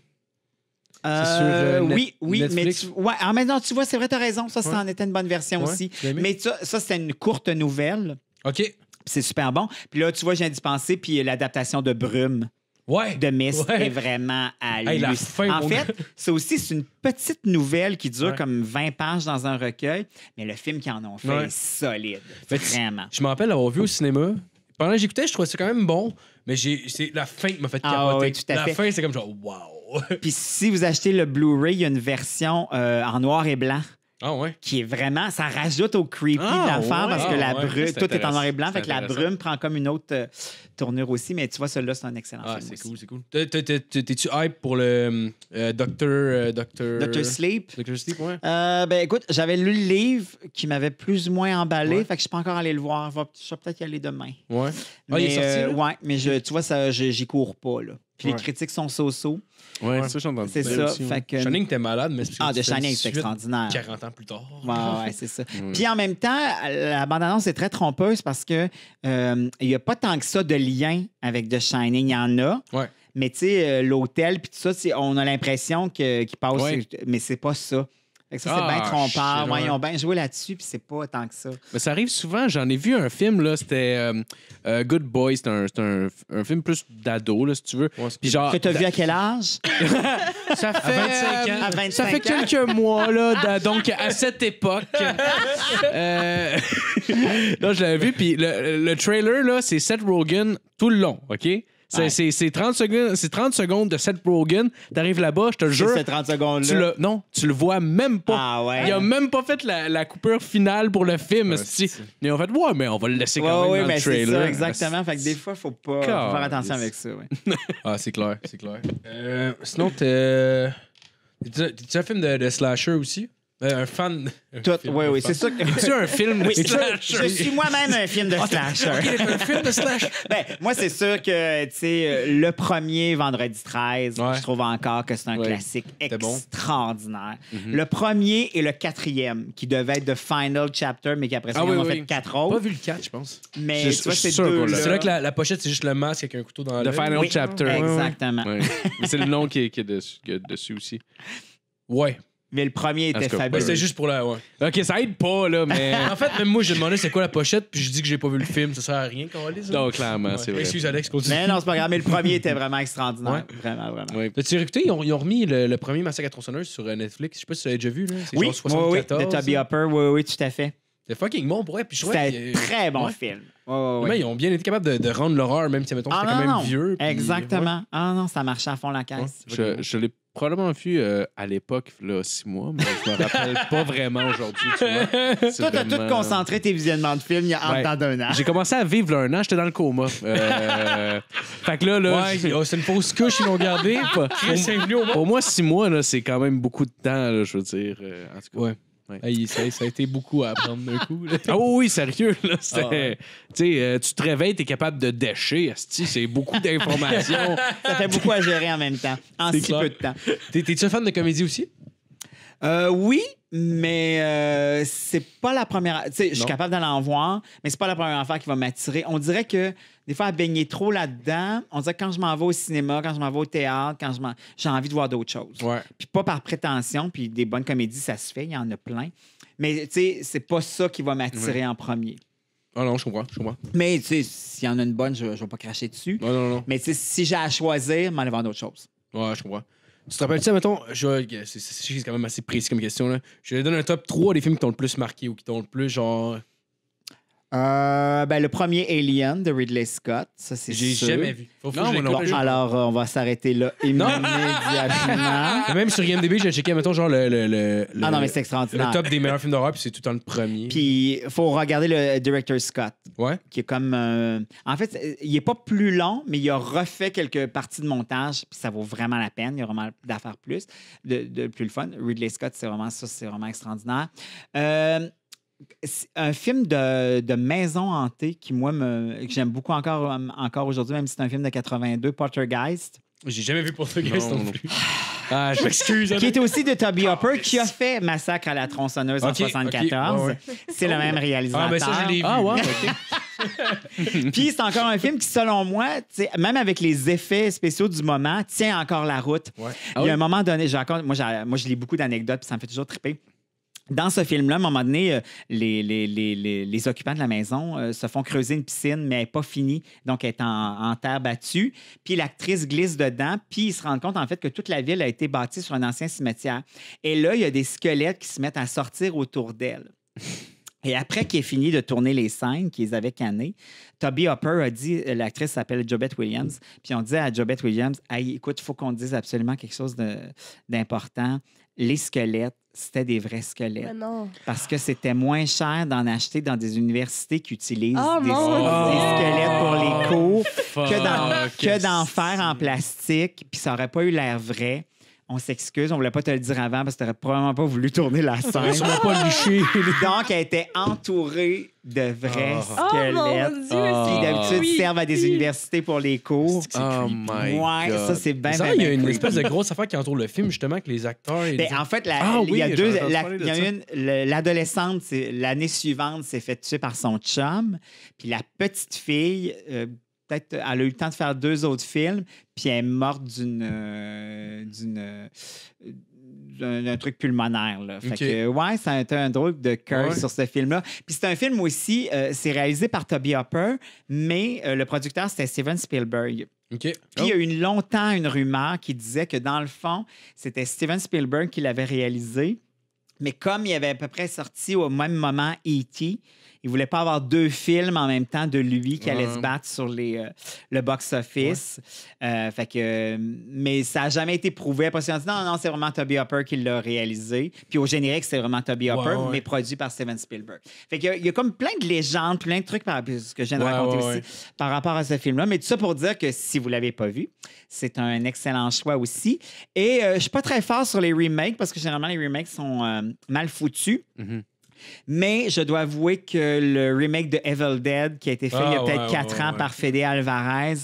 Oui, Netflix. mais en même temps, tu vois, c'est vrai, t'as raison. Ça Ouais. en était une bonne version Ouais, aussi. tu l'as aimé? Mais ça c'était une courte nouvelle. OK. Puis c'est super bon. Puis là, tu vois, je viens d'y penser. Puis l'adaptation de Brume Ouais. de Mist Ouais. est vraiment à Hey, la lui. fin, En mon fait, gars. c'est aussi c'est une petite nouvelle qui dure Ouais. comme 20 pages dans un recueil. Mais le film qu'ils en ont fait Ouais. est solide. Fait- Vraiment. Je me rappelle l'avoir vu au cinéma. Pendant que j'écoutais, je trouvais ça quand même bon, mais c'est la fin qui m'a fait Ah, capoter. oui, tout à la fait. fin, c'est comme genre, wow. Puis si vous achetez le Blu-ray, il y a une version en noir et blanc. Ah ouais. Qui est vraiment, ça rajoute au creepy Ah, de l'affaire ouais. parce que Ah, la ouais. brume, C'est tout est en noir et blanc, intéressant. fait que la C'est brume prend comme une autre tournure aussi, mais tu vois, celui-là, c'est un excellent Ah, film c'est aussi. cool, c'est cool. T'es-tu hype pour le Dr. Sleep. Dr. Sleep, ouais. Ben écoute, j'avais lu le livre qui m'avait plus ou moins emballé, Ouais. fait que je suis pas encore allé le voir. Je vais peut-être y aller demain. Ouais. Ah, il est sorti, là? ouais, mais tu vois, j'y cours pas, là. Puis Ouais. les critiques sont so-so. Ouais, Ouais. ça, j'ai entendu C'est dire ça. aussi, ouais. Fait que... Shining, t'es malade, mais c'est parce que Ah, tu The fais une Shining, c'est suite extraordinaire. 40 ans plus tard. Ouais, c'est ça. Puis en même temps, la bande-annonce est très trompeuse parce que il n'y a pas tant que ça de lien avec The Shining. Il y en a. Ouais. Mais tu sais, l'hôtel, puis tout ça, on a l'impression qu'il passe. Ouais. Mais c'est pas ça. Fait que ça, c'est Ah, bien trompeur. shit, Ouais, ouais. ils ont bien joué là-dessus, puis c'est pas tant que ça. Mais ça arrive souvent. J'en ai vu un film, là, c'était Good Boy. C'est un film plus d'ado, là, si tu veux. Ouais, c'est Puis genre, Que tu as vu à quel âge? ça fait 25 ans. À 25 ça fait ans. quelques mois, là, donc à cette époque. Là, je l'avais vu, puis le trailer, là, c'est Seth Rogen tout le long, OK? Ouais. C'est 30 secondes de Seth Rogen. T'arrives là-bas, je te jure. Ces 30 secondes-là. Tu le vois même pas. Ah ouais. Il a même pas fait la coupure finale pour le film. Ouais, esti. c'est ça. Ils ont fait, ouais, mais on va le laisser quand même Oui, dans mais le c'est trailer. ça, exactement. Fait que des fois, faut faire attention avec ça. Ouais. Ah, c'est clair, c'est clair. Sinon, t'es un film de slasher aussi? Un fan. Oui, c'est ça. C'est un film de Oui, slasher. je suis moi-même un film de slasher. Un film de slasher. Ben, moi, c'est sûr que, tu sais, le premier Vendredi 13, Ouais. je trouve encore que c'est un Ouais. classique C'était bon. extraordinaire. Le premier et le quatrième, qui devaient être The Final Chapter, mais qu'après ça, Ah ils oui, en ont oui. fait 4 Pas autres. vu le 4, je pense. Mais Je tu vois, suis ces sûr qu'on deux-là... l'a. C'est là que la pochette, c'est juste le masque avec un couteau dans The l'œil. Final Oui, Chapter. exactement. Ouais. Mais c'est le nom qui est dessus aussi. Ouais. Mais le premier En était tout cas, Ben, fabuleux. c'était juste pour la. Ouais. OK, ça aide pas, là, mais... En fait, même moi, j'ai demandé c'est quoi la pochette, puis je dis que j'ai pas vu le film. Ça sert à rien qu'on lise. Non, clairement, c'est vrai. Excuse Alex, continue. Mais non, c'est pas grave. Mais le premier était vraiment extraordinaire. Vraiment, vraiment. Ouais. T'as-tu réécouté? Ils ont remis le premier Massacre à tronçonneuse sur Netflix. Je sais pas si tu l'as déjà vu. Là. C'est Oui, genre oui, 74. de Toby Hopper. Oui, tout à fait. C'est fucking bon pour elle. Puis je trouvais C'était un très bon film. Mais ils ont bien été capables de rendre l'horreur, même si, mettons, c'était quand même vieux. puis- Exactement. Ah non, ça marchait à fond la caisse. Je l'ai probablement vu à l'époque, là, 6 mois, mais je me rappelle pas vraiment aujourd'hui, tu vois. C'est Toi, t'as vraiment- tout concentré tes visionnements de films il y a en Ouais. temps d'un an. J'ai commencé à vivre là, un an, j'étais dans le coma. Fait que là, Ouais, oh, c'est une fausse couche, ils l'ont gardé. C'est venu au monde. pour moi, 6 mois, là, c'est quand même beaucoup de temps, là, je veux dire. En tout cas. Ouais. Ouais. Hey, ça a été beaucoup à apprendre d'un coup. Là. Ah oui, sérieux, là, c'était... Ah ouais. Tu sais, tu te réveilles, t'es capable de décher, asti, c'est beaucoup d'informations. Ça fait beaucoup à gérer en même temps, en C'est si clair. peu de temps. T'es-tu un fan de comédie aussi? Oui, mais c'est pas la première. Tu sais, je suis Non. capable d'aller en voir, mais c'est pas la première affaire qui va m'attirer. On dirait que des fois, à baigner trop là-dedans, on dirait que quand je m'en vais au cinéma, quand je m'en vais au théâtre, j'ai envie de voir d'autres choses. Ouais. Puis pas par prétention, puis des bonnes comédies, ça se fait, il y en a plein. Mais tu sais, c'est pas ça qui va m'attirer en premier. Ah non, je comprends. Mais tu sais, s'il y en a une bonne, je vais pas cracher dessus. Non. Mais tu sais, si j'ai à choisir, m'en aller voir d'autres choses. Ouais, je comprends. Tu te rappelles-tu, mettons, c'est quand même assez précis comme question, là. Je vais donner un top 3 des films qui t'ont le plus marqué ou qui t'ont le plus, genre... Le premier Alien de Ridley Scott, ça c'est J'ai sûr. jamais vu. Faut Non, que je moi non l'écoute. plus. Alors, on va s'arrêter là immédiatement. Même sur IMDb, j'ai checké, mettons, genre Ah non, mais c'est extraordinaire. le top des meilleurs films d'horreur, puis c'est tout le temps le premier. Puis, il faut regarder le director Scott, Ouais. qui est comme... En fait, il est pas plus long, mais il a refait quelques parties de montage, puis ça vaut vraiment la peine. Il y a vraiment d'affaires plus, de plus le fun. Ridley Scott, c'est vraiment ça, c'est vraiment extraordinaire. C'est un film de maison hantée qui, moi, que j'aime beaucoup encore aujourd'hui, même si c'est un film de 82, Poltergeist. J'ai jamais vu Poltergeist Non, non non plus. Ah, je m'excuse. Qui est aussi de Toby Hopper, qui a fait Massacre à la tronçonneuse en Ok, 74. ok, ouais. C'est le même réalisateur. Ah, ben ça, je l'ai vu. Ah ouais, OK. Puis c'est encore un film qui, selon moi, même avec les effets spéciaux du moment, tient encore la route. Ouais. Il y a un moment donné, moi, je lis beaucoup d'anecdotes, puis ça me fait toujours triper. Dans ce film-là, à un moment donné, les occupants de la maison se font creuser une piscine, mais elle n'est pas finie, donc elle est en terre battue. Puis l'actrice glisse dedans, puis ils se rendent compte, en fait, que toute la ville a été bâtie sur un ancien cimetière. Et là, il y a des squelettes qui se mettent à sortir autour d'elle. Et après qu'il ait fini de tourner les scènes qu'ils avaient cannées, Toby Hopper a dit, l'actrice s'appelle Jobette Williams, puis on dit à Jobette Williams, hey, écoute, il faut qu'on dise absolument quelque chose d'important. Les squelettes, c'était des vrais squelettes. Mais non. Parce que c'était moins cher d'en acheter dans des universités qui utilisent Oh, des mon Dieu! squelettes pour les cours Fuck. que d'en faire en plastique, puis ça n'aurait pas eu l'air vrai. On s'excuse, on voulait pas te le dire avant parce que tu n'aurais probablement pas voulu tourner la scène. Sûrement pas liché. Donc, elle était entourée de vrais Oh squelettes mon Dieu! qui d'habitude Oui. servent à des universités pour les cours. Oh my Ouais, God. ça c'est bien, Ça, bien, il y a bien une creepy. espèce de grosse affaire qui entoure le film, justement, que les acteurs. ils Ben, disent- en fait, Ah il y a oui, deux. j'avais entendu parler de Il y a ça. l'adolescente, l'année suivante, s'est fait tuer par son chum. Puis la petite fille, peut-être, elle a eu le temps de faire 2 autres films, puis elle est morte d'un truc pulmonaire. Là. Fait OK. que, ouais, ça a été un drôle de cœur Ouais. sur ce film-là. Puis c'est un film aussi, c'est réalisé par Toby Hopper, mais le producteur, c'était Steven Spielberg. OK. Puis il y a eu longtemps une rumeur qui disait que dans le fond, c'était Steven Spielberg qui l'avait réalisé. Mais comme il avait à peu près sorti au même moment E.T., il ne voulait pas avoir 2 films en même temps de lui qui allaient se battre sur le box-office. Mais ça n'a jamais été prouvé. Parce qu'on dit non, c'est vraiment Toby Hopper qui l'a réalisé. Puis au générique, c'est vraiment Toby Hopper, ouais. mais produit par Steven Spielberg. Fait qu'il y a comme plein de légendes, plein de trucs ce que je viens de raconter aussi par rapport à ce film-là. Mais tout ça pour dire que si vous ne l'avez pas vu, c'est un excellent choix aussi. Et je ne suis pas très fort sur les remakes parce que généralement, les remakes sont mal foutus. Mhm. Mais je dois avouer que le remake de Evil Dead, qui a été fait il y a peut-être 4 ans par Fede Alvarez,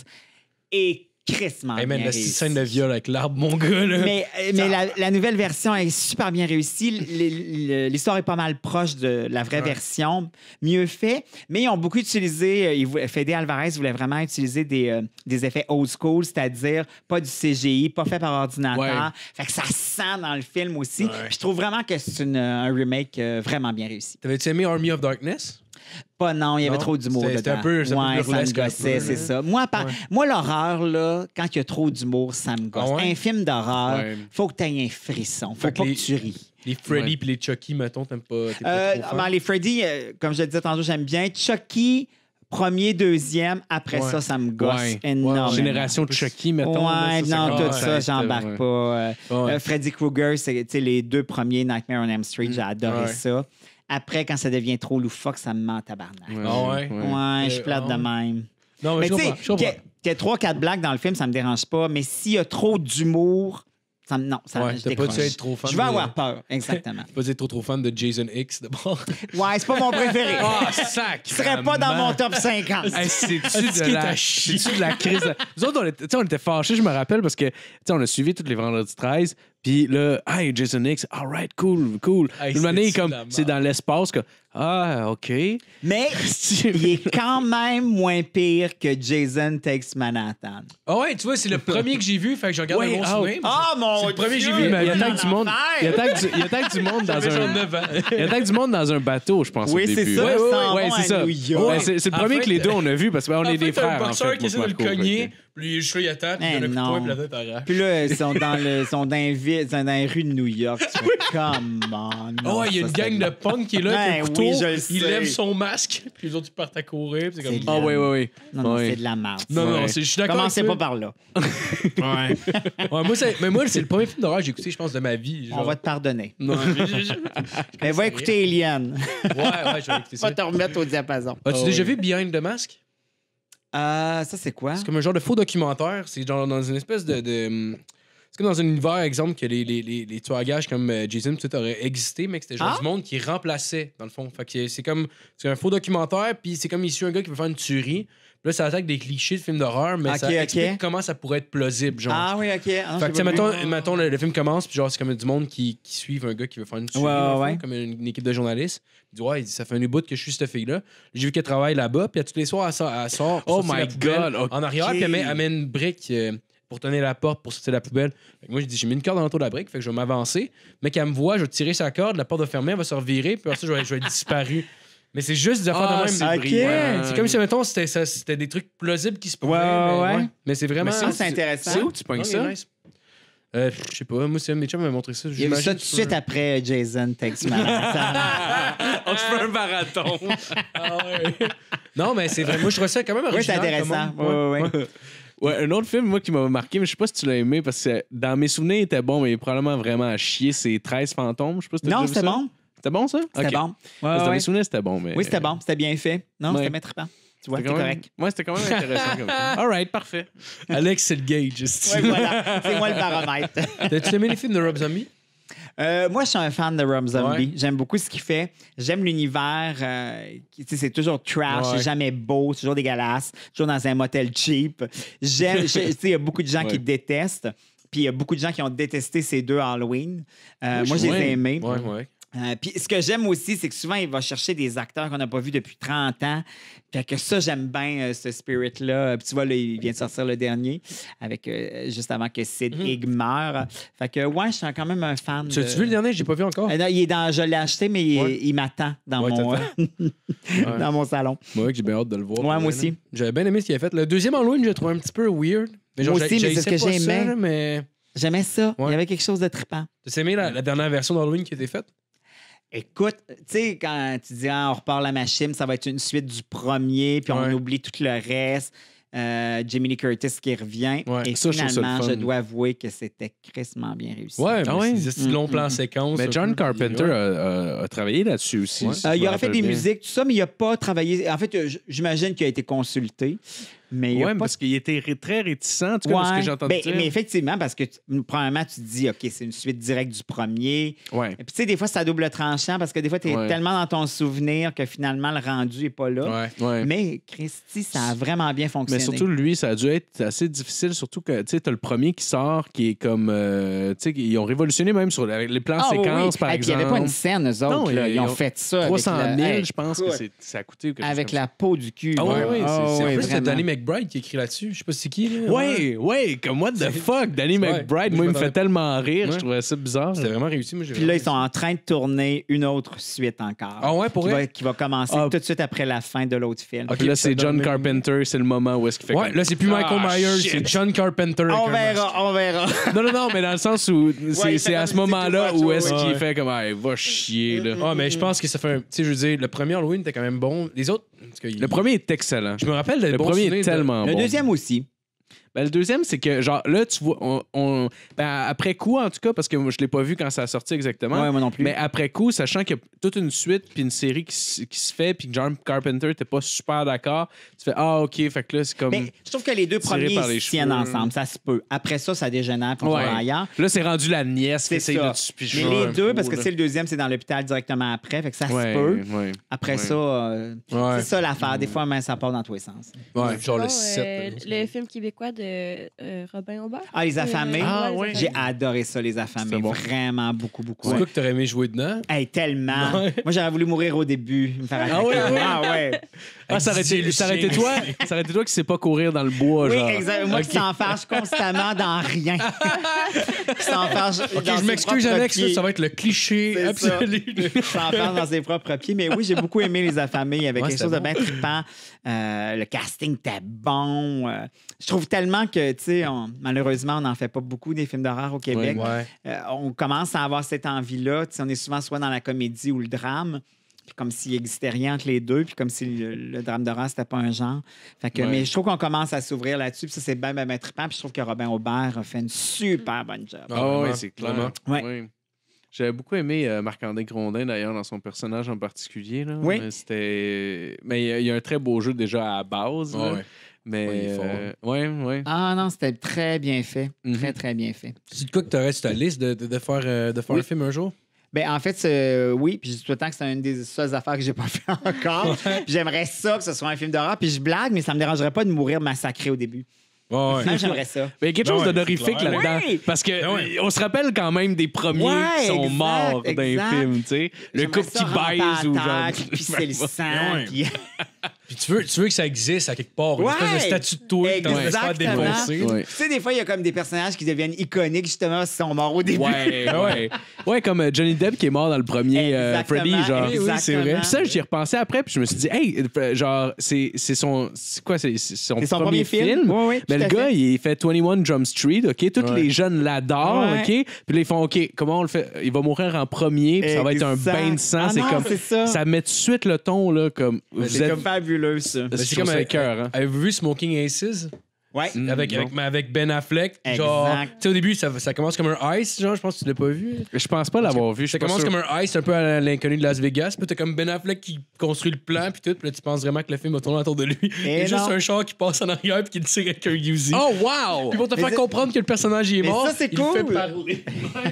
est crissement Hey man, bien la réussi. scène de viol avec l'arbre, mon gars, là. Mais la nouvelle version est super bien réussie. L'histoire est pas mal proche de la vraie version, mieux fait. Mais ils ont beaucoup utilisé, Fede Alvarez voulait vraiment utiliser des effets old school, c'est-à-dire pas du CGI, pas fait par ordinateur. Ouais. Fait que ça sent dans le film aussi. Ouais. Puis je trouve vraiment que c'est un remake vraiment bien réussi. T'avais-tu aimé Army of Darkness? Pas non, il y avait Non? trop d'humour dedans. C'était un peu- c'était un peu ouais, ça me burlesque un gossait, peu, c'est là. ça. Moi, l'horreur, là, quand il y a trop d'humour, ça me gosse. Ah ouais? Un film d'horreur, Ouais. faut que tu aies un frisson. Faut Fait pas que que tu ris. Les Freddy Ouais. puis les Chucky, mettons, t'es pas trop fan? Les Freddy, comme je le disais tantôt, j'aime bien. Chucky, premier, deuxième. Après Ouais. ça me gosse Ouais. énormément. Génération de Chucky, mettons. Ouais, là, non, c'est tout comme- ça, Ouais, j'embarque ouais. pas. Ouais. Freddy Krueger, c'est les 2 premiers Nightmare on Elm Street, j'ai adoré Ouais. ça. Après, quand ça devient trop loufoque, ça me ment en tabarnak. Ah ouais? Ouais, je suis plate de même. Non, mais Mais je tu sais, comprends. Je comprends. qu'il y ait 3-4 blagues dans le film, ça me dérange pas. Mais s'il y a trop d'humour, non, ça Ouais, je t'as pas décroche. dû être trop fan Je vais de- avoir peur, exactement. Pas être trop fan de Jason X, d'abord. Ouais, c'est pas mon préféré. Ah, sac! Il serait pas dans mon top 50. Hey, c'est-tu Est-ce qu'il est à chier? c'est-tu de la crise? Nous autres, on était fâchés, je me rappelle, parce que tu sais, on a suivi tous les vendredis 13. Puis là, hey, Jason X, all right, cool. Hey, Puis une année, c'est-tu comme, de la c'est dans l'espace que, ah, OK. Mais il est quand même moins pire que Jason Takes Manhattan. Ah ouais, tu vois, c'est le premier que j'ai vu, fait que je regarde Ouais, un bon ah, souvenir. Oh mon C'est le premier que j'ai Dieu! vu, Mais il y a tant que du monde. L'enfer! Il y a tant que du monde dans J'avais genre un. 9 ans. Il y a tant que du monde dans un bateau, je pense. Oui, au c'est début. ça, Ouais, ils ouais, s'en ouais, vont c'est à ça. New York. Ouais, c'est le En premier fait, que les deux on a vu parce qu'on est des frères. un boxeur en fait, qui essaie moi, de le Marco, cogner, fait que- Puis les cheveux, il attend, puis il Eh donne un coup de poing, non. puis la tête arrache. Puis là, ils sont dans les rues de New York. Tu fais, come on. Oh, il y a une gang de punk qui est là, Ben qui a un couteau, oui, je le il sais. lève son masque, puis les autres, ils partent à courir, puis c'est comme... C'est Ah, oui. Non, Ouais. c'est de la merde. Non, Ouais. je suis d'accord Commencez avec pas ça. par là. Ouais, moi, c'est le premier film d'horreur que j'ai écouté, je pense, de ma vie. On va te pardonner. Non, Mais va écouter Alien. Ouais, je vais écouter ça. Va te remettre au diapason. As-tu déjà vu Behind the Mask? Ça, c'est quoi? C'est comme un genre de faux documentaire. C'est genre dans une espèce de c'est comme dans un univers, exemple, que les tueurs à gages comme Jason tout auraient existé, mais que c'était genre du monde qui remplaçait, dans le fond. Fait que c'est un faux documentaire, puis c'est comme il suit un gars qui veut faire une tuerie. Puis là, ça attaque des clichés de films d'horreur, mais ça explique comment ça pourrait être plausible, genre. Ah oui, OK. Ah, Fait que, mettons le film commence, puis genre, c'est comme du monde qui suivent un gars qui veut faire une tuerie, dans le fond, comme une équipe de journalistes. Il dit, ouais, ça fait un bout que je suis cette fille-là. J'ai vu qu'elle travaille là-bas, puis à tous les soirs, elle sort Oh sortir my la poubelle God, en arrière, puis elle met une brique pour tenir la porte, pour sortir la poubelle. Fait que moi, j'ai mis une corde dans l'entour de la brique, fait que je vais m'avancer. Mais qu'elle me voit, je vais tirer sa corde, la porte va fermer, elle va se revirer, puis après ça, je vais être disparu. Mais c'est juste des affaires de même. c'est Ok. brillant. C'est comme si, mettons, c'était des trucs plausibles qui se pouvaient. Ouais. Mais c'est vraiment... Mais c'est intéressant. C'est où tu pognes Non, ça? nice. Je sais pas, moi, c'est un de mes chums qui m'a montré ça. Il y a vu ça tout de suite après Jason Takes Manhattan. On se fait un marathon. Ah ouais. Non, mais c'est vrai. Moi, je trouve ça quand même Oui, c'est original. intéressant. Ouais. Ouais, un autre film, moi, qui m'a marqué, mais je sais pas si tu l'as aimé, parce que dans mes souvenirs, il était bon, mais il est probablement vraiment à chier. C'est 13 fantômes. Je sais pas si t'as Non, déjà vu c'était ça. bon. C'était bon, ça? C'était Ok. bon. Parce que dans Ouais. mes souvenirs, c'était bon, mais... Oui, c'était bon. C'était bien fait. Non, Ouais. c'était bien trippant. Tu vois, C'était t'es quand même- correct. Ouais, c'était quand même intéressant comme ça. All right, parfait. Alex, c'est le gauge. Oui, voilà. C'est moi le baromètre. T'as-tu aimé les films de Rob Zombie? Moi, je suis un fan de Rob Zombie. Ouais. J'aime beaucoup ce qu'il fait. J'aime l'univers. Tu sais, c'est toujours trash, Ouais. c'est jamais beau, c'est toujours dégueulasse, toujours dans un motel cheap. Tu sais, il y a beaucoup de gens qui Ouais. le détestent. Puis il y a beaucoup de gens qui ont détesté ces deux Halloween. Moi, je les ai aimés. Ouais. Puis ce que j'aime aussi, c'est que souvent, il va chercher des acteurs qu'on n'a pas vus depuis 30 ans. Fait que ça, j'aime bien ce spirit-là. Puis tu vois, là, il vient de sortir le dernier, avec juste avant que Sid Higg meure. Fait que, ouais, je suis quand même un fan. Tu as-tu vu le dernier? J'ai pas vu encore. Non, je l'ai acheté, mais il m'attend dans, dans mon salon. Moi, j'ai bien hâte de le voir. Ouais, moi aussi. J'avais bien aimé ce qu'il a fait. Le deuxième Halloween, je l'ai trouvé un petit peu weird. Mais Moi aussi, mais c'est ce que j'haïssais pas j'aimais. ça, là, mais J'aimais ça. Ouais. Il y avait quelque chose de trippant. t'as aimé la dernière version d'Halloween qui a été faite? Écoute, tu sais, quand tu dis on repart la machine, ça va être une suite du premier, puis on Ouais. oublie tout le reste. Jamie Lee Curtis qui revient. Ouais. Et Ça, je trouve ça le finalement, fun. je dois avouer que c'était crissement bien réussi. Ouais, Ah ouais? c'est long plan séquence. Mais John Carpenter a travaillé là-dessus aussi. Ouais. si je Il me aurait fait rappelle des bien. musiques, tout ça, mais il n'a pas travaillé. En fait, j'imagine qu'il a été consulté. Mais il a Ouais, pas parce qu'il était très réticent, en tout cas, de ce que j'ai entendu dire. mais effectivement, parce que premièrement, tu te dis, OK, c'est une suite directe du premier. Ouais. Et puis, tu sais, des fois, c'est à double tranchant parce que des fois, tu es Ouais. tellement dans ton souvenir que finalement, le rendu n'est pas là. Ouais. Ouais. Mais Christy, ça a vraiment bien Mais fonctionné. surtout, lui, ça a dû être assez difficile, surtout que, tu sais, t'as le premier qui sort, qui est comme, tu sais, ils ont révolutionné même sur les plans Ah, oui, séquences, oui. par Et puis, il exemple. n'y avait pas une scène, eux autres. Non, là. Ils ont ils ont fait ça. 300 000, avec le- je pense que écoute, ça a coûté. quelque avec chose la peau du cul. Ah ouais, là. ouais, Ah c'est ouais, en plus, c'est vraiment. Danny McBride qui écrit là-dessus. Je sais pas c'est qui. Là. Ouais, comme what the fuck, Danny Ouais. McBride, Je moi, il me m'attendais- fait tellement rire, Ouais. je trouvais ça bizarre. C'était vraiment réussi. Moi, j'ai Puis là, ils sont en train de tourner une autre suite encore. Ah ouais, pour qui vrai? qui va commencer Ah. tout de suite après la fin de l'autre film. Ok. Puis là, ça c'est John donne même- Carpenter, c'est le moment où est-ce qu'il fait Ouais, comme- là, c'est plus Michael Ah, Myers, shit. c'est John Carpenter. avec On un masque. verra, on verra. Non, mais dans le sens où il c'est fait à comme ce il dit moment-là tout où macho, est-ce qu'il ouais. fait comme, ah, va chier, là. Ah, mais je pense que ça fait un. Tu sais, je veux dire, le premier Halloween était quand même bon. Les autres. parce que Le premier est excellent. Je me rappelle Le premier est tellement Le bon. deuxième aussi. Ben, le deuxième, c'est que, genre, là, tu vois, ben, après coup, en tout cas, parce que moi, je l'ai pas vu quand ça a sorti exactement. Ouais, moi non plus. Mais après coup, sachant qu'il y a toute une suite puis une série qui se fait, puis que John Carpenter t'es pas super d'accord, tu fais ah ok, fait que là c'est comme Mais je trouve que les deux tiré premiers par les ils se tiennent cheveux. ensemble, ça se peut. Après ça dégénère puis on Ouais. va ailleurs. Là c'est rendu la nièce qui C'est essaye ça. de se Mais picher les un deux, peu, parce que là. c'est le deuxième, c'est dans l'hôpital directement après, fait que ça Ouais, se peut. ouais. Après Ouais. ça, Ouais. c'est ça l'affaire. Des fois, ça part dans tous les sens. Ouais, genre le Sinon, 7. le film québécois de Robin Aubert. Ah, Les Affamés. Ah, Les ouais. J'ai Affamés. adoré ça, Les Affamés. C'était bon. Vraiment beaucoup, beaucoup. C'est quoi que t'aurais aimé jouer dedans? Hey, tellement. Ouais. Moi, j'aurais voulu mourir au début, me faire attaquer. Ah ouais, ouais. Ah ouais. Ah, ça aurait été Lucien. toi qui sais pas courir dans le bois, Oui, genre. exact. Moi qui s'enfarge constamment dans rien. Qui s'enfarge Ok, dans je ses m'excuse, propres Alex, là, pieds. ça va être le cliché C'est ça. absolu. Qui s'enfarge dans ses propres pieds. Mais oui, j'ai beaucoup aimé Les Affamés. Il y avait Ouais, quelque c'était chose de bon. bien trippant. Le casting était bon. Je trouve tellement tellement que, tu sais, malheureusement, on n'en fait pas beaucoup des films d'horreur au Québec. Ouais. On commence à avoir cette envie-là. Tu sais, on est souvent soit dans la comédie ou le drame. Puis comme s'il existait rien entre les deux, puis comme si le drame d'horreur, c'était pas un genre. Fait que, mais je trouve qu'on commence à s'ouvrir là-dessus, puis ça, c'est bien trippant. Puis je trouve que Robin Aubert a fait une super bonne job. Ah oui, c'est clair. Ouais. Oui. J'avais beaucoup aimé Marc-André Grondin, d'ailleurs, dans son personnage en particulier. Là. Oui. Mais il y a un très beau jeu déjà à la base. Là. Ouais. Mais Ouais, il est fort. ouais. Ah non, c'était très bien fait. Mhm. Très, très bien fait. C'est de quoi que tu aurais sur ta liste de faire un film un jour? Ben en fait, oui, puis je dis tout le temps que c'est une des seules affaires que j'ai pas fait encore. Puis j'aimerais ça que ce soit un film d'horreur. Puis je blague, mais ça me dérangerait pas de mourir massacré au début. Ouais. Moi, j'aimerais ça. Mais il y a quelque chose Ouais, d'honorifique c'est clair. là-dedans. Oui. Parce que on se rappelle quand même des premiers qui sont exact, morts dans les exact. films, tu sais. Le J'aimerais couple ça qui ramper baise ou à terre, genre. puis pisser le sang. Ouais. Puis... Puis tu veux que ça existe à quelque part, une Ouais. espèce de statue de toi que t'aimerais se faire Exactement. défoncer. Ouais. Tu sais, des fois, il y a comme des personnages qui deviennent iconiques, justement, parce qu'ils sont morts au début. Ouais, comme Johnny Depp qui est mort dans le premier Exactement, Freddy, genre. oui, c'est vrai. Puis ça, j'y ai repensé après, puis je me suis dit, hey, genre, c'est son premier film. Oui, oui, Mais tout le à gars, fait. il fait 21 Jump Street, OK? Tous les jeunes l'adorent, Ouais. OK? Puis là, ils font, OK, comment on le fait? Il va mourir en premier, puis ça va être un Exact. bain de sang. Ah c'est non, comme c'est ça. Ça met tout de suite le ton, là, comme. C'est comme fabuleux, ça. C'est comme un cœur, hein? Avez-vous vu Smoking Aces? Ouais. Avec Ben Affleck. Genre, Exact. tu sais, au début, ça commence comme un ice, genre, je pense que tu l'as pas vu. Je pense pas l'avoir vu. Ça commence comme un ice un peu à l'inconnu de Las Vegas. Puis t'as comme Ben Affleck qui construit le plan, puis tout. Puis là, tu penses vraiment que le film va tourner autour de lui. Il y a juste un char qui passe en arrière, puis qui le tire avec un Uzi. Oh, wow! Puis pour te Mais faire c'est- comprendre que le personnage il est Mais mort, ça, c'est il le fait cool. parler.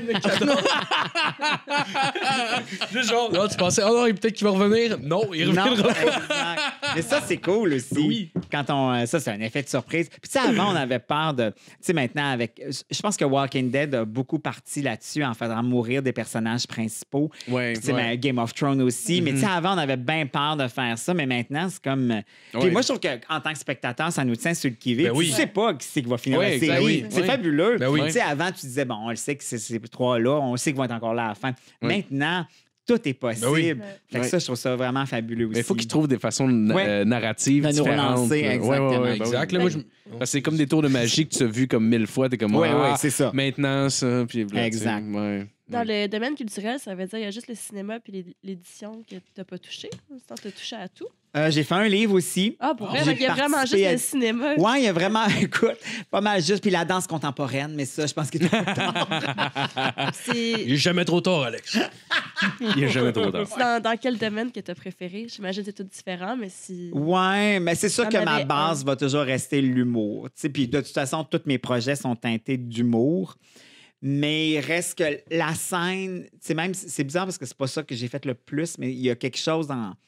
Juste genre, là, tu pensais, oh non, peut-être qu'il va revenir. Non, il Non, reviendra pas. exact. Mais ça, c'est cool aussi. Oui. Quand ça, c'est un effet de surprise. Puis, tu sais, avant, on avait peur de. Tu sais, maintenant, avec. Je pense que Walking Dead a beaucoup parti là-dessus en faisant mourir des personnages principaux. Ouais, Puis, tu sais, ouais. ben, Game of Thrones aussi. Mais, tu sais, avant, on avait bien peur de faire ça. Mais maintenant, c'est comme. Puis, Ouais. moi, je trouve qu'en tant que spectateur, ça nous tient sur le qui-vive. Ben oui. Tu sais pas qui c'est qui va finir Ouais, la exact, série. oui. C'est Ouais. fabuleux. Ben oui. Tu sais, avant, tu disais, bon, on le sait que ces trois-là, on sait qu'ils vont être encore là à la fin. Ouais. Maintenant, tout est possible. Ben oui. Fait que Ouais. ça, je trouve ça vraiment fabuleux aussi. Mais il faut qu'ils trouvent des façons Ouais. narratives De nous différentes. relancer, là. exactement. ben Exact. oui. Là, moi, je... Parce que c'est comme des tours de magie que tu as vus comme 1000 fois. T'es comme, Ouais, ah, ouais, c'est ça. Maintenant, ça. Puis, là, Exact. tu sais, ouais. Dans le domaine culturel, ça veut dire qu'il y a juste le cinéma puis l'édition que tu n'as pas touché. Sinon, tu as touché à tout. J'ai fait un livre aussi. Ah, pour vrai, J'ai il y a vraiment participé juste à- le cinéma. Ouais, il y a vraiment, écoute, pas mal juste. Puis la danse contemporaine, mais ça, je pense que tout le temps. C'est Il est jamais trop tard, Alex. Il est jamais trop tard. c'est dans quel domaine que tu as préféré? J'imagine que c'est tout différent, mais si... Ouais, mais c'est sûr T'en que ma avais base va toujours rester l'humour. Tu sais, puis de toute façon, tous mes projets sont teintés d'humour. Mais il reste que la scène, c'est bizarre parce que c'est pas ça que j'ai fait le plus, mais il y a quelque chose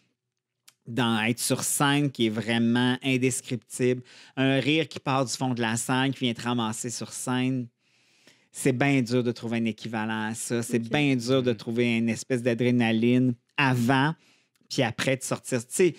dans être sur scène qui est vraiment indescriptible. Un rire qui part du fond de la scène, qui vient te ramasser sur scène. C'est bien dur de trouver un équivalent à ça. C'est Ok. bien dur de trouver une espèce d'adrénaline avant, puis après de sortir. Tu sais,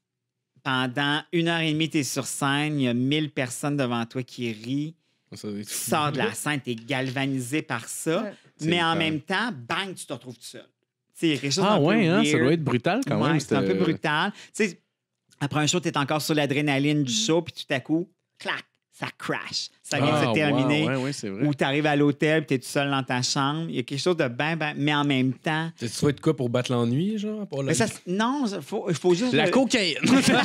pendant 1h30, tu es sur scène, il y a 1000 personnes devant toi qui rient. Tu sors de la scène, tu es galvanisé par ça, Ouais. mais en clair. même temps, bang, tu te retrouves tout seul. Tu sais, il y a quelque chose Ah d'un peu ouais, hein, ça weird. doit être brutal quand Ouais, même. c'est un peu brutal. Tu sais, après un show, tu es encore sur l'adrénaline du show, puis tout à coup, clac, ça crash. Ça vient de se terminer. Ouais, c'est vrai. Ou tu arrives à l'hôtel, puis tu es tout seul dans ta chambre. Il y a quelque chose de bien, mais en même temps. Tu trouvé de quoi pour battre l'ennui, genre? Pour Mais ça, non, il faut juste. La cocaïne.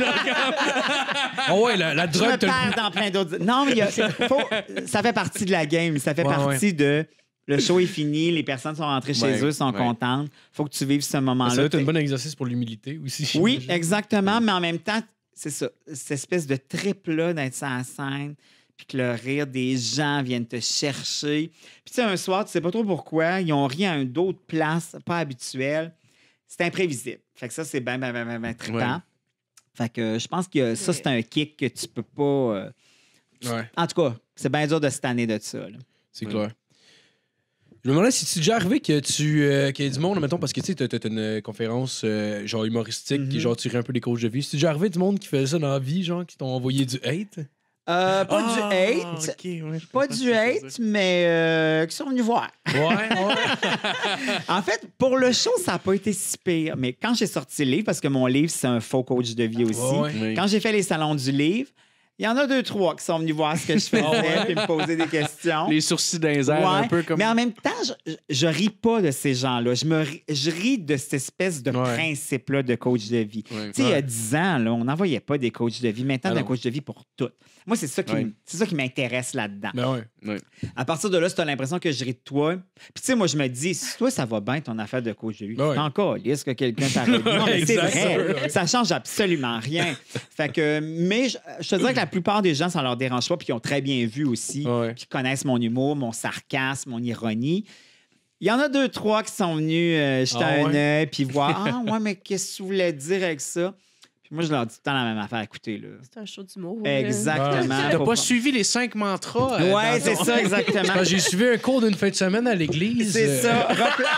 Oh ouais, la Je drogue, me t'as perds dans plein d'autres. Non, mais ça fait partie de la game. Ça fait Ouais, partie de. Le show est fini, les personnes sont rentrées chez Ouais, eux, sont ouais. contentes. Faut que tu vives ce Ça moment-là. doit être un bon exercice pour l'humilité aussi. Oui, j'imagine. exactement, mais en même temps, c'est ça, cette espèce de trip-là d'être sur la scène, puis que le rire des gens viennent te chercher. Puis tu sais, un soir, tu sais pas trop pourquoi, ils ont ri à une autre place, pas habituelle. C'est imprévisible. Fait que ça, c'est bien trippant. Ouais. Fait que je pense que ça, c'est un kick que tu peux pas... Ouais, En tout cas, c'est bien dur de se tanner de ça. Là. c'est Ouais. clair. Je me demandais si c'est déjà arrivé que qu'il y ait du monde, mettons, parce que tu sais, t'as une conférence genre humoristique, qui genre tu ris un peu des coachs de vie. C'est déjà arrivé du monde qui faisait ça dans la vie, genre, qui t'ont envoyé du hate? Pas du hate. Pas du hate, mais qui sont venus voir. Ouais, En fait, pour le show, ça n'a pas été si pire. Mais quand j'ai sorti le livre, parce que mon livre, c'est un faux coach de vie aussi, Ouais. Oui. quand j'ai fait les salons du livre, Il y en a 2-3 qui sont venus voir ce que je faisais puis me poser des questions. Les sourcils dans les airs, un peu comme... Mais en même temps, je ris pas de ces gens-là. Je ris de cette espèce de principe-là de coach de vie. Ouais. Tu sais, il y a 10 ans, là, on n'envoyait pas des coachs de vie. Maintenant, un coach de vie pour tout. Moi, c'est ça qui m'intéresse là-dedans. Ben ouais. À partir de là, si tu as l'impression que je ris de toi, puis tu sais, moi, je me dis, si toi, ça va bien, ton affaire de coach de vie, Ben c'est encore lisse que quelqu'un t'arrête. Non, mais c'est vrai. Ça change absolument rien. Fait que, mais je te dirais que la plupart des gens, ça leur dérange pas, puis qui ont très bien vu aussi, qui connaissent mon humour, mon sarcasme, mon ironie. Il y en a 2-3 qui sont venus jeter un œil, puis voir, mais qu'est-ce que tu voulais dire avec ça? Puis moi, je leur dis tout le temps la même affaire. Écoutez, là. C'est un show d'humour. Exactement. T'as pas suivi les 5 mantras? Ouais, c'est ça, exactement. J'ai suivi un cours d'une fin de semaine à l'église. C'est ça.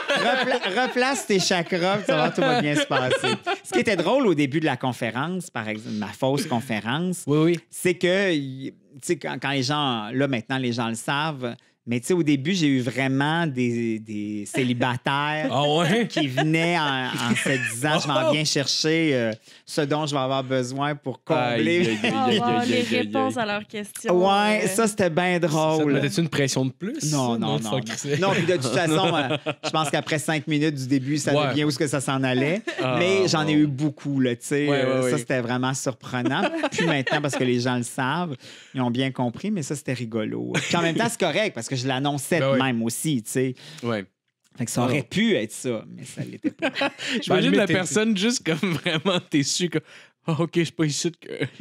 Replace tes chakras, puis ça va, tout va bien se passer. Ce qui était drôle au début de la conférence, par exemple, ma fausse conférence, c'est que, tu sais, quand les gens, là, maintenant, les gens le savent, mais tu sais, au début, j'ai eu vraiment des célibataires qui venaient en se disant, je m'en viens chercher ce dont je vais avoir besoin pour combler. Les réponses à leurs questions. Ouais, ça, c'était bien drôle. Ça te mettait-tu une pression de plus? Non. Non, puis de toute façon, je pense qu'après 5 minutes du début, ça savait bien où est-ce que ça s'en allait. Mais j'en ai eu beaucoup, là, tu sais. Ça, c'était vraiment surprenant. Puis maintenant, parce que les gens le savent, ils ont bien compris, mais ça, c'était rigolo. Puis en même temps, c'est correct, parce que je l'annonçais même aussi, tu sais. Ouais. Fait que ça aurait pu être ça, mais ça l'était pas. J'imagine la personne juste comme vraiment déçue. Comme... OK, je suis pas ici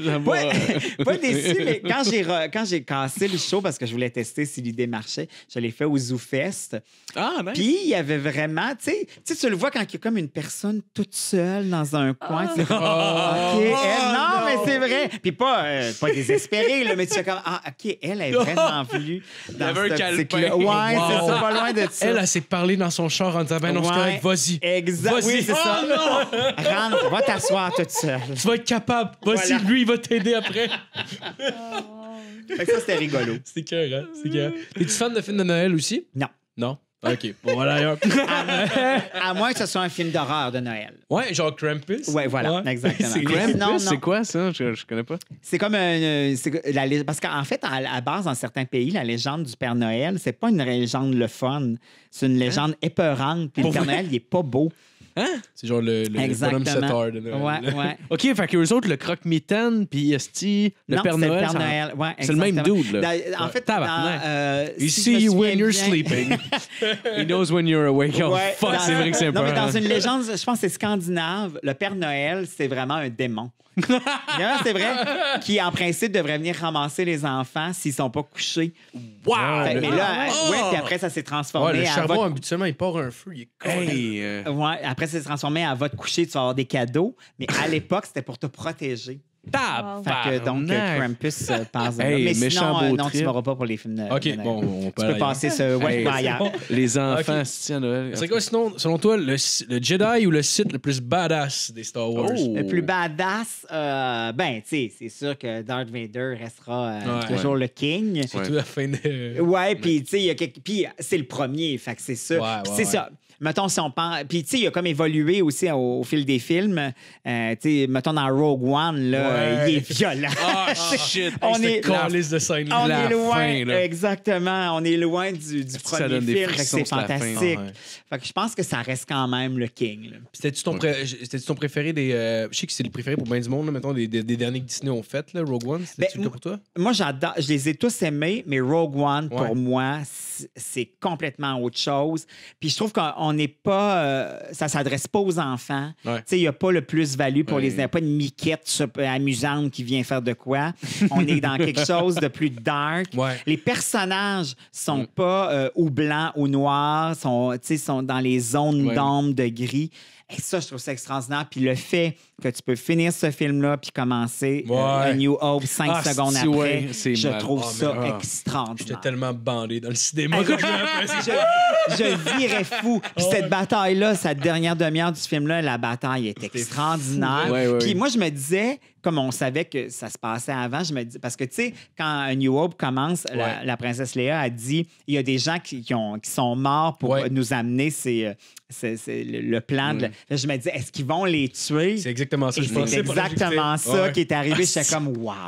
que pas déçu, mais quand j'ai cassé le show parce que je voulais tester si l'idée marchait, je l'ai fait au ZooFest. Ah, nice. Puis il y avait vraiment, tu sais, tu le vois quand il y a comme une personne toute seule dans un coin. C'est comme, non, mais c'est vrai. Puis pas désespéré, là, mais tu fais comme, OK, elle est vraiment venue dans cette optique-là. Ouais, c'est ça, pas loin de ça. Elle s'est parlé dans son char en disant, ben non, c'est correct, vas-y. Exact. Oui, c'est ça. Rentre, va t'asseoir toute seule. Tu vas être capable. Vas-y, lui, il va t'aider après. Fait que ça, c'était rigolo. C'est cœur, hein? C'est cœur. Es-tu fan de films de Noël aussi? Non. Non? OK. Bon, voilà. À moins que ce soit un film d'horreur de Noël. Ouais, genre Krampus. Ouais, voilà, exactement. Krampus, c'est quoi ça? Je connais pas. C'est comme parce qu'en fait, à la base, dans certains pays, la légende du Père Noël, c'est pas une légende le fun. C'est une légende épeurante. Puis le Père Noël, il est pas beau. Hein? C'est genre le bonhomme setard de Noël. Ouais. OK, fait qu'eux autres, le croque-mitaine, puis Esti, le Père Noël. C'est le Père Noël, ouais, c'est le même dude, là. En fait, he see you when you're sleeping. He knows when you're awake. Oh, fuck, c'est vrai que c'est un peu... Non, mais dans une légende, je pense que c'est scandinave, le Père Noël, c'est vraiment un démon. C'est vrai, qui en principe devrait venir ramasser les enfants s'ils sont pas couchés. Wow! Mais là, puis après, ça s'est transformé le charbon, habituellement, il part un feu. Il est après, ça s'est transformé à va te coucher, tu vas avoir des cadeaux. Mais à l'époque, c'était pour te protéger. Fait que donc, Krampus passe. Mais sinon, non, tu ne m'auras pas pour les films de OK, bon, on peut tu peux passer ce ailleurs. Les enfants, si à Noël. C'est quoi, sinon, selon toi, le Jedi ou le Sith le plus badass des Star Wars? Le plus badass, tu sais, c'est sûr que Darth Vader restera toujours le king. Surtout à la fin de... Ouais, puis tu sais, puis c'est le premier, fait que c'est ça. C'est ça. Mettons, si on pense... Puis, tu sais, il a comme évolué aussi au fil des films. Tu sais, mettons, dans Rogue One, là, il est violent. Ah, shit! On est de scène. On est loin, exactement. On est loin du premier film. C'est fantastique. Fait que je pense que ça reste quand même le king. C'était-tu ton préféré des... je sais que c'est le préféré pour bien du monde, là, mettons, des derniers que Disney ont fait, là, Rogue One. C'était-tu le cas pour toi? Moi, j'adore. Je les ai tous aimés, mais Rogue One, pour moi, c'est complètement autre chose. Puis je trouve qu'on n'est pas... ça s'adresse pas aux enfants. Tu sais, il n'y a pas le plus-value pour les... Il n'y a pas une miquette amusante qui vient faire de quoi. On est dans quelque chose de plus dark. Les personnages sont pas ou blancs ou noirs, sont dans les zones d'ombre, de gris. Et ça, je trouve ça extraordinaire. Puis le fait que tu peux finir ce film-là puis commencer A New Hope 5 secondes après, je trouve ça extraordinaire. J'étais tellement bandé dans le cinéma. Je virais fou. Puis cette bataille-là, cette dernière demi-heure du film-là, la bataille est extraordinaire. Puis moi, je me disais, comme on savait que ça se passait avant, je me dis, parce que, tu sais, quand A New Hope commence, la princesse Léa a dit, il y a des gens qui sont morts pour nous amener c'est le plan. Je me dis, est-ce qu'ils vont les tuer? C'est exactement ça. C'est exactement ça qui est arrivé. J'étais comme, wow.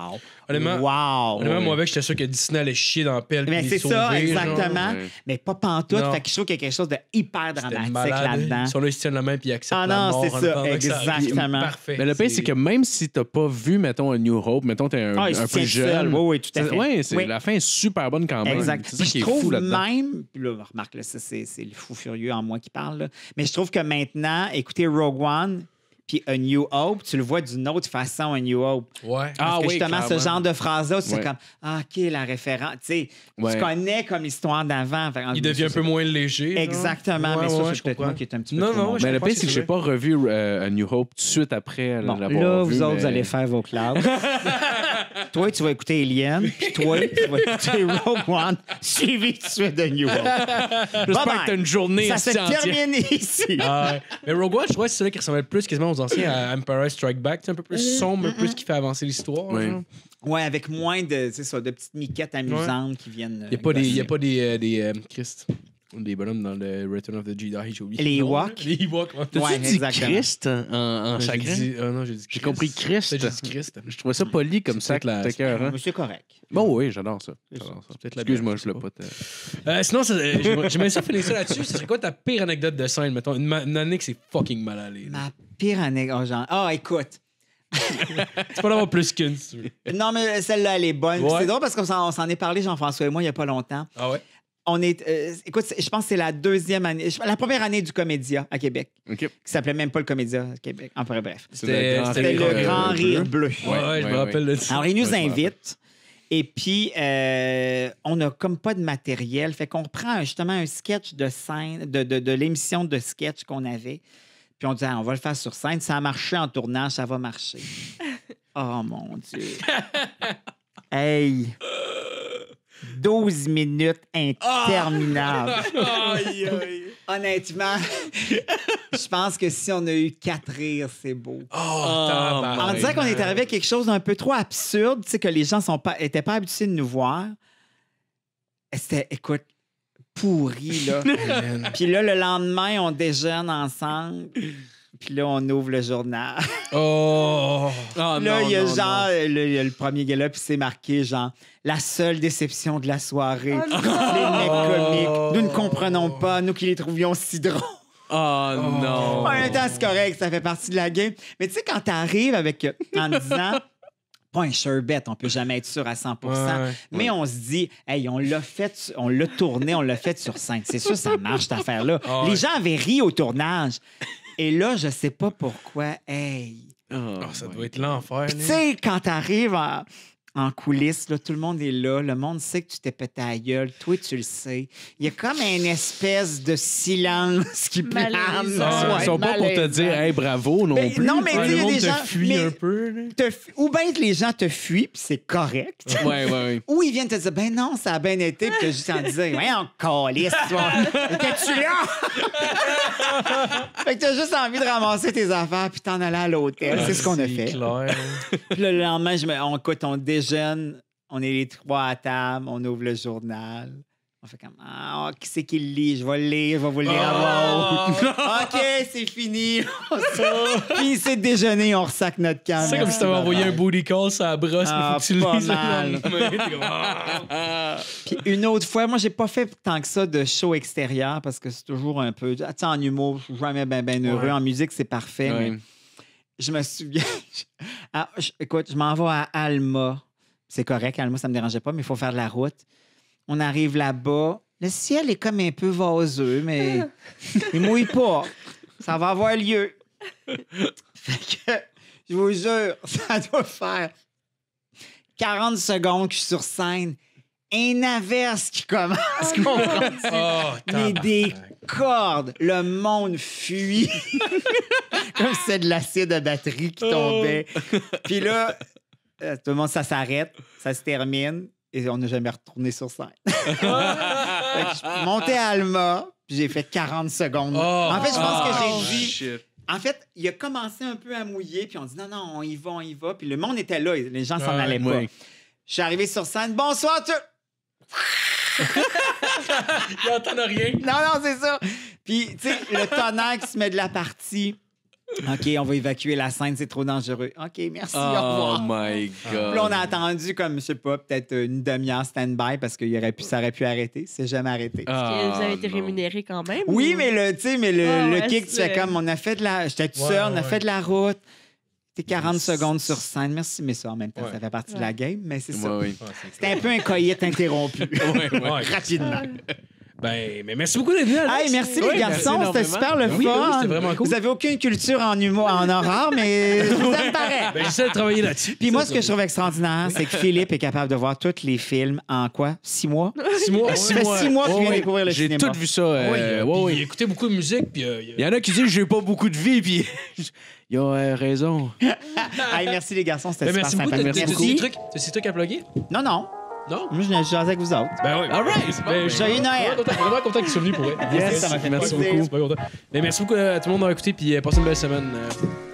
Honnêtement, Wow! moi, avec, j'étais sûr que Disney allait chier dans la pelle. Mais puis c'est les sauver, ça, genre. exactement. Ouais. Mais pas pantoute. Non. Fait que je trouve qu'il y a quelque chose de hyper C'était dramatique malade. là-dedans. Ils sont là, ils se tiennent la main puis ils acceptent Ah la non, mort. c'est en ça, attendant que arrive. exactement. Parfait. Mais le pire, c'est que même si t'as pas vu, mettons, un New Hope, mettons, t'es un Il se peu tient seul. jeune. Oui, tout à fait. Oui, Oui. la fin est super bonne quand même. Exact. C'est ça Puis qui je est fou trouve là-dedans. même, puis là, remarque, là, ça, c'est le fou furieux en moi qui parle, là. Mais je trouve que maintenant, écouter Rogue One puis A New Hope, tu le vois d'une autre façon, A New Hope. Ouais. Parce que justement, ce clairement. genre de phrase-là, c'est Ouais. comme, ah, OK, la référence. Tu sais, Ouais. tu connais comme l'histoire d'avant. Fait que, Il devient un peu moins léger. genre. Exactement, Ouais, mais ça, ouais, c'est je peut-être comprends. moi qui est un petit peu Non, trop non, long. je Mais le comprends pire, ce c'est que que j'ai tu pas revu A New Hope tout de suite après Bon, l'avoir là, vu, vous autres, mais- vous allez faire vos classes. Toi, tu vas écouter Alien, puis toi, tu vas écouter Rogue One, suivi tout de suite de New Hope. J'espère Bye-bye. que t'as une journée Ça se assez entière. termine ici. Ah, ouais. Mais Rogue One, je crois que c'est celui qui ressemblait le plus quasiment aux anciens à Empire Strike Back. C'est un peu plus sombre, un peu plus qui fait avancer l'histoire. Ouais. genre. Ouais, avec moins de, c'est ça, de petites miquettes amusantes qui viennent. Il n'y a pas des Christ. Des bonhommes dans le Return of the Jedi, j'ai oublié. Les le nom, Ewoks? là. Les Ewoks, ouais. T'as-tu Ouais, dit exactement. Christ en J'ai chagrin? dit- non, j'ai dit J'ai Christ. compris Christ. Peut-être j'ai dit Christ. Je trouvais ça poli comme C'est ça. peut-être la- T'es écœurant. Mais c'est correct. Bon, oui, j'adore ça. C'est peut-être la Excuse-moi, bière, je l'ai pas. Sinon, j'aimerais ça finir ça là-dessus. Ce serait quoi ta pire anecdote de scène, mettons? Une année que c'est fucking mal allé. là. Ma pire anecdote. Écoute. Tu peux en avoir plus qu'une, si tu veux. Non, mais celle-là, elle est bonne. Ouais. C'est drôle parce qu'on s'en est parlé, Jean-François et moi, il n'y a pas longtemps. Ah ouais? On est. Écoute, je pense que c'est la deuxième année. La première année du Comédia à Québec. OK. Qui s'appelait même pas le Comédia à Québec. Enfin, bref. C'était C'était le Grand Rire Bleu. Ouais, je me rappelle de ça. Alors, ils nous Ouais, je me invitent. Et puis, on n'a comme pas de matériel. Fait qu'on reprend justement un sketch de scène, de l'émission de sketch qu'on avait. Puis on dit, on va le faire sur scène. Ça a marché en tournage, ça va marcher. Oh mon Dieu. Hey! 12 minutes interminables. Honnêtement, je pense que si on a eu 4 rires, c'est beau. On disait qu'on est arrivé à quelque chose d'un peu trop absurde, tu sais, que les gens étaient pas habitués de nous voir. C'était, écoute, pourri, là. Puis là, le lendemain, on déjeune ensemble. Puis là, on ouvre le journal. Oh! Ah, Là, non, il y a non, genre, il y a le premier gars là, puis c'est marqué genre la seule déception de la soirée. Les mecs comiques. Nous ne comprenons pas, nous qui les trouvions si drôles. Oh non. En même temps, c'est correct, ça fait partie de la game. Mais tu sais, quand t'arrives avec, en disant, pas un sherbet, on peut jamais être sûr à 100%, Ouais, mais on se dit, hey, on l'a tourné, on l'a fait sur scène. C'est sûr, ça marche, cette affaire-là. Ah ouais. Les gens avaient ri au tournage. Et là, je sais pas pourquoi, hey. Oh, ça doit être l'enfer. Puis, tu sais, quand t'arrives en coulisses, là, tout le monde est là, le monde sait que tu t'es pété à la gueule, toi, tu le sais. Il y a comme une espèce de silence qui plane. Malaisant. Ils sont pas pour te dire, hey, bravo non Ben, plus. non, mais Ouais, il y le a monde des te gens... fuit mais un peu. là. ou bien que les gens te fuient, puis c'est correct. Ouais. Ou ils viennent te dire, ben non, ça a bien été, puis t'as juste en disant, ouais, on calisse, toi. Étais-tu là? Fait que t'as juste envie de ramasser tes affaires, puis t'en aller à l'hôtel. C'est ce qu'on a fait. Clair. Puis le lendemain, on déjeune, on est les 3 à table, on ouvre le journal. On fait comme, qui c'est qui le lit? Je vais le lire, je vais vous le lire à voix haute. OK, c'est fini. Finissez de déjeuner, on ressac notre camp. C'est comme si t'avais envoyé un booty call sur la brosse, Ah, mais faut que tu le pas lises le mal. lendemain. T'es comme, ah. Puis une autre fois, moi, j'ai pas fait tant que ça de show extérieur parce que c'est toujours un peu... Tu sais, en humour, je suis jamais bien heureux. Ouais. En musique, c'est parfait, Ouais. mais je me souviens... écoute, je m'en vais à Alma. C'est correct, Alma, ça me dérangeait pas, mais il faut faire de la route. On arrive là-bas. Le ciel est comme un peu vaseux, mais il mouille pas. Ça va avoir lieu. Fait que, je vous jure, ça doit faire 40 secondes que je suis sur scène. Un averse qui commence, comprends-tu? Oh, Mais des cordes. Le monde fuit. Comme si c'était de l'acide à batterie qui tombait. Puis là, tout le monde, ça s'arrête, ça se termine. Et on n'a jamais retourné sur scène. Fait que je suis monté à Alma, puis j'ai fait 40 secondes. En fait, je pense que j'ai dit... Shit. En fait, il a commencé un peu à mouiller, puis on dit non, on y va. Puis le monde était là, les gens s'en allaient pas. Ouais. Je suis arrivé sur scène. Bonsoir, tu... Il entend rien. Non, c'est ça. Puis, tu sais, le tonnerre qui se met de la partie. OK, on va évacuer la scène, c'est trop dangereux. OK, merci, au Oh revoir. my Puis là, God. on a attendu comme, je sais pas, peut-être une demi-heure stand-by parce que ça aurait pu arrêter. C'est jamais arrêté. Ah, Vous avez été non. rémunéré quand même? Oui, ou- mais le Ah, ouais, kick, tu fais c'est- comme, on a fait de la... J'étais tout Ouais, seul, on a ouais. fait de la route. T'es 40 secondes sur scène. Merci, mais ça, en même temps, Ouais. ça fait partie de Ouais. la game, mais c'est ça. Ouais, oui. C'était un peu un coït interrompu. Ouais. Rapidement. Ben, mais merci beaucoup d'être venu, Alex. Hey, merci Oui, les merci garçons, c'était énormément. super le Oui, fun. oui, c'était vraiment cool. Vous avez aucune culture en humour, en horreur, mais je vous aime pareil. Ben, j'essaie de travailler là-dessus. Puis moi, ce que je trouve extraordinaire, c'est que Philippe est capable de voir tous les films en quoi? 6 mois? 6 mois. Ça fait 6 mois qu'il vient Ouais, découvrir le J'ai cinéma. tout vu ça. Ouais, ouais, puis ouais. il écoutait beaucoup de musique, puis Il y en a qui disent que j'ai pas beaucoup de vie, puis ils ont raison. Hey, merci les garçons, c'était Ben, super merci beaucoup. sympa. T'as Merci. des trucs à plugger? Non, non. Non? Moi, je viens de jaser avec vous autres. Ben oui. All right. Ben, Joyeux Noël. Vraiment content qu'ils soient venus pour vrai. Yes, ça m'a fait Merci plaisir. beaucoup. Super content. Ben, merci beaucoup à tout le monde d'avoir écouté, puis passez une belle semaine.